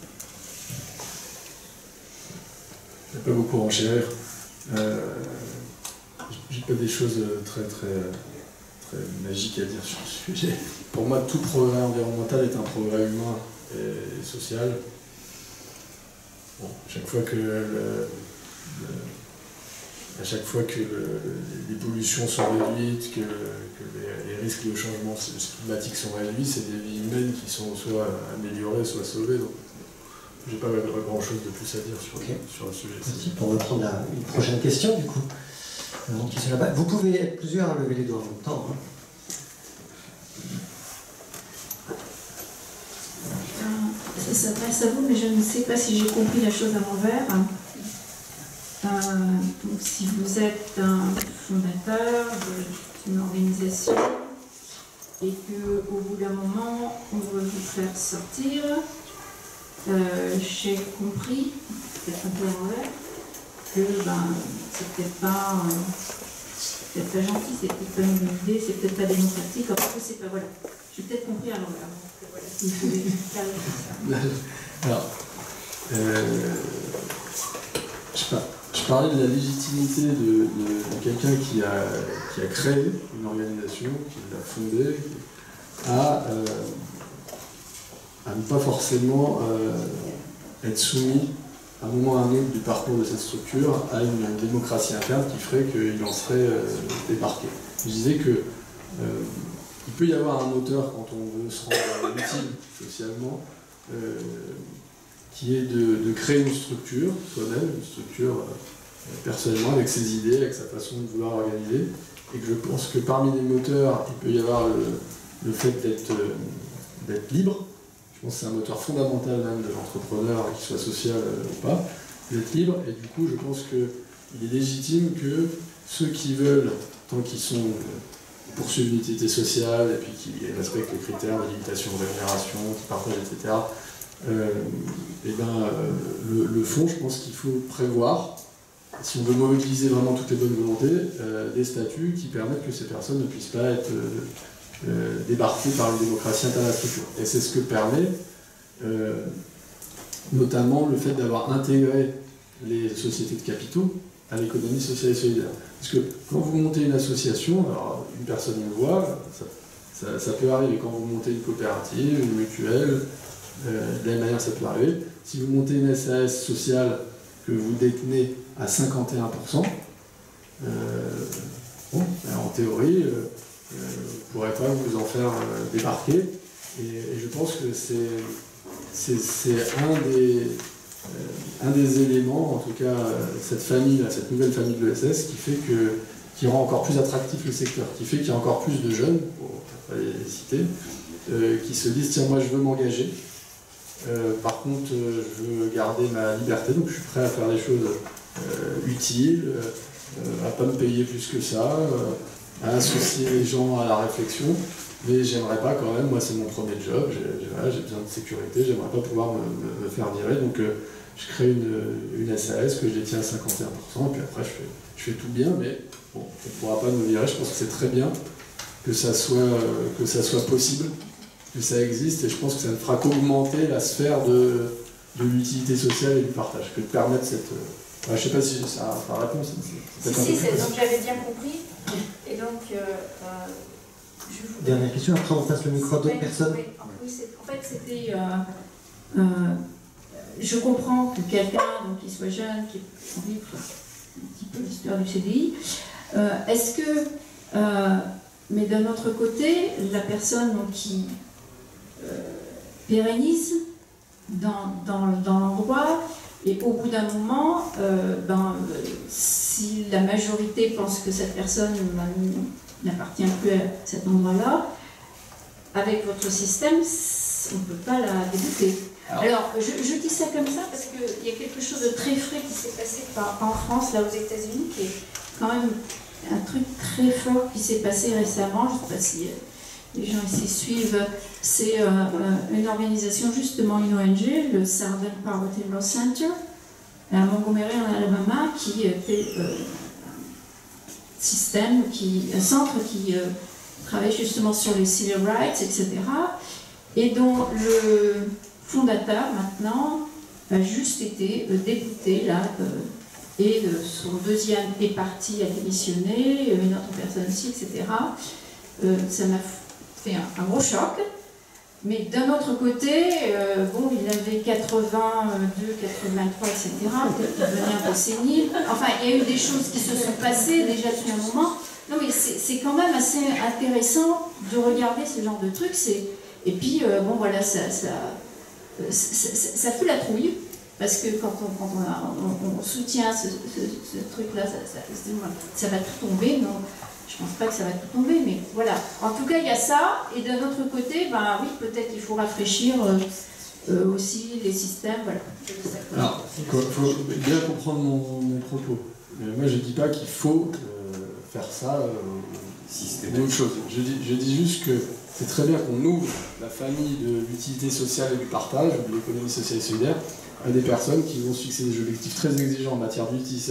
Je ne vais pas beaucoup enchérir. Euh, J'ai pas des choses très, très, très magiques à dire sur ce sujet. Pour moi, tout progrès environnemental est un progrès humain et social. bon, chaque fois que le, le, à chaque fois que le, les pollutions sont réduites, que, que les, les risques de changement climatique sont réduits, c'est des vies humaines qui sont soit améliorées, soit sauvées. Donc, j'ai pas grand chose de plus à dire sur, okay. sur le sujet. Merci. On va prendre la, une prochaine question du coup. Euh, Vous pouvez être plusieurs à lever les doigts en même temps. Hein. Ça s'adresse à vous, mais je ne sais pas si j'ai compris la chose à l'envers. Euh, donc, si vous êtes un fondateur d'une organisation et qu'au bout d'un moment, on veut vous faire sortir, euh, j'ai compris, peut-être un peu à l'envers, que ben, c'est peut-être pas, euh, peut-être pas gentil, c'est peut-être pas une bonne idée, c'est peut-être pas démocratique, enfin, je sais pas, voilà. J'ai peut-être compris à l'envers. Voilà, si vous pouvez clarifier ça. Alors, euh, je, par, je parlais de la légitimité de, de, de quelqu'un qui a, qui a créé une organisation, qui l'a fondée, à, euh, à ne pas forcément euh, être soumis à un moment ou à un autre du parcours de cette structure à une, une démocratie interne qui ferait qu'il en serait euh, débarqué. Je disais que euh, il peut y avoir un moteur quand on veut se rendre utile socialement, euh, qui est de, de créer une structure soi-même, une structure euh, personnellement avec ses idées, avec sa façon de vouloir organiser, et que je pense que parmi les moteurs, il peut y avoir le, le fait d'être euh, d'être libre. Je pense que c'est un moteur fondamental même de l'entrepreneur, qu'il soit social euh, ou pas, d'être libre, et du coup je pense qu'il est légitime que ceux qui veulent, tant qu'ils sont euh, poursuivent une utilité sociale, et puis qui respectent les critères de limitation de rémunération, qui partagent, et cetera, euh, et ben, euh, le, le fond, je pense qu'il faut prévoir, si on veut mobiliser vraiment toutes les bonnes volontés, euh, des statuts qui permettent que ces personnes ne puissent pas être euh, euh, débarquées par une démocratie interne à la structure. Et c'est ce que permet euh, notamment le fait d'avoir intégré les sociétés de capitaux à l'économie sociale et solidaire. Parce que quand vous montez une association, alors une personne le voit, ça, ça, ça peut arriver. Quand vous montez une coopérative, une mutuelle, euh, de la même manière ça peut arriver. Si vous montez une S A S sociale que vous détenez à cinquante et un pour cent, euh, bon, en théorie, euh, euh, vous ne pourrez pas vous en faire euh, débarquer. Et, et je pense que c'est un des... Euh, un des éléments, en tout cas euh, cette famille, là, cette nouvelle famille de l'E S S, qui fait que, qui rend encore plus attractif le secteur, qui fait qu'il y a encore plus de jeunes, pour ne pas les citer, euh, qui se disent tiens moi je veux m'engager, euh, par contre euh, je veux garder ma liberté, donc je suis prêt à faire des choses euh, utiles, euh, à ne pas me payer plus que ça, euh, à associer les gens à la réflexion. Mais j'aimerais pas quand même, moi c'est mon premier job, j'ai voilà, besoin de sécurité, j'aimerais pas pouvoir me, me, me faire virer, donc euh, je crée une, une S A S que je détiens à cinquante et un pour cent, et puis après je fais, je fais tout bien, mais bon, on ne pourra pas me virer, je pense que c'est très bien que ça, soit, euh, que ça soit possible, que ça existe, et je pense que ça ne fera qu'augmenter la sphère de, de l'utilité sociale et du partage, que de permettre cette... Euh, je sais pas si ça a réponse. Si, si, donc j'avais bien compris, et donc... Euh, euh... Vous... Dernière question, après on passe le micro à d'autres personnes. Oui, en fait, c'était... Euh, euh, je comprends que quelqu'un qui soit jeune, qui ait envie de faire un petit peu l'histoire du C D I, euh, est-ce que... Euh, mais d'un autre côté, la personne donc, qui euh, pérennise dans, dans, dans l'endroit, et au bout d'un moment, euh, ben, si la majorité pense que cette personne... n'appartient plus à cet endroit-là, avec votre système, on ne peut pas la débouter. Alors, Alors je, je dis ça comme ça parce qu'il y a quelque chose de très frais qui s'est passé par, en France, là aux États-Unis, qui est quand même un truc très fort qui s'est passé récemment. Je ne sais pas si les gens ici suivent. C'est euh, une organisation, justement une O N G, le Southern Poverty Law Center, à Montgomery en Alabama, qui était... Euh, système, qui, un centre qui euh, travaille justement sur les civil rights, et cetera, et dont le fondateur, maintenant, a juste été euh, débouté, là, euh, et euh, son deuxième est parti, a démissionné, une autre personne aussi, et cetera. Euh, ça m'a fait un, un gros choc. Mais d'un autre côté, euh, bon, il avait quatre-vingt-deux, quatre-vingt-trois, et cetera. Peut-être qu'il devenait un peu sénile. Enfin, il y a eu des choses qui se sont passées déjà depuis un moment. Non, mais c'est quand même assez intéressant de regarder ce genre de trucs. Et puis, euh, bon, voilà, ça, ça, ça, ça, ça fout la trouille. Parce que quand on, quand on, a, on, on soutient ce, ce, ce truc-là, ça, ça, ça va tout tomber. Non, je pense pas que ça va tout tomber, mais voilà. En tout cas, il y a ça. Et d'un autre côté, ben oui, peut-être qu'il faut rafraîchir euh, euh, aussi les systèmes. Voilà. Alors, il faut, faut bien comprendre mon, mon propos. Mais moi, je ne dis pas qu'il faut euh, faire ça euh, d'autre chose. Je dis, je dis juste que c'est très bien qu'on ouvre la famille de l'utilité sociale et du partage, de l'économie sociale et solidaire, à des personnes qui vont se fixer des objectifs très exigeants en matière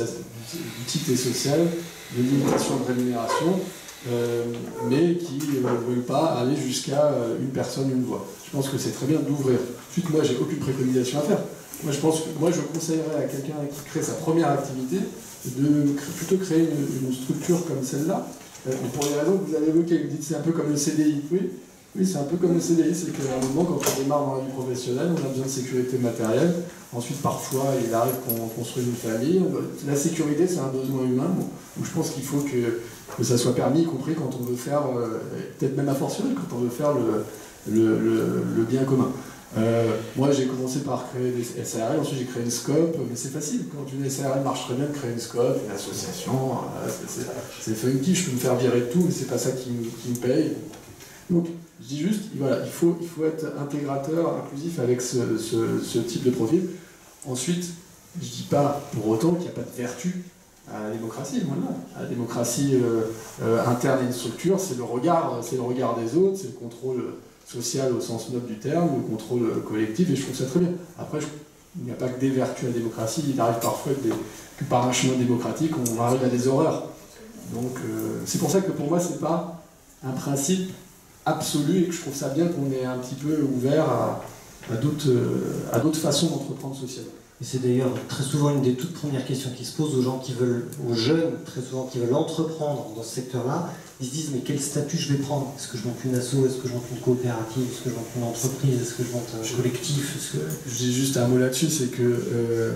d'utilité sociale, de limitation de rémunération, euh, mais qui ne veulent pas aller jusqu'à une personne, une voix. Je pense que c'est très bien d'ouvrir. Ensuite, moi, j'ai aucune préconisation à faire. Moi, je pense que moi, je conseillerais à quelqu'un qui crée sa première activité de plutôt créer une, une structure comme celle-là, euh, mais pour les raisons que vous avez évoquées. Vous dites c'est un peu comme le C D I. Oui, oui, c'est un peu comme le C D I, c'est qu'à un moment, quand on démarre dans la vie professionnelle, on a besoin de sécurité matérielle. Ensuite, parfois, il arrive qu'on construise une famille. La sécurité, c'est un besoin humain. Bon, donc je pense qu'il faut que, que ça soit permis, y compris quand on veut faire, euh, peut-être même a fortiori, quand on veut faire le, le, le, le bien commun. Euh, moi, j'ai commencé par créer des S A R L, ensuite j'ai créé une SCOP, mais c'est facile. Quand une S A R L marche très bien, de créer une SCOP, une association, euh, c'est funky, je peux me faire virer de tout, mais c'est pas ça qui, qui me paye. Donc, je dis juste, voilà, il faut, il faut être intégrateur, inclusif avec ce, ce, ce type de profil. Ensuite, je dis pas pour autant qu'il n'y a pas de vertu à la démocratie. Voilà. À la démocratie euh, euh, interne et une structure, c'est le regard, c'est le regard des autres, c'est le contrôle social au sens noble du terme, le contrôle collectif, et je trouve ça très bien. Après, je, il n'y a pas que des vertus à la démocratie, il arrive parfois que, des, que par un chemin démocratique, on arrive à des horreurs. Donc, euh, c'est pour ça que pour moi, c'est pas un principe absolu et que je trouve ça bien qu'on est un petit peu ouvert à, à d'autres à d'autres façons d'entreprendre socialement. Et c'est d'ailleurs très souvent une des toutes premières questions qui se posent aux gens qui veulent, aux jeunes très souvent qui veulent entreprendre dans ce secteur-là. Ils se disent mais quel statut je vais prendre? Est-ce que je monte une asso? Est-ce que je monte une coopérative? Est-ce que je monte une entreprise? Est-ce que je monte un collectif? Est-ce que... Je dis juste un mot là-dessus, c'est que euh,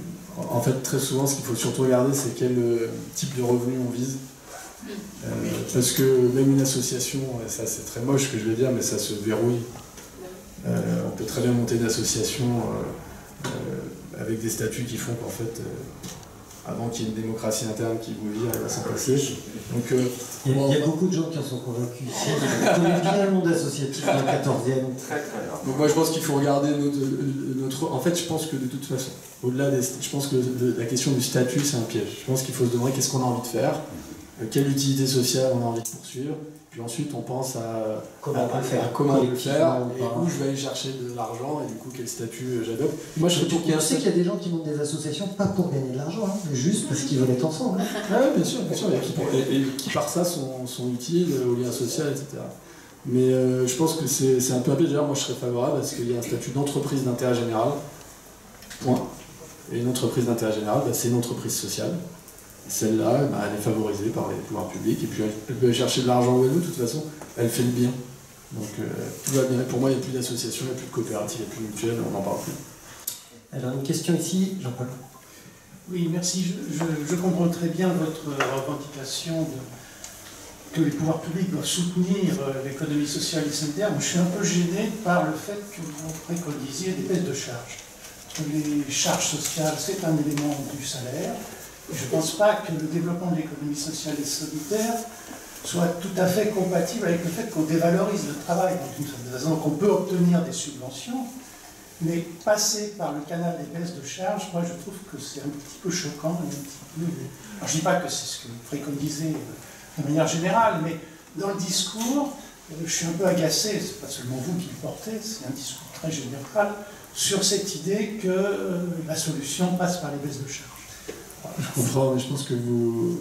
en fait très souvent ce qu'il faut surtout regarder c'est quel euh, type de revenu on vise. Euh, parce que même une association, ça c'est très moche ce que je vais dire, mais ça se verrouille. Euh, on peut très bien monter une association euh, euh, avec des statuts qui font qu'en fait, euh, avant qu'il y ait une démocratie interne qui vous vire, elle va s'en passer. Donc, euh, il, y a, il y a beaucoup de gens qui en sont convaincus ici. On connaît bien le monde associatif dans le quatorzième. Donc moi je pense qu'il faut regarder notre, notre... En fait, je pense que de toute façon, au-delà des... Je pense que la question du statut, c'est un piège. Je pense qu'il faut se demander qu'est-ce qu'on a envie de faire. Quelle utilité sociale on a envie de poursuivre, puis ensuite on pense à comment on à, peut faire, à comment on peut le faire, et où je vais aller chercher de l'argent, et du coup quel statut j'adopte. Moi je serais pour qu'il y ait... sais qu'il y a des gens qui montent des associations pas pour gagner de l'argent, hein, mais juste parce qu'ils veulent être ensemble. Ah oui, bien sûr, bien sûr, et qui, et, et qui par ça sont, sont utiles au lien social, et cetera. Mais euh, je pense que c'est un peu un piège. D'ailleurs, moi je serais favorable parce qu'il y a un statut d'entreprise d'intérêt général, point. Et une entreprise d'intérêt général, bah, c'est une entreprise sociale. Celle-là, bah, elle est favorisée par les pouvoirs publics, et puis elle, elle peut aller chercher de l'argent où elle veut, de toute façon, elle fait le bien. Donc euh, tout va bien. Pour moi, il n'y a plus d'association, il n'y a plus de coopérative, il n'y a plus de mutuelle, on n'en parle plus. Alors une question ici, Jean-Paul. Oui, merci. Je, je, je comprends très bien votre revendication de, que les pouvoirs publics doivent soutenir l'économie sociale et solidaire. Mais je suis un peu gêné par le fait que vous préconisiez des baisses de charges. Parce que les charges sociales, c'est un élément du salaire. Je ne pense pas que le développement de l'économie sociale et solidaire soit tout à fait compatible avec le fait qu'on dévalorise le travail, d'une certaine façon, qu'on peut obtenir des subventions, mais passer par le canal des baisses de charges, moi je trouve que c'est un petit peu choquant. Et un petit peu... Alors, je ne dis pas que c'est ce que vous préconisez de manière générale, mais dans le discours, je suis un peu agacé, c'est pas seulement vous qui le portez, c'est un discours très général, sur cette idée que la solution passe par les baisses de charges. Je comprends, mais je pense que vous,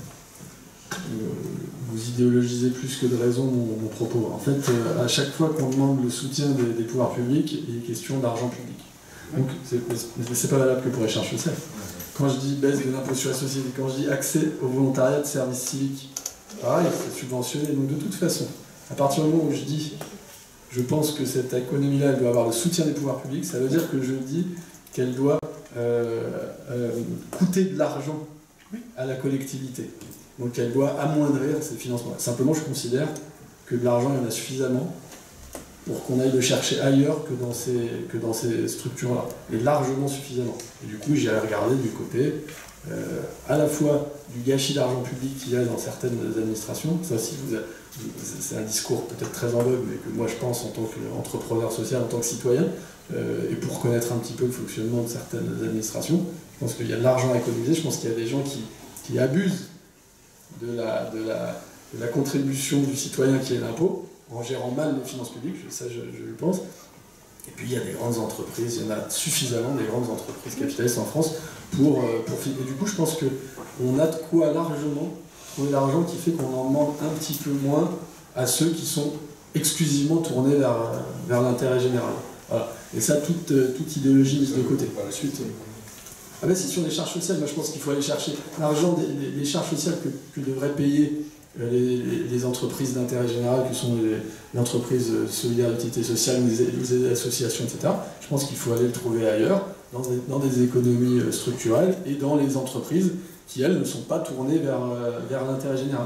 euh, vous idéologisez plus que de raison mon, mon propos. En fait, euh, à chaque fois qu'on demande le soutien des, des pouvoirs publics, il est question d'argent public. Donc, c'est pas valable que pour les charges sociales. Quand je dis baisse de l'impôt sur la société, quand je dis accès au volontariat de services civiques, pareil, c'est subventionné. Donc, de toute façon, à partir du moment où je dis je pense que cette économie-là, elle doit avoir le soutien des pouvoirs publics. Ça veut dire que je dis qu'elle doit euh, euh, coûter de l'argent à la collectivité. Donc elle doit amoindrir ces financements. Simplement, je considère que de l'argent, il y en a suffisamment pour qu'on aille le chercher ailleurs que dans ces, que dans ces structures-là. Et largement suffisamment. Et du coup, j'ai regardé du côté euh, à la fois du gâchis d'argent public qu'il y a dans certaines administrations. Ça aussi, vous c'est un discours peut-être très en vogue, mais que moi je pense en tant qu'entrepreneur social, en tant que citoyen, euh, et pour connaître un petit peu le fonctionnement de certaines administrations, je pense qu'il y a de l'argent à économiser. Je pense qu'il y a des gens qui, qui abusent de la, de, la, de la contribution du citoyen qui est l'impôt, en gérant mal les finances publiques, ça je, je le pense. Et puis il y a des grandes entreprises, il y en a suffisamment des grandes entreprises capitalistes en France pour... pour et du coup je pense qu'on a de quoi largement trouver l'argent qui fait qu'on en demande un petit peu moins à ceux qui sont exclusivement tournés vers, vers l'intérêt général. Voilà. Et ça, toute, toute idéologie mise de côté. Ensuite, ah ben si sur les charges sociales, moi je pense qu'il faut aller chercher l'argent des, des, des charges sociales que, que devraient payer les, les entreprises d'intérêt général, que sont les, les entreprises solidaires d'utilité sociale, les, les associations, et cetera. Je pense qu'il faut aller le trouver ailleurs, dans des, dans des économies structurelles et dans les entreprises qui, elles, ne sont pas tournées vers, vers l'intérêt général.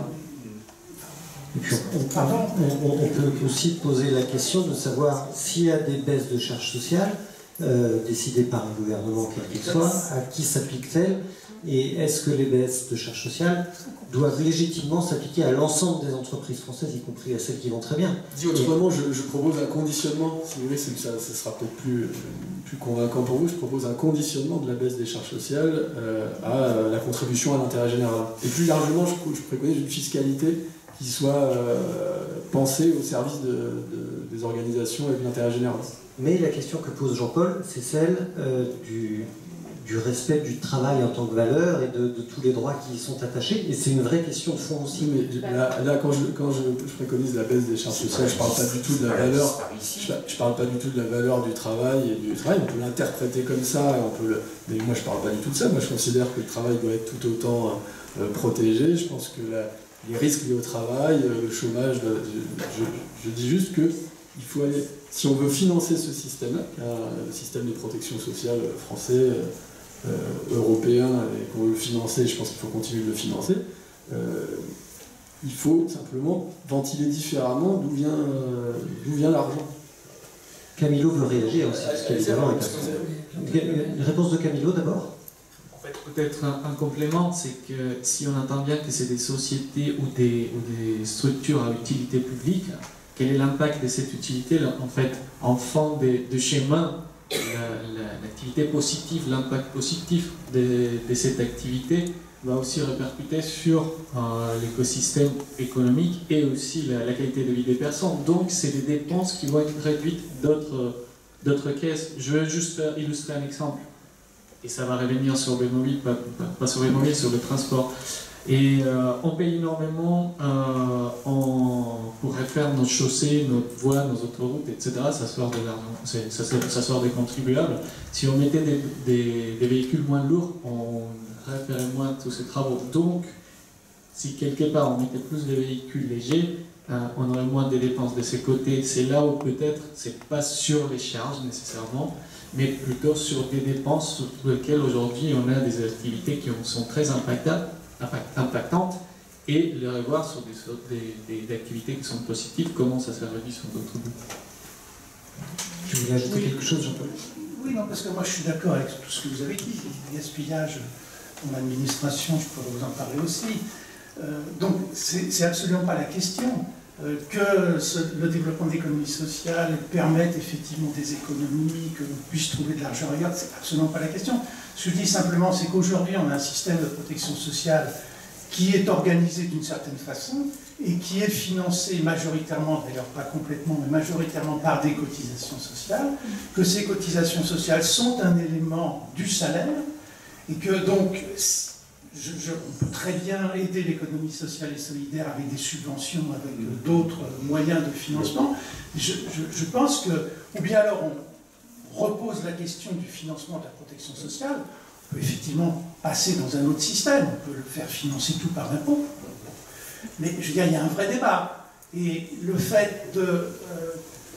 Et puis on, on, on, on peut aussi poser la question de savoir s'il y a des baisses de charges sociales euh, décidées par un gouvernement quel qu'il soit, à qui s'appliquent-elles, et est-ce que les baisses de charges sociales doivent légitimement s'appliquer à l'ensemble des entreprises françaises, y compris à celles qui vont très bien. Dit autrement, je, je propose un conditionnement, si vous voulez, ça, ça sera peut-être plus, plus convaincant pour vous, je propose un conditionnement de la baisse des charges sociales euh, à la contribution à l'intérêt général. Et plus largement, je, je préconise une fiscalité qui soit euh, pensée au service de, de, des organisations et de l'intérêt général. Mais la question que pose Jean-Paul, c'est celle euh, du... du respect du travail en tant que valeur et de, de tous les droits qui y sont attachés. Et c'est une vraie question de fond aussi. Mais là, là quand, je, quand je, je préconise la baisse des charges sociales, je ne parle pas du tout de la valeur. Je, je parle pas du tout de la valeur du travail et du travail. On peut l'interpréter comme ça. On peut le, mais moi, je ne parle pas du tout de ça. Moi, je considère que le travail doit être tout autant euh, protégé. Je pense que la, les risques liés au travail, euh, le chômage, je, je, je dis juste que il faut aller. Si on veut financer ce système-là, le système de protection sociale français. Euh, Euh, européen et qu'on veut le financer, je pense qu'il faut continuer de le financer, euh, il faut simplement ventiler différemment d'où vient, euh, d'où vient l'argent. Camilo veut réagir aussi, parce qu'évidemment, une réponse de Camilo d'abord. En fait, peut-être un, un complément, c'est que si on entend bien que c'est des sociétés ou des, ou des structures à utilité publique, quel est l'impact de cette utilité en fait, en fond de, de schéma. L'activité positive, l'impact positif de, de cette activité va aussi répercuter sur euh, l'écosystème économique et aussi la, la qualité de vie des personnes. Donc, c'est des dépenses qui vont être réduites d'autres caisses. Je vais juste illustrer un exemple. Et ça va revenir sur le mobile, pas, pas, pas sur le mobile, sur le transport. Et euh, on paye énormément euh, on, pour refaire nos chaussées, nos voies, nos autoroutes, et cetera. Ça sort de l'argent, ça, ça sort des contribuables. Si on mettait des, des, des véhicules moins lourds, on referait moins tous ces travaux. Donc, si quelque part on mettait plus de véhicules légers, euh, on aurait moins de dépenses de ces côtés. C'est là où peut-être, c'est pas sur les charges nécessairement, mais plutôt sur des dépenses sur lesquelles aujourd'hui on a des activités qui sont très impactables. impactantes et les revoir sur des, sur des, des, des activités qui sont positives, comment ça se réduit sur d'autres bouts. Tu voulais ajouter oui. quelque chose, Jean-Paul? Oui, non, parce que moi je suis d'accord avec tout ce que vous avez dit. Le gaspillage en administration, je pourrais vous en parler aussi. Euh, donc, c'est absolument pas la question. Euh, que ce, le développement de l'économie sociale permette effectivement des économies, que l'on puisse trouver de l'argent ailleurs, c'est absolument pas la question. Ce que je dis simplement, c'est qu'aujourd'hui, on a un système de protection sociale qui est organisé d'une certaine façon et qui est financé majoritairement, d'ailleurs pas complètement, mais majoritairement par des cotisations sociales, que ces cotisations sociales sont un élément du salaire et que donc, je, je, on peut très bien aider l'économie sociale et solidaire avec des subventions, avec euh, d'autres moyens de financement. Je, je, je pense que, ou bien alors on repose la question du financement de la protection sociale, on peut effectivement passer dans un autre système, on peut le faire financer tout par l'impôt. Mais je veux dire, il y a un vrai débat. Et le fait de, euh,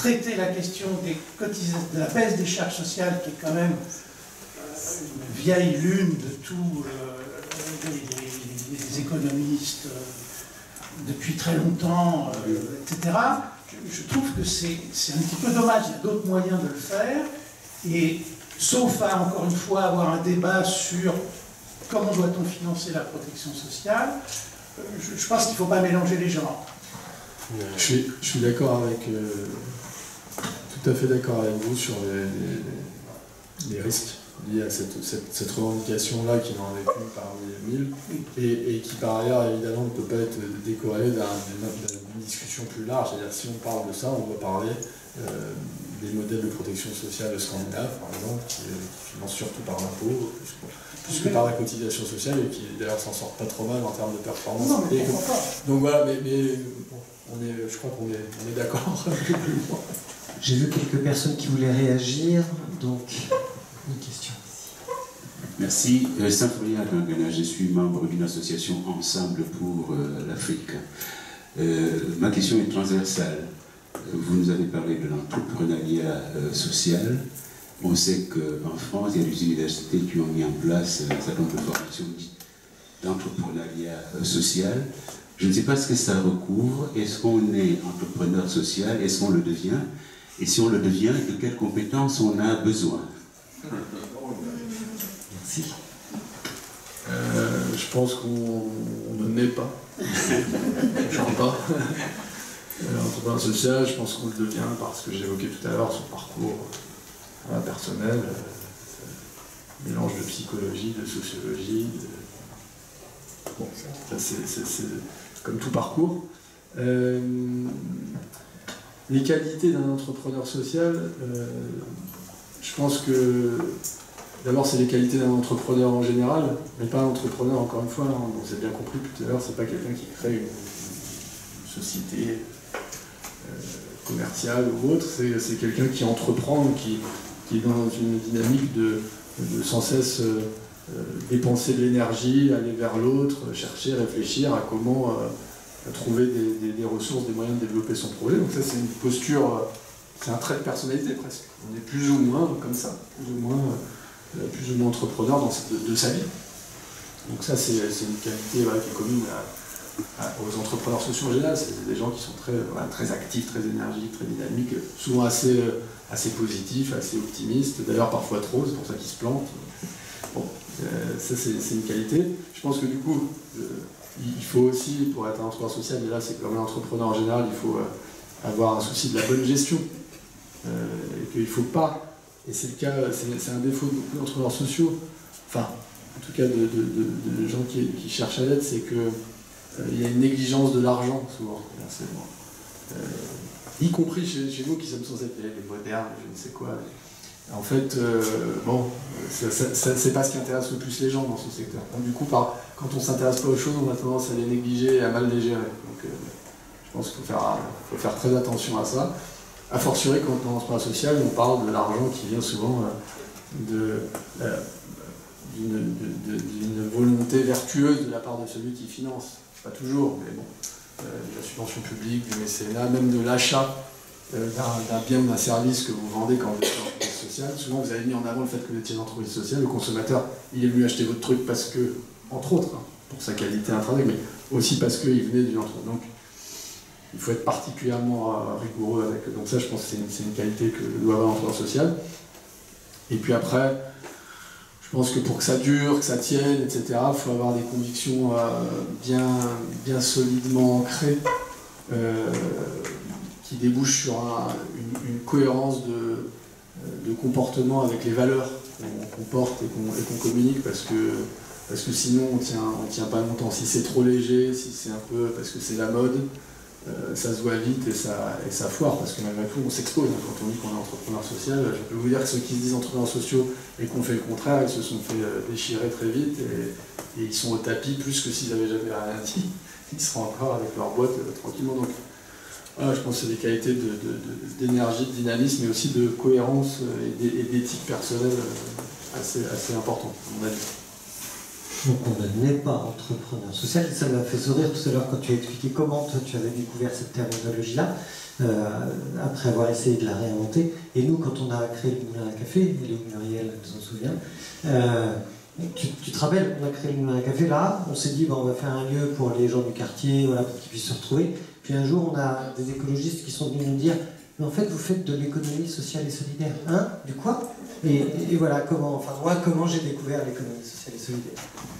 traiter la question des cotisations, de la baisse des charges sociales, qui est quand même euh, une vieille lune de tous euh, les, les, les économistes euh, depuis très longtemps, euh, et cetera. Je, je trouve que c'est un petit peu dommage, il y a d'autres moyens de le faire, et sauf à, encore une fois, avoir un débat sur comment doit-on financer la protection sociale, euh, je, je pense qu'il ne faut pas mélanger les genres. Je suis, je suis d'accord avec, euh, tout à fait d'accord avec vous sur les, les, les risques liés à cette, cette, cette revendication-là qui n'en est qu'une parmi mille et, et qui par ailleurs évidemment ne peut pas être décorrélée d'une discussion plus large. C'est-à-dire si on parle de ça, on doit parler euh, des modèles de protection sociale scandinaves par exemple, qui, qui financent surtout par l'impôt, plus, plus que par la cotisation sociale et qui d'ailleurs s'en sortent pas trop mal en termes de performance. Non, mais et, donc voilà, mais, mais bon, on est, je crois qu'on est, on est d'accord un peu plus loin. J'ai vu quelques personnes qui voulaient réagir, donc une question. Merci. Euh, Symphonia Dangana, je suis membre d'une association Ensemble pour euh, l'Afrique. Euh, ma question est transversale. Vous nous avez parlé de l'entrepreneuriat euh, social. On sait qu'en France, il y a des universités qui ont mis en place un certain nombre de formations d'entrepreneuriat euh, social. Je ne sais pas ce que ça recouvre. Est-ce qu'on est entrepreneur social? Est-ce qu'on le devient? Et si on le devient, de quelles compétences on a besoin? Merci. Euh, je pense qu'on ne naît pas. Je ne crois pas. L'entrepreneur social, je pense qu'on le devient parce que j'évoquais tout à l'heure son parcours euh, personnel, euh, mélange de psychologie, de sociologie. De... Bon, ça c'est comme tout parcours. Euh, les qualités d'un entrepreneur social, euh, je pense que d'abord c'est les qualités d'un entrepreneur en général, mais pas un entrepreneur encore une fois, hein, vous avez bien compris tout à l'heure, c'est pas quelqu'un qui crée une, une société euh, commerciale ou autre, c'est quelqu'un qui entreprend, qui, qui est dans une dynamique de, de sans cesse euh, dépenser de l'énergie, aller vers l'autre, chercher, réfléchir à comment euh, trouver des, des, des ressources, des moyens de développer son projet. Donc ça c'est une posture, c'est un trait de personnalité presque. On est plus ou moins comme ça, plus ou moins, euh, plus ou moins entrepreneur dans cette, de, de sa vie. Donc ça c'est une qualité voilà, qui est commune à, à, aux entrepreneurs sociaux en général. C'est des gens qui sont très, voilà, très actifs, très énergiques, très dynamiques, souvent assez, assez positifs, assez optimistes, d'ailleurs parfois trop, c'est pour ça qu'ils se plantent. Bon, euh, ça c'est une qualité. Je pense que du coup, euh, il faut aussi, pour être un entrepreneur social, mais là c'est comme un entrepreneur en général, il faut euh, avoir un souci de la bonne gestion. Euh, et qu'il ne faut pas, et c'est le cas, c'est un défaut de beaucoup d'entrepreneurs sociaux, enfin, en tout cas de, de, de, de gens qui, qui cherchent à l'aide, c'est qu'il euh, y a une négligence de l'argent souvent. Euh, y compris chez, chez nous qui sommes censés être les, les modernes, je ne sais quoi. En fait, euh, bon, c'est pas ce qui intéresse le plus les gens dans ce secteur. Donc, du coup, par, quand on s'intéresse pas aux choses, on a tendance à les négliger et à mal les gérer. Donc, euh, je pense qu'il faut faire, faut faire très attention à ça. A fortiori, quand on est en entrepreneur social, on parle de l'argent qui vient souvent euh, d'une euh, d'une volonté vertueuse de la part de celui qui finance. Pas toujours, mais bon, euh, de la subvention publique, du mécénat, même de l'achat euh, d'un bien ou d'un service que vous vendez quand vous êtes en entreprise sociale. Souvent, vous avez mis en avant le fait que vous étiez une entreprise sociale. Le consommateur, il est venu acheter votre truc parce que, entre autres, hein, pour sa qualité intrinsèque, mais aussi parce qu'il venait d'une entreprise. Donc, il faut être particulièrement euh, rigoureux avec. Donc ça, je pense que c'est une, une qualité que doit avoir l'entrepreneur social. Et puis après, je pense que pour que ça dure, que ça tienne, et cetera, il faut avoir des convictions euh, bien, bien solidement ancrées, euh, qui débouchent sur un, une, une cohérence de, de comportement avec les valeurs qu'on qu'on porte et qu'on qu'on communique, parce que, parce que sinon on tient, on tient pas longtemps. Si c'est trop léger, si c'est un peu parce que c'est la mode, Euh, ça se voit vite et ça, et ça foire, parce que malgré tout on s'expose. Quand on dit qu'on est entrepreneur social, je peux vous dire que ceux qui se disent entrepreneurs sociaux et qu'on fait le contraire, ils se sont fait déchirer très vite et, et ils sont au tapis plus que s'ils n'avaient jamais rien dit. Ils seront encore avec leur boîte euh, tranquillement. Donc voilà, je pense que c'est des qualités d'énergie, de, de, de dynamisme, mais aussi de cohérence et d'éthique personnelle assez, assez importante, à mon avis. Donc on n'est pas entrepreneur social, et ça m'a fait sourire tout à l'heure quand tu as expliqué comment toi tu avais découvert cette terminologie-là, euh, après avoir essayé de la réinventer. Et nous, quand on a créé le Moulin à Café, et Léo Muriel s'en souvient, euh, tu, tu te rappelles, on a créé le Moulin à Café là, on s'est dit bah, on va faire un lieu pour les gens du quartier, voilà, pour qu'ils puissent se retrouver. Puis un jour, on a des écologistes qui sont venus nous dire mais en fait, vous faites de l'économie sociale et solidaire. Hein? Du quoi? et, et, et voilà comment, enfin moi, comment j'ai découvert l'économie sociale et solidaire.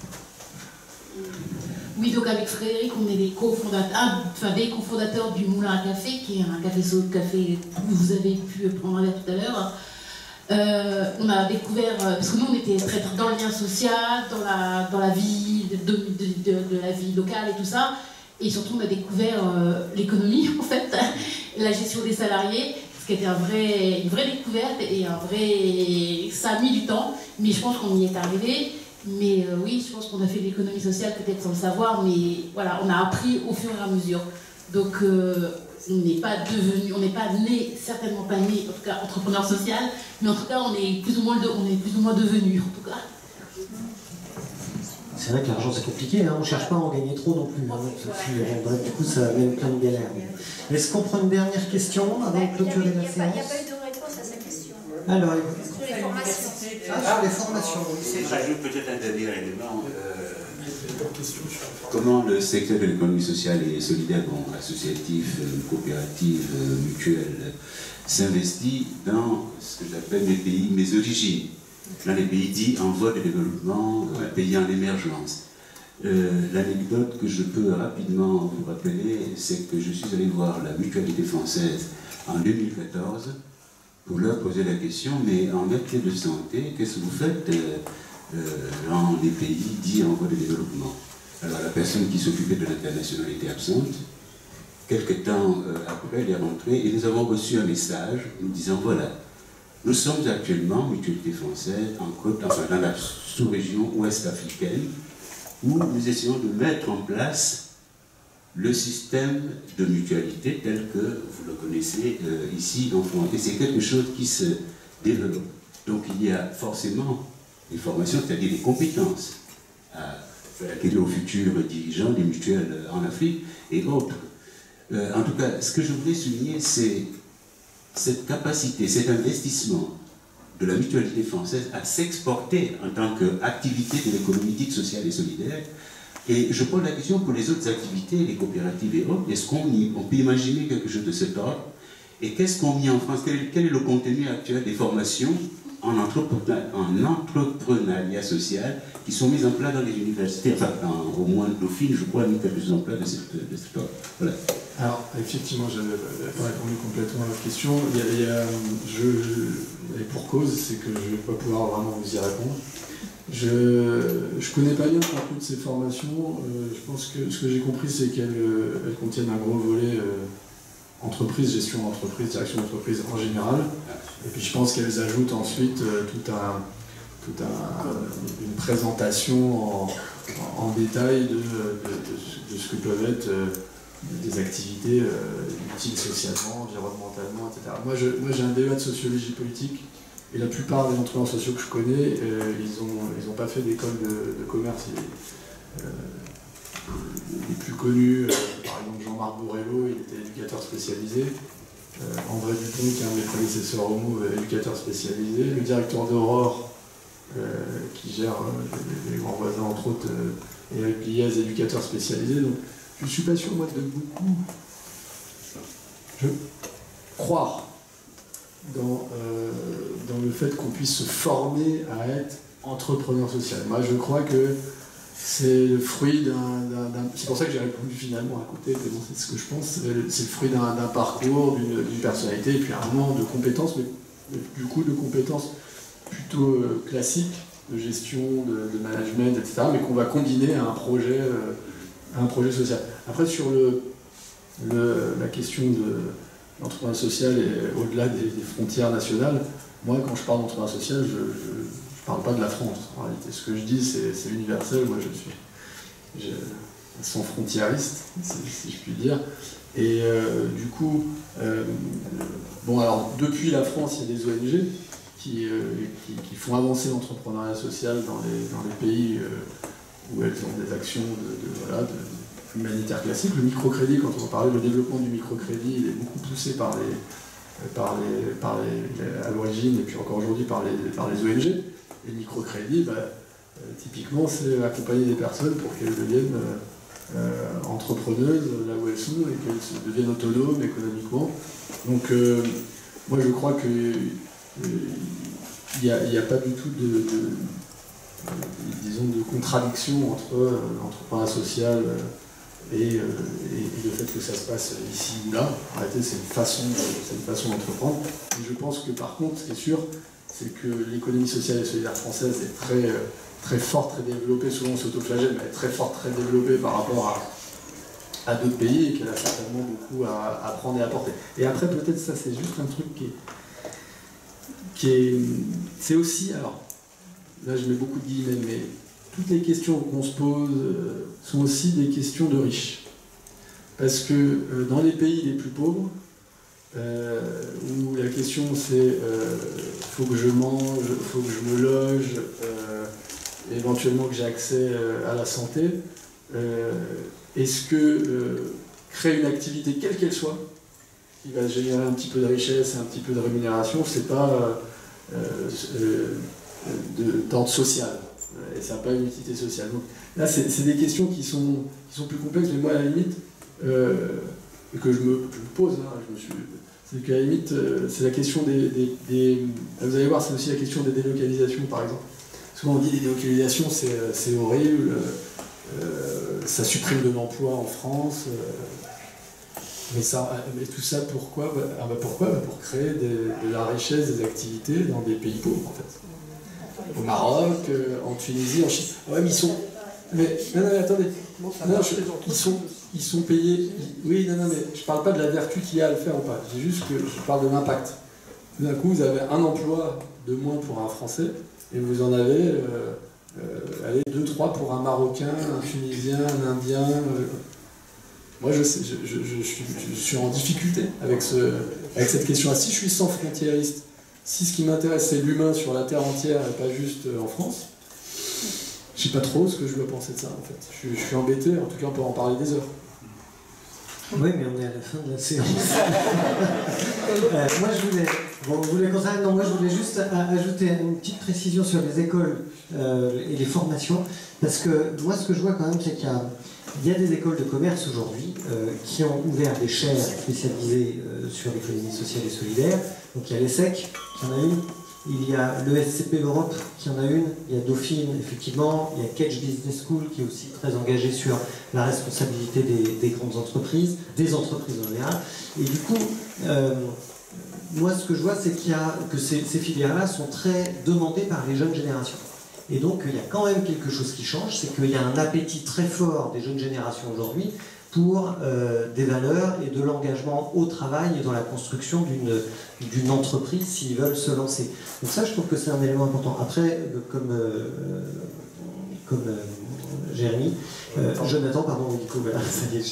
Oui, donc avec Frédéric, on est des cofondateurs, enfin des cofondateurs du Moulin à Café, qui est un café café que vous avez pu prendre là tout à l'heure. Euh, on a découvert, parce que nous on était très dans le lien social, dans la, dans la vie de, de, de, de la vie locale et tout ça. Et surtout, on a découvert euh, l'économie, en fait, la gestion des salariés, ce qui était un vrai, une vraie découverte et un vrai... Ça a mis du temps, mais je pense qu'on y est arrivé. Mais euh, oui, je pense qu'on a fait de l'économie sociale peut-être sans le savoir, mais voilà, on a appris au fur et à mesure. Donc, euh, on n'est pas devenu, on n'est pas né, certainement pas né, en tout cas, entrepreneur social, mais en tout cas, on est plus ou moins, de, on est plus ou moins devenu, en tout cas. C'est vrai que l'argent c'est compliqué, hein. On ne cherche pas à en gagner trop non plus. Hein. Bref, du coup ça amène plein de galères. Est-ce qu'on prend une dernière question avant de clôturer la séance? Il n'y a pas eu de réponse à sa question. Alors, sur les formations. Ah, sur les formations, oui. J'ajoute peut-être un dernier élément. Euh, comment le secteur de l'économie sociale et solidaire, bon, associatif, coopérative, mutuelle, s'investit dans ce que j'appelle mes pays, mes origines. Dans les pays dits en voie de développement, euh, pays en émergence. Euh, L'anecdote que je peux rapidement vous rappeler, c'est que je suis allé voir la Mutualité française en deux mille quatorze pour leur poser la question, mais en matière de santé, qu'est-ce que vous faites euh, euh, dans les pays dits en voie de développement? Alors la personne qui s'occupait de l'international était absente. Quelque temps euh, après, elle est rentrée et nous avons reçu un message nous disant voilà, nous sommes actuellement, Mutualité française, en Côte, enfin dans la sous-région ouest africaine, où nous essayons de mettre en place le système de mutualité tel que vous le connaissez euh, ici en France. Et c'est quelque chose qui se développe. Donc il y a forcément des formations, c'est-à-dire des compétences à acquérir aux futurs dirigeants des mutuelles en Afrique et autres. Euh, en tout cas, ce que je voulais souligner, c'est cette capacité, cet investissement de la mutualité française à s'exporter en tant qu'activité de l'économie dite sociale et solidaire. Et je pose la question pour les autres activités, les coopératives et autres, est-ce qu'on on peut imaginer quelque chose de cet ordre? Et qu'est-ce qu'on met en France? Quel, quel est le contenu actuel des formations en, entrepreneur, en entrepreneuriat social qui sont mises en place dans les universités, enfin en, au moins Dauphine, je crois, mis quelque chose en place de, cette, de cet ordre. Voilà. Alors, effectivement, je n'avais pas répondu complètement à votre question. Il y a, il y a, je, je, et pour cause, c'est que je ne vais pas pouvoir vraiment vous y répondre. Je ne connais pas bien le contenu de ces formations. Euh, je pense que ce que j'ai compris, c'est qu'elles elles contiennent un gros volet euh, entreprise, gestion d'entreprise, direction d'entreprise en général. Et puis je pense qu'elles ajoutent ensuite euh, tout un, tout un, une présentation en, en détail de, de, de, de ce que peuvent être euh, des activités euh, utiles socialement, environnementalement, et cetera. Moi, je, moi, j'ai un D E A de sociologie politique. Et la plupart des entrepreneurs sociaux que je connais, euh, ils n'ont ils ont pas fait d'école de, de commerce. Et, euh, les plus connus, euh, par exemple Jean-Marc Bourrello, il était éducateur spécialisé. Euh, André Dupont, qui est un des prédécesseurs au MOVE, éducateur spécialisé. Le directeur d'Aurore, euh, qui gère euh, les, les grands voisins, entre autres, euh, et avec Liez, éducateur spécialisé. Donc, je ne suis pas sûr, moi, de beaucoup. Je croire Dans, euh, dans le fait qu'on puisse se former à être entrepreneur social. Moi, je crois que c'est le fruit d'un... C'est pour ça que j'ai répondu finalement à côté, mais bon, c'est ce que je pense. C'est le fruit d'un parcours, d'une personnalité, et puis un moment de compétences, mais du coup de compétences plutôt euh, classiques, de gestion, de, de management, et cetera, mais qu'on va combiner à un projet, euh, à un projet social. Après, sur le, le, la question de l'entrepreneuriat social et au-delà des, des frontières nationales, moi, quand je parle d'entrepreneuriat social, je ne parle pas de la France, en réalité. Ce que je dis, c'est universel. Moi, je suis je, sans frontiériste, si, si je puis dire. Et euh, du coup, euh, bon, alors, depuis la France, il y a des O N G qui, euh, qui, qui font avancer l'entrepreneuriat social dans les, dans les pays euh, où elles ont des actions de, de, voilà, de, humanitaires classiques. Le microcrédit, quand on parlait, le développement du microcrédit, il est beaucoup poussé par les, par les, par les, les à l'origine, et puis encore aujourd'hui par les, par les O N G. Et le microcrédit, bah, euh, typiquement, c'est accompagner des personnes pour qu'elles deviennent euh, euh, entrepreneuses là où elles sont et qu'elles deviennent autonomes économiquement. Donc, euh, moi, je crois que euh, il n'y a, a pas du tout de, de, de, disons, de contradiction entre euh, l'entrepreneuriat social et, euh, et, et le fait que ça se passe ici ou là. En réalité, c'est une façon, c'est une façon d'entreprendre. Et je pense que par contre, ce qui est sûr, c'est que l'économie sociale et solidaire française est très, très forte, très développée, souvent on s'autoflagelle, mais elle est très forte, très développée par rapport à, à d'autres pays et qu'elle a certainement beaucoup à, à prendre et à apporter. Et après, peut-être ça, c'est juste un truc qui est... qui est c'est aussi, alors, là je mets beaucoup de guillemets, mais toutes les questions qu'on se pose euh, sont aussi des questions de riches. Parce que euh, dans les pays les plus pauvres, Euh, où la question c'est euh, faut que je mange, faut que je me loge, euh, éventuellement que j'ai accès euh, à la santé. Euh, Est-ce que euh, créer une activité quelle qu'elle soit, qui va générer un petit peu de richesse et un petit peu de rémunération, c'est pas euh, euh, d'ordre social, et ça n'a pas une utilité sociale. Donc là c'est des questions qui sont, qui sont plus complexes, mais moi à la limite, euh, que je me, je me pose, hein, je me suis... c'est qu'à la limite, euh, c'est la question des, des, des... Vous allez voir, c'est aussi la question des délocalisations, par exemple. Souvent on dit des délocalisations, c'est horrible, euh, ça supprime de l'emploi en France, euh, mais, ça, mais tout ça, pourquoi bah, ah bah pourquoi bah Pour créer des, de la richesse, des activités dans des pays pauvres, en fait. Au Maroc, euh, en Tunisie, en Chine. Ouais, mais ils sont... Mais, non, non, mais attendez. Non, je, ils, sont, ils sont payés. Ils, oui, non, non, mais je parle pas de la vertu qu'il y a à le faire ou pas. Je dis juste que je parle de l'impact. D'un coup, vous avez un emploi de moins pour un Français et vous en avez euh, euh, allez, deux, trois pour un Marocain, un Tunisien, un Indien. Euh. Moi, je, sais, je, je, je, suis, je suis en difficulté avec, ce, avec cette question-là. Si je suis sans frontiériste, si ce qui m'intéresse c'est l'humain sur la terre entière et pas juste en France, je sais pas trop ce que je dois penser de ça en fait. Je, je suis embêté, en tout cas on peut en parler des heures. Oui, mais on est à la fin de la séance. euh, moi je voulais, bon, vous voulez concerner, non, moi je voulais juste ajouter une petite précision sur les écoles euh, et les formations, parce que moi ce que je vois quand même c'est qu'il y a, il y a des écoles de commerce aujourd'hui euh, qui ont ouvert des chaires spécialisées euh, sur l'économie sociale et solidaire. Donc il y a l'ESSEC qui en a une. Il y a l'E S C P Europe qui en a une, il y a Dauphine effectivement, il y a Kedge Business School qui est aussi très engagé sur la responsabilité des, des grandes entreprises, des entreprises en général. Et du coup, euh, moi ce que je vois c'est qu'il y a que ces, ces filières-là sont très demandées par les jeunes générations. Et donc il y a quand même quelque chose qui change, c'est qu'il y a un appétit très fort des jeunes générations aujourd'hui pour euh, des valeurs et de l'engagement au travail et dans la construction d'une d'une entreprise s'ils veulent se lancer. Donc ça, je trouve que c'est un élément important. Après, euh, comme, euh, comme euh, Jérémy, euh, Jonathan, pardon, du coup, voilà, ça y est,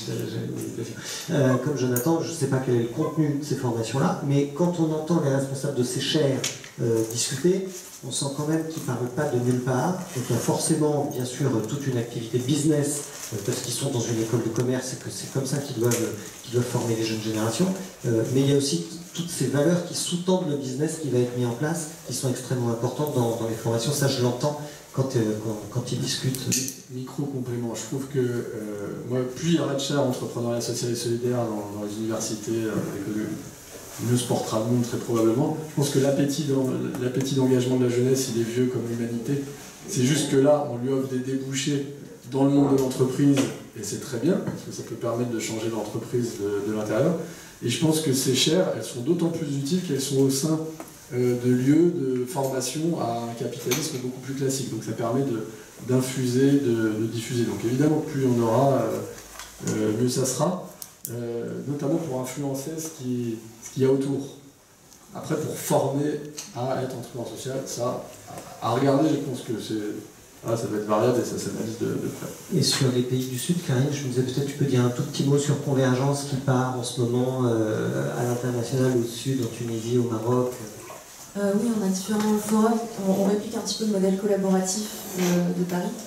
je, euh, comme Jonathan, je ne sais pas quel est le contenu de ces formations-là, mais quand on entend les responsables de ces chaires euh, discuter, on sent quand même qu'ils ne parlent pas de nulle part. Donc il y a forcément, bien sûr, toute une activité business, euh, parce qu'ils sont dans une école de commerce et que c'est comme ça qu'ils doivent, qu'ils doivent former les jeunes générations. Euh, mais il y a aussi toutes ces valeurs qui sous-tendent le business qui va être mis en place, qui sont extrêmement importantes dans, dans les formations. Ça, je l'entends quand, euh, quand, quand ils discutent. Micro-complément. Je trouve que euh, moi, plus il y aura de chaires entrepreneuriat social et solidaire dans, dans les universités, euh, mieux se portera le monde très probablement. Je pense que l'appétit d'engagement de la jeunesse, il est vieux comme l'humanité. C'est juste que là, on lui offre des débouchés dans le monde de l'entreprise, et c'est très bien, parce que ça peut permettre de changer l'entreprise de, de l'intérieur. Et je pense que ces chaires, elles sont d'autant plus utiles qu'elles sont au sein euh, de lieux de formation à un capitalisme beaucoup plus classique. Donc ça permet d'infuser, de, de, de diffuser. Donc évidemment, plus on aura, euh, euh, mieux ça sera. Euh, notamment pour influencer ce qu'il ce qu'il y a autour. Après, pour former à être entrepreneur social, ça, à regarder, je pense que c'est, ah, ça va être variable et ça s'analyse de, de près. Et sur les pays du Sud, Karine, je me disais peut-être tu peux dire un tout petit mot sur Convergence qui part en ce moment euh, à l'international, au Sud, en Tunisie, au Maroc. Euh, oui, on a différents forums. On, on réplique un petit peu le modèle collaboratif de, de Paris.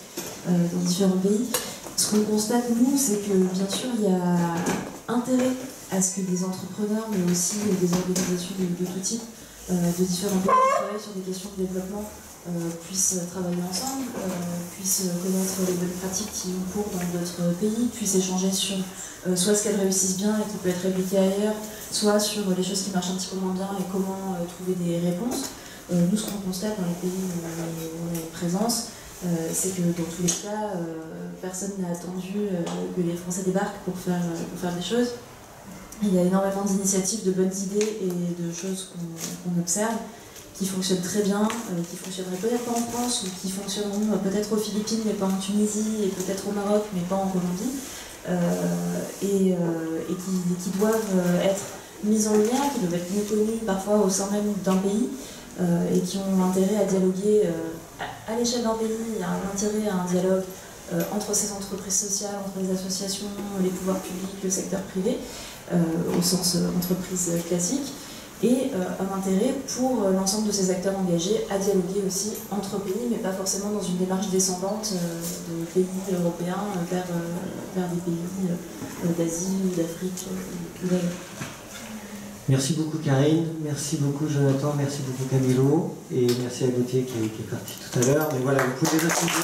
dans différents pays. Ce qu'on constate, nous, c'est que bien sûr, il y a intérêt à ce que des entrepreneurs, mais aussi des organisations de, de tout type, euh, de différents pays qui travaillent sur des questions de développement, euh, puissent travailler ensemble, euh, puissent connaître les bonnes pratiques qui ont cours dans d'autres pays, puissent échanger sur euh, soit ce qu'elles réussissent bien et qui peut être répliqué ailleurs, soit sur les choses qui marchent un petit peu moins bien et comment euh, trouver des réponses. Euh, nous, ce qu'on constate dans les pays où on a, où on a une présence, euh, c'est que dans tous les cas, euh, personne n'a attendu euh, que les Français débarquent pour faire, euh, pour faire des choses. Il y a énormément d'initiatives, de bonnes idées et de choses qu'on qu'on observe qui fonctionnent très bien, euh, qui fonctionneraient peut-être pas en France ou qui fonctionneront euh, peut-être aux Philippines mais pas en Tunisie et peut-être au Maroc mais pas en Colombie euh, et, euh, et qui, qui doivent euh, être mises en lumière, qui doivent être mieux connues parfois au sein même d'un pays euh, et qui ont intérêt à dialoguer euh, à, à l'échelle d'un pays. Il y a un intérêt à un dialogue euh, entre ces entreprises sociales, entre les associations, les pouvoirs publics, le secteur privé. Euh, au sens euh, entreprise classique, et euh, un intérêt pour euh, l'ensemble de ces acteurs engagés à dialoguer aussi entre pays, mais pas forcément dans une démarche descendante euh, de pays européens vers, euh, vers des pays euh, d'Asie ou d'Afrique ou d'ailleurs. Merci beaucoup Karine, merci beaucoup Jonathan, merci beaucoup Camilo, et merci à Gauthier qui, qui est parti tout à l'heure, mais voilà, vous pouvez les applaudir.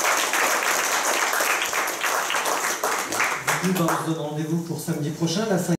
On se donne rendez-vous pour samedi prochain, la